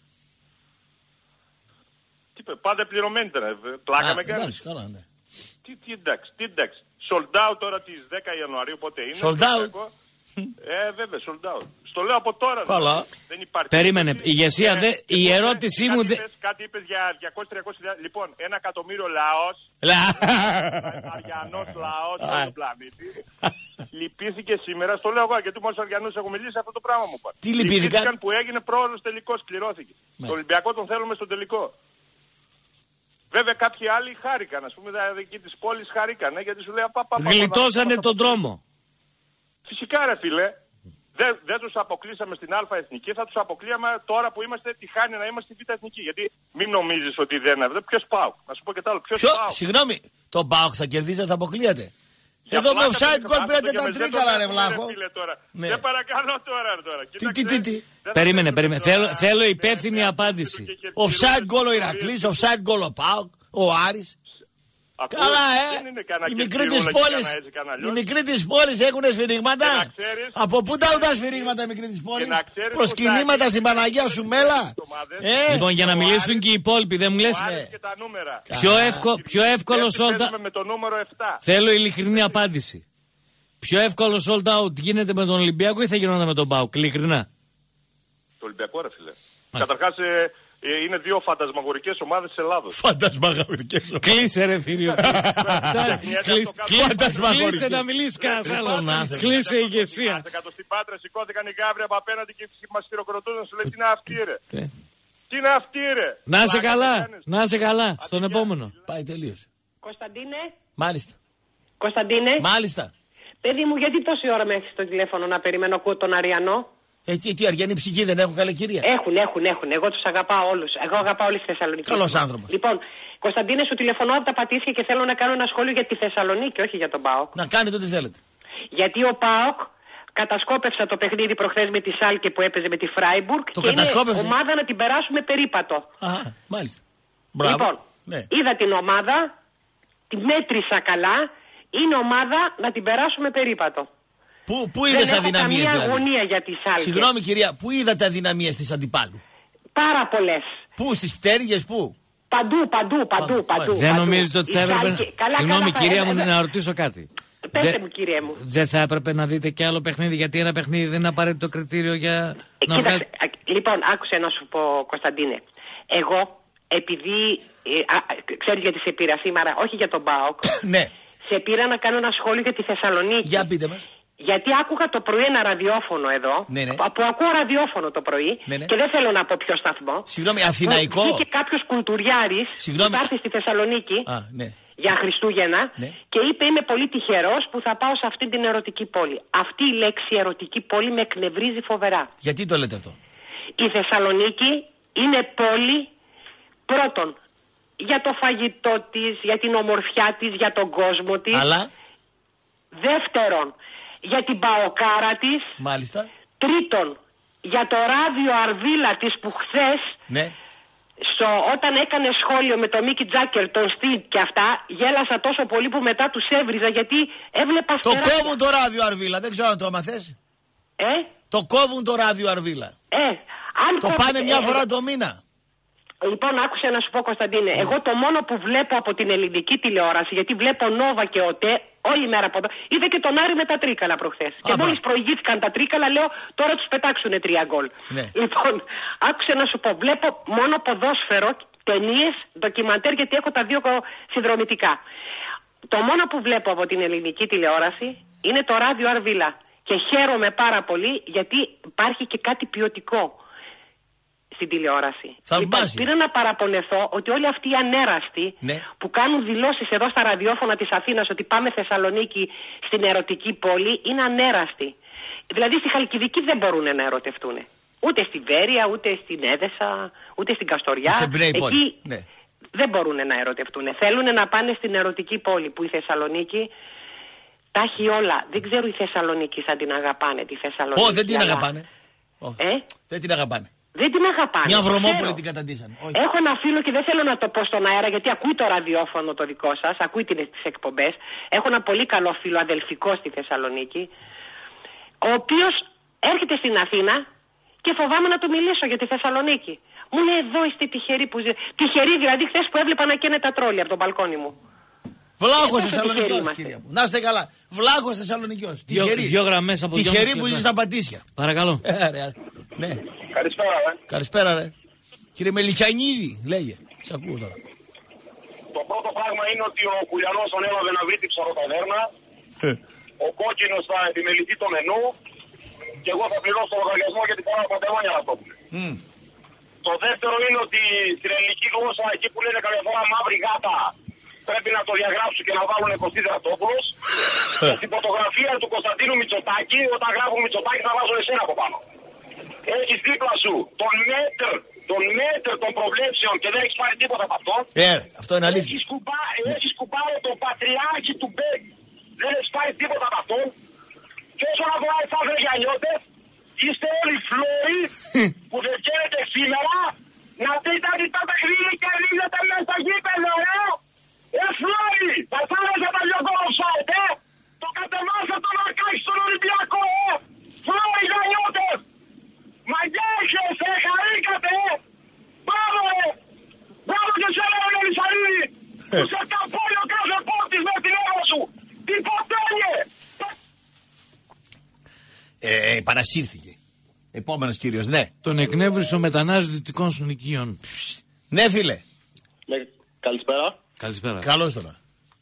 Τι είπε, πάντα πληρωμένοι ήταν. Πλάκα με κάνει. Εντάξει, καλά, ναι. Τι, τι εντάξει, τι εντάξει. Sold out τώρα τις δέκα Ιανουαρίου πότε είναι. Sold out. Ε, βέβαια, sold out. Στο λέω από τώρα. Καλά. Δεν υπάρχει. Περίμενε, η ηγεσία ε, δε, η ερώτησή μου δεν... Κάτι είπες για διακόσιες με τριακόσιες χιλιάδες. Λοιπόν, ένα εκατομμύριο λαός, αριανός λαός στον πλανήτη, λυπήθηκε σήμερα, στο λέω εγώ γιατί μόλις αριανούς έχω μιλήσει, αυτό το πράγμα μου είπα. Τι λυπήθηκαν? Που έγινε πρόοδος τελικός, κληρώθηκε. Το Ολυμπιακό τον θέλουμε στο τελικό. Βέβαια κάποιοι άλλοι χάρηκαν, ας πούμε, εκεί της πόλης χαρήκανε, γιατί σου λέει πα, πα, γλιτώσανε τον δρόμο. Φυσικά ρε φίλε, δεν, δεν τους αποκλείσαμε στην Α Εθνική, θα τους αποκλείαμε τώρα που είμαστε τυχάνοι να είμαστε στη Β Εθνική. Γιατί μην νομίζεις ότι δεν είναι. Ποιος ΠΑΟΚ, να σου πω και τα άλλο. Ποιος Ποιο, ΠΑΟΚ. Συγγνώμη, το ΠΑΟΚ θα κερδίσει, θα αποκλείεται. Για εδώ με offside goal πήρατε τα τρίκαλα ρε βλάχο. Ναι. Δεν παρακαλώ τώρα τώρα. Τι, τι, τι, τι. Περίμενε, περίμενε. Θέλω, θέλω υπεύθυνη απάντηση. Offside goal ο Ηρακλής, offside goal ο ΠΑΟΚ, ο Άρης. Ακούω, καλά, ε! Οι μικροί της πόλης, οι μικροί της πόλης έχουν σφυρίγματα. Από πού τα τα σφυρίγματα οι μικροί της πόλης? Προσκυνήματα στην Παναγία σου μέλα. Ε. Λοιπόν, για να μιλήσουν και οι υπόλοιποι, δεν μου λες. Πιο, εύκο, πιο εύκολο sold out. Θέλω ειλικρινή απάντηση. Πιο εύκολο sold out γίνεται με τον Ολυμπιακό ή θα γινόταν με τον ΠΑΟΚ? Ειλικρινά. Το Ολυμπιακό, ρε φίλε. Καταρχάς, ε, είναι δύο φαντασμαγορικές ομάδες της Ελλάδος. Φαντασμαγορικές ομάδες. Κλείσε ρε φίλιο. Κλείσε να μιλήσεις κανένας άλλος. Κλείσε η ηγεσία. Στην Πάτρα σηκώθηκαν οι γάβροι από απέναντι και μας χειροκροτούν. Σου λέει τι είναι αυτή ρε. Τι είναι αυτή ρε. Να είσαι καλά. Να είσαι καλά. Στον επόμενο. Πάει τελείως. Κωνσταντίνε. Μάλιστα. Κωνσταντίνε. Μάλιστα. Παιδί μου, γιατί τόση ώρα με έχεις στο τηλέφωνο να περιμένω, ακούω τον Αριανό? Έτσι, τι αριανή ψυχή δεν έχουν, καλή κυρία? Έχουν, έχουν, έχουν. Εγώ τους αγαπάω όλους. Εγώ αγαπάω όλη τη Θεσσαλονίκη. Καλός άνθρωπος. Λοιπόν, Κωνσταντίνε, σου τηλεφωνώ από τα Πατήσια και θέλω να κάνω ένα σχόλιο για τη Θεσσαλονίκη, όχι για τον ΠΑΟΚ. Να κάνετε ό,τι θέλετε. Γιατί ο ΠΑΟΚ κατασκόπευσα το παιχνίδι προχθές με τη Σάλκε που έπαιζε με τη Φράιμπουργκ το και είναι ομάδα να την περάσουμε περίπατο. Α, μάλιστα. Μπράβο. Λοιπόν, ναι. Είδα την ομάδα, τη μέτρησα καλά, είναι ομάδα να την περάσουμε περίπατο. Πού, πού είδες αδυναμίες δηλαδή? Δηλαδή. Αγωνία για τη Σάλκε. Συγγνώμη κυρία, πού είδατε αδυναμίες της αντιπάλου? Πάρα πολλές. Πού, στις πτέρυγες, πού? Παντού, παντού, παντού, παντού. Δεν παντού. νομίζετε ότι θα έπρεπε... Συγγνώμη κυρία μου, να ρωτήσω κάτι. Πέστε Δε... μου κύριε μου. Δεν θα έπρεπε να δείτε και άλλο παιχνίδι, γιατί ένα παιχνίδι δεν είναι απαραίτητο κριτήριο για... Ε, να βγάλει... Λοιπόν, άκουσε να σου πω Κωνσταντίνε. Εγώ, επειδή, ε, α, ξέρεις γιατί σε πήρα σήμερα, όχι για τον ΠΑΟΚ. Ναι. Σε πήρα να κάνω ένα σχόλιο για τη Θεσσαλονίκη. Για πείτε μας. Γιατί άκουγα το πρωί ένα ραδιόφωνο εδώ, ναι, ναι. που ακούω ραδιόφωνο το πρωί, ναι, ναι. και δεν θέλω να πω ποιο σταθμό. Συγγνώμη, αθηναϊκό. Βγήκε κάποιος κουλτουριάρης που θα έρθει στη Θεσσαλονίκη Α, ναι. για Χριστούγεννα, ναι. και είπε είμαι πολύ τυχερός που θα πάω σε αυτή την ερωτική πόλη. Αυτή η λέξη ερωτική πόλη με εκνευρίζει φοβερά. Γιατί το λέτε αυτό? Η Θεσσαλονίκη είναι πόλη πρώτον για το φαγητό της, για την ομορφιά της, για τον κόσμο της. Αλλά... Δεύτερον, για την παοκάρα της. Μάλιστα. Τρίτον, για το ράδιο Αρβίλα της που χθες, ναι. στο, όταν έκανε σχόλιο με τον Μίκη Τζάκερ, τον Στίβ και αυτά, γέλασα τόσο πολύ που μετά τους έβριζα γιατί έβλεπα το στερά... κόβουν το ράδιο Αρβίλα, δεν ξέρω αν το αμαθές. Ε? Το κόβουν το ράδιο Αρβίλα. Ε, αν το κόβει... πάνε μια ε, φορά ε, το μήνα. Λοιπόν, άκουσε να σου πω Κωνσταντίνε, mm. εγώ το μόνο που βλέπω από την ελληνική τηλεόραση, γιατί βλέπω Νόβα και ΟΤΕ όλη μέρα από εδώ, είδα και τον Άρη με τα τρίκαλα προχθές. Και μόλις προηγήθηκαν τα τρίκαλα, λέω τώρα τους πετάξουνε τρία γκολ. Ναι. Λοιπόν, άκουσε να σου πω, βλέπω μόνο ποδόσφαιρο, ταινίες, ντοκιμαντέρ, γιατί έχω τα δύο συνδρομητικά. Το μόνο που βλέπω από την ελληνική τηλεόραση είναι το ράδιο Αρβίλα. Και χαίρομαι πάρα πολύ γιατί υπάρχει και κάτι ποιοτικό στην τηλεόραση. Λοιπόν, πήρα να παραπονεθώ ότι όλοι αυτοί οι ανέραστοι, ναι, που κάνουν δηλώσεις εδώ στα ραδιόφωνα της Αθήνας ότι πάμε Θεσσαλονίκη στην ερωτική πόλη είναι ανέραστοι. Δηλαδή στη Χαλκιδική δεν μπορούν να ερωτευτούν. Ούτε στην Βέρεια, ούτε στην Έδεσα, ούτε στην Καστοριά. Εκεί ναι. δεν μπορούν να ερωτευτούν. Θέλουν να πάνε στην ερωτική πόλη που η Θεσσαλονίκη τα έχει όλα. Δεν ξέρω οι Θεσσαλονίκοι αν την αγαπάνε τη Θεσσαλονίκη. Ω, δεν την αλλά... αγαπάνε. Ε? Δεν την αγαπάνε. Δεν την αγαπάνε. Μια βρωμόπουλη την καταντήσαν. Έχω ένα φίλο και δεν θέλω να το πω στον αέρα γιατί ακούει το ραδιόφωνο το δικό σας, ακούει τις εκπομπές. Έχω ένα πολύ καλό φίλο αδελφικό στη Θεσσαλονίκη, ο οποίος έρχεται στην Αθήνα και φοβάμαι να του μιλήσω για τη Θεσσαλονίκη. Μου λέει εδώ είστε τυχεροί που ζει... Τυχεροί δηλαδή χθες που έβλεπα να καίνε τα τρόλια από τον μπαλκόνι μου. Βλάχος Θεσσαλονικιός, κυρία μου. Να είστε καλά. Βλάχος Θεσσαλονικιός. Τυχεροί. Δύο γραμμές από δυόμισι τυχεροί που ζει στα Πατήσια. Παρακαλώ. Ναι. Καλησπέρα, ρε. Καλησπέρα, ρε. Κύριε Μελιχιανίδη, λέγε. Σ' ακούω τώρα. Το πρώτο πράγμα είναι ότι ο Κουλιανός τον έβαλε να βρει την ψαροταβέρνα. Ε. Ο κόκκινος θα επιμεληθεί το μενού. Και εγώ θα πληρώσω το λογαριασμό γιατί φοράω παντελόνια να το πούμε. Mm. Το δεύτερο είναι ότι στην ελληνική γλώσσα, εκεί που λένε καμιά φορά μαύρη γάτα, πρέπει να το διαγράψουν και να βάλουν Κωστή Δρατόπουλος. Και στην φωτογραφία του Κωνσταντίνου Μητσοτάκη, όταν γράφουν Μητσοτάκη θα βάζουν εσένα από πάνω. Έχεις δίπλα σου τον μέτρ, τον μέτρ των προβλέψεων και δεν έχεις πάρει τίποτα από αυτό. Ε, αυτό είναι αλήθεια. Έχεις, κουμπά, έχεις κουμπάρει τον πατριάρχη του Μπέκ. Δεν έχεις πάρει τίποτα από αυτό. Και όσον αφορά εσάς ρε γιανιώτες, είστε όλοι φλόροι που δεν βγαίνετε σήμερα να δείτε ότι τα παιχνίδια και ρίχνετε μέσα στο γήπεδο, ε! Ε, φλόροι! Θα θάλασσα τα δυο γκολ offside, ε! Το κατεβάσα το μαρκάκι στον Ολυμπιακό, ε! Φλόροι γιανιώτες! Μαγιάχες, ε! Χαρήκατε, ε! Μπράβο, ε! Μπράβο και σε ένα Ελισαρίδη! Που σε καπόλιο κάθε πόρτης με την έργο σου! Τι ποτένιε! Ε, παρασύρθηκε. Επόμενος κύριος, ναι. Τον εκνεύρισε ο μετανάστης δυτικών συνοικίων. Ναι, φίλε. Ναι, καλησπέρα. Καλησπέρα. Καλώς τώρα.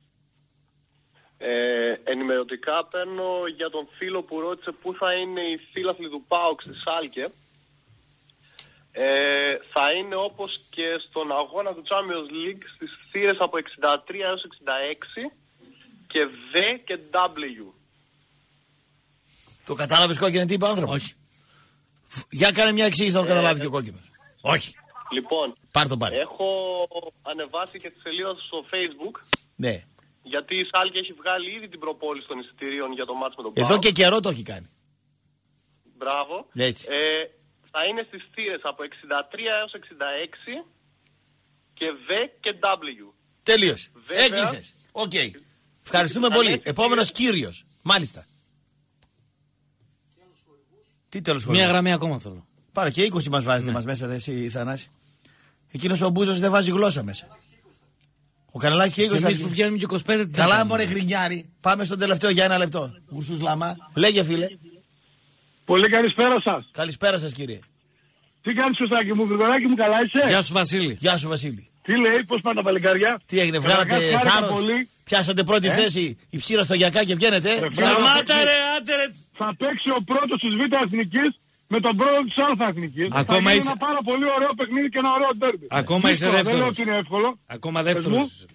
Ε, ενημερωτικά παίρνω για τον φίλο που ρώτησε πού θα είναι οι φίλαθλοι του ΠΑΟΚ στη Σάλκε. Ε, θα είναι όπως και στον αγώνα του Champions League στις θύρες από εξήντα τρία έως εξήντα έξι και Β και W. Το κατάλαβες κόκκινο τι είπε ο άνθρωπος? Όχι. Για κάνε μια εξήγηση να το καταλάβει και ο κόκκινος. Όχι. Λοιπόν, πάρ' το πάρει. Έχω ανεβάσει και τη σελίδα στο Facebook. Ναι. Γιατί η Σάλκη έχει βγάλει ήδη την προπόληση των εισιτηρίων για το μάτς με τον ΠΑΟΚ. Εδώ και καιρό το έχει κάνει. Μπράβο. Έτσι. Ε, θα είναι στις θύρες από εξήντα τρία έως εξήντα έξι και Β και W. Τέλειος. Βέβαια, έκλεισες. Οκ. Okay. Ευχαριστούμε πολύ. Επόμενος κύριος. Μάλιστα. Τι τέλος χωρίς. Μια γραμμή ακόμα θέλω. Πάρε και είκοσι μας βάζετε ναι. μας μέσα ρε, εσύ Θανάση. Εκείνος ο Μπούζος δεν βάζει γλώσσα μέσα. Ο Κανελάκης και είκοσι. Και εμείς που βγαίνουμε και είκοσι πέντε. Καλά μωρέ γρινιάρι. Πάμε στον τελευταίο για ένα λεπτό. Γουρσούς Λαμά. Λέγε φίλε. Πολύ καλησπέρα σας. Καλησπέρα σας κύριε. Τι κάνεις Σωστάκη μου, Γρηγοράκη μου, καλά είσαι? Γεια σου Βασίλη. Γεια σου Βασίλη. Τι λέει, πώς πάνε τα παλικάρια? Τι έγινε, βγάλατε θάρρος? Πιάσατε πρώτη ε? θέση, η ψήρα στο γιακά και βγαίνετε. Σταμάτα ρε, άντε ρε. Θα παίξει ο πρώτος της Β' Εθνικής με τον πρώτο της Α' Εθνικής. Ακόμα θα γίνει είσαι... ένα πάρα πολύ ωραίο παιχνίδι και ένα ωραίο ντέρμπι. Ακόμα είσαι δεύτερος. Δεν λέω ότι είναι εύκολο. Ακόμα δεύτερος.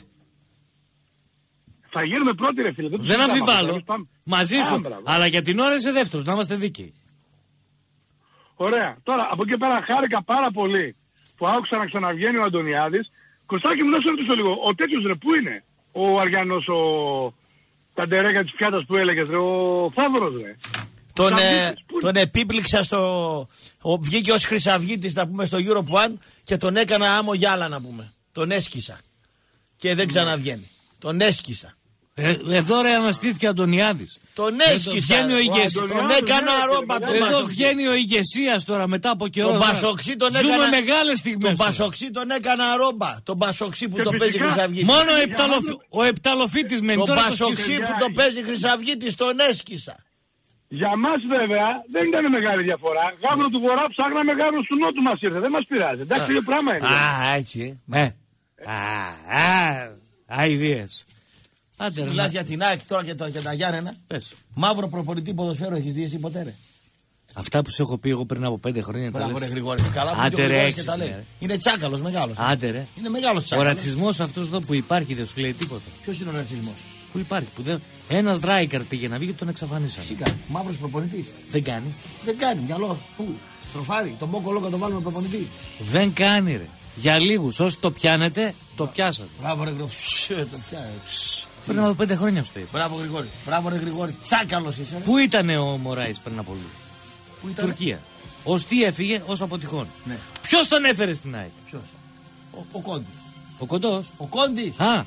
Θα γίνουμε πρώτοι ρε φίλε. Δεν, δεν αμφιβάλλω. Μαζί σου. Άμπρα, αλλά για την ώρα είσαι δεύτερος, να είμαστε δίκαιοι. Ωραία. Τώρα από εκεί πέρα χάρηκα πάρα πολύ που άκουσα να ξαναβγαίνει ο Αντωνιάδης. Κωστάκι μου δώσε ρωτήσω λίγο. Ο τέτοιος ρε πού είναι? Ο Αριανός, ο... τα ντερέκια της πιάτας που έλεγες ρε. Ο Φάβρος ρε. Τον, ε, τον επίπληξα στο... Ο, βγήκε ως Χρυσαυγίτης να πούμε στο Europe One και τον έκανα άμμο γυάλα να πούμε. Τον έσκησα. Και δεν ξαναβγαίνει. Τον έσκησα. Ε, εδώ ρε αναστήθηκε ο Αντωνιάδης. Τον έσκησα. Βγαίνει ο ηγεσίας. Τον έκανα ρόμπα τον Εδώ βγαίνει ο ηγεσίας τώρα μετά από καιρό. Τον Πασοξή τον έκανα. Ζούμε μεγάλες στιγμές. Τον Πασοξή τον έκανα ρόμπα. Τον Πασοξή που το παίζει Χρυσαυγίτης. Μόνο ο Επταλοφίτης μένει. Τον Πασοξή που το παίζει Χρυσαυγίτης τον έσκησα. Για μας βέβαια δεν ήταν μεγάλη διαφορά. Γάβρο του Βορρά ψάχναμε, γάβρο του Νότου μας ήρθε. Δεν μας πειράζει. Εντάξει, το πράγμα είναι. Α, έτσι. Ναι. Α, α, αηδίες. Μιλάς για την ΑΕΚ τώρα και, το, και τα Γιάννενα. Πες. Μαύρο προπονητή ποδοσφαίρου έχεις δει εσύ ποτέ ρε? Αυτά που σου έχω πει εγώ πριν από πέντε χρόνια. Μπράβο ρε Γρηγόρη. Καλά που και ο Γρηγόρης και τα λέει. Είναι τσάκαλος μεγάλος. Άντε ρε. Είναι μεγάλος τσάκαλος. Ο ρατσισμός αυτός εδώ που υπάρχει δεν σου λέει τίποτα. Ποιος είναι ο ρατσισμός? που υπάρχει. Που δεν... Ένας Ράικαρ πήγε να βγει και τον εξαφανίσανε. Φυσικά. Μαύρος προπονητής. Δεν κάνει. Δεν κάνει. Μυαλό. Πού. Στροφάρι. Τον Μπόκολο θα τον βάλουμε προπονητή. Δεν κάνει, ρε. Για λίγους. Όσοι το πιάνετε, το πιάσατε. Μπράβο, ρε Γρηγόρη. Το πιάνε. Πριν από πέντε χρόνια σου το είπα. Μπράβο, Γρηγόρη. Μπράβο, ρε Γρηγόρη. Τσάκαλος είσαι. Πού ήταν ο Μωράης πριν από λίγο? Πού ήταν? Τουρκία. Ως τι έφυγε, ως αποτυχών. Ναι. Ποιος τον έφερε στην ΑΕΚ? Ποιος? Ο, ο Κόντης. Ο Κοντός. Ο Κόντης. Α.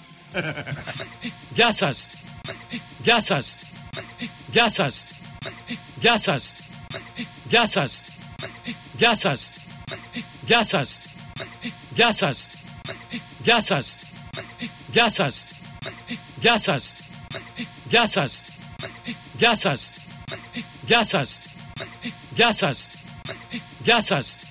Γεια σας. Γεια σας. Γεια σας. Γεια σας. Γεια σας. Γεια σας. Γεια σας. Γεια σας. Γεια σας. Γεια σας. Γεια σας. Γεια σας. Γεια σας. Γεια σας. Γεια σας. Γεια σας.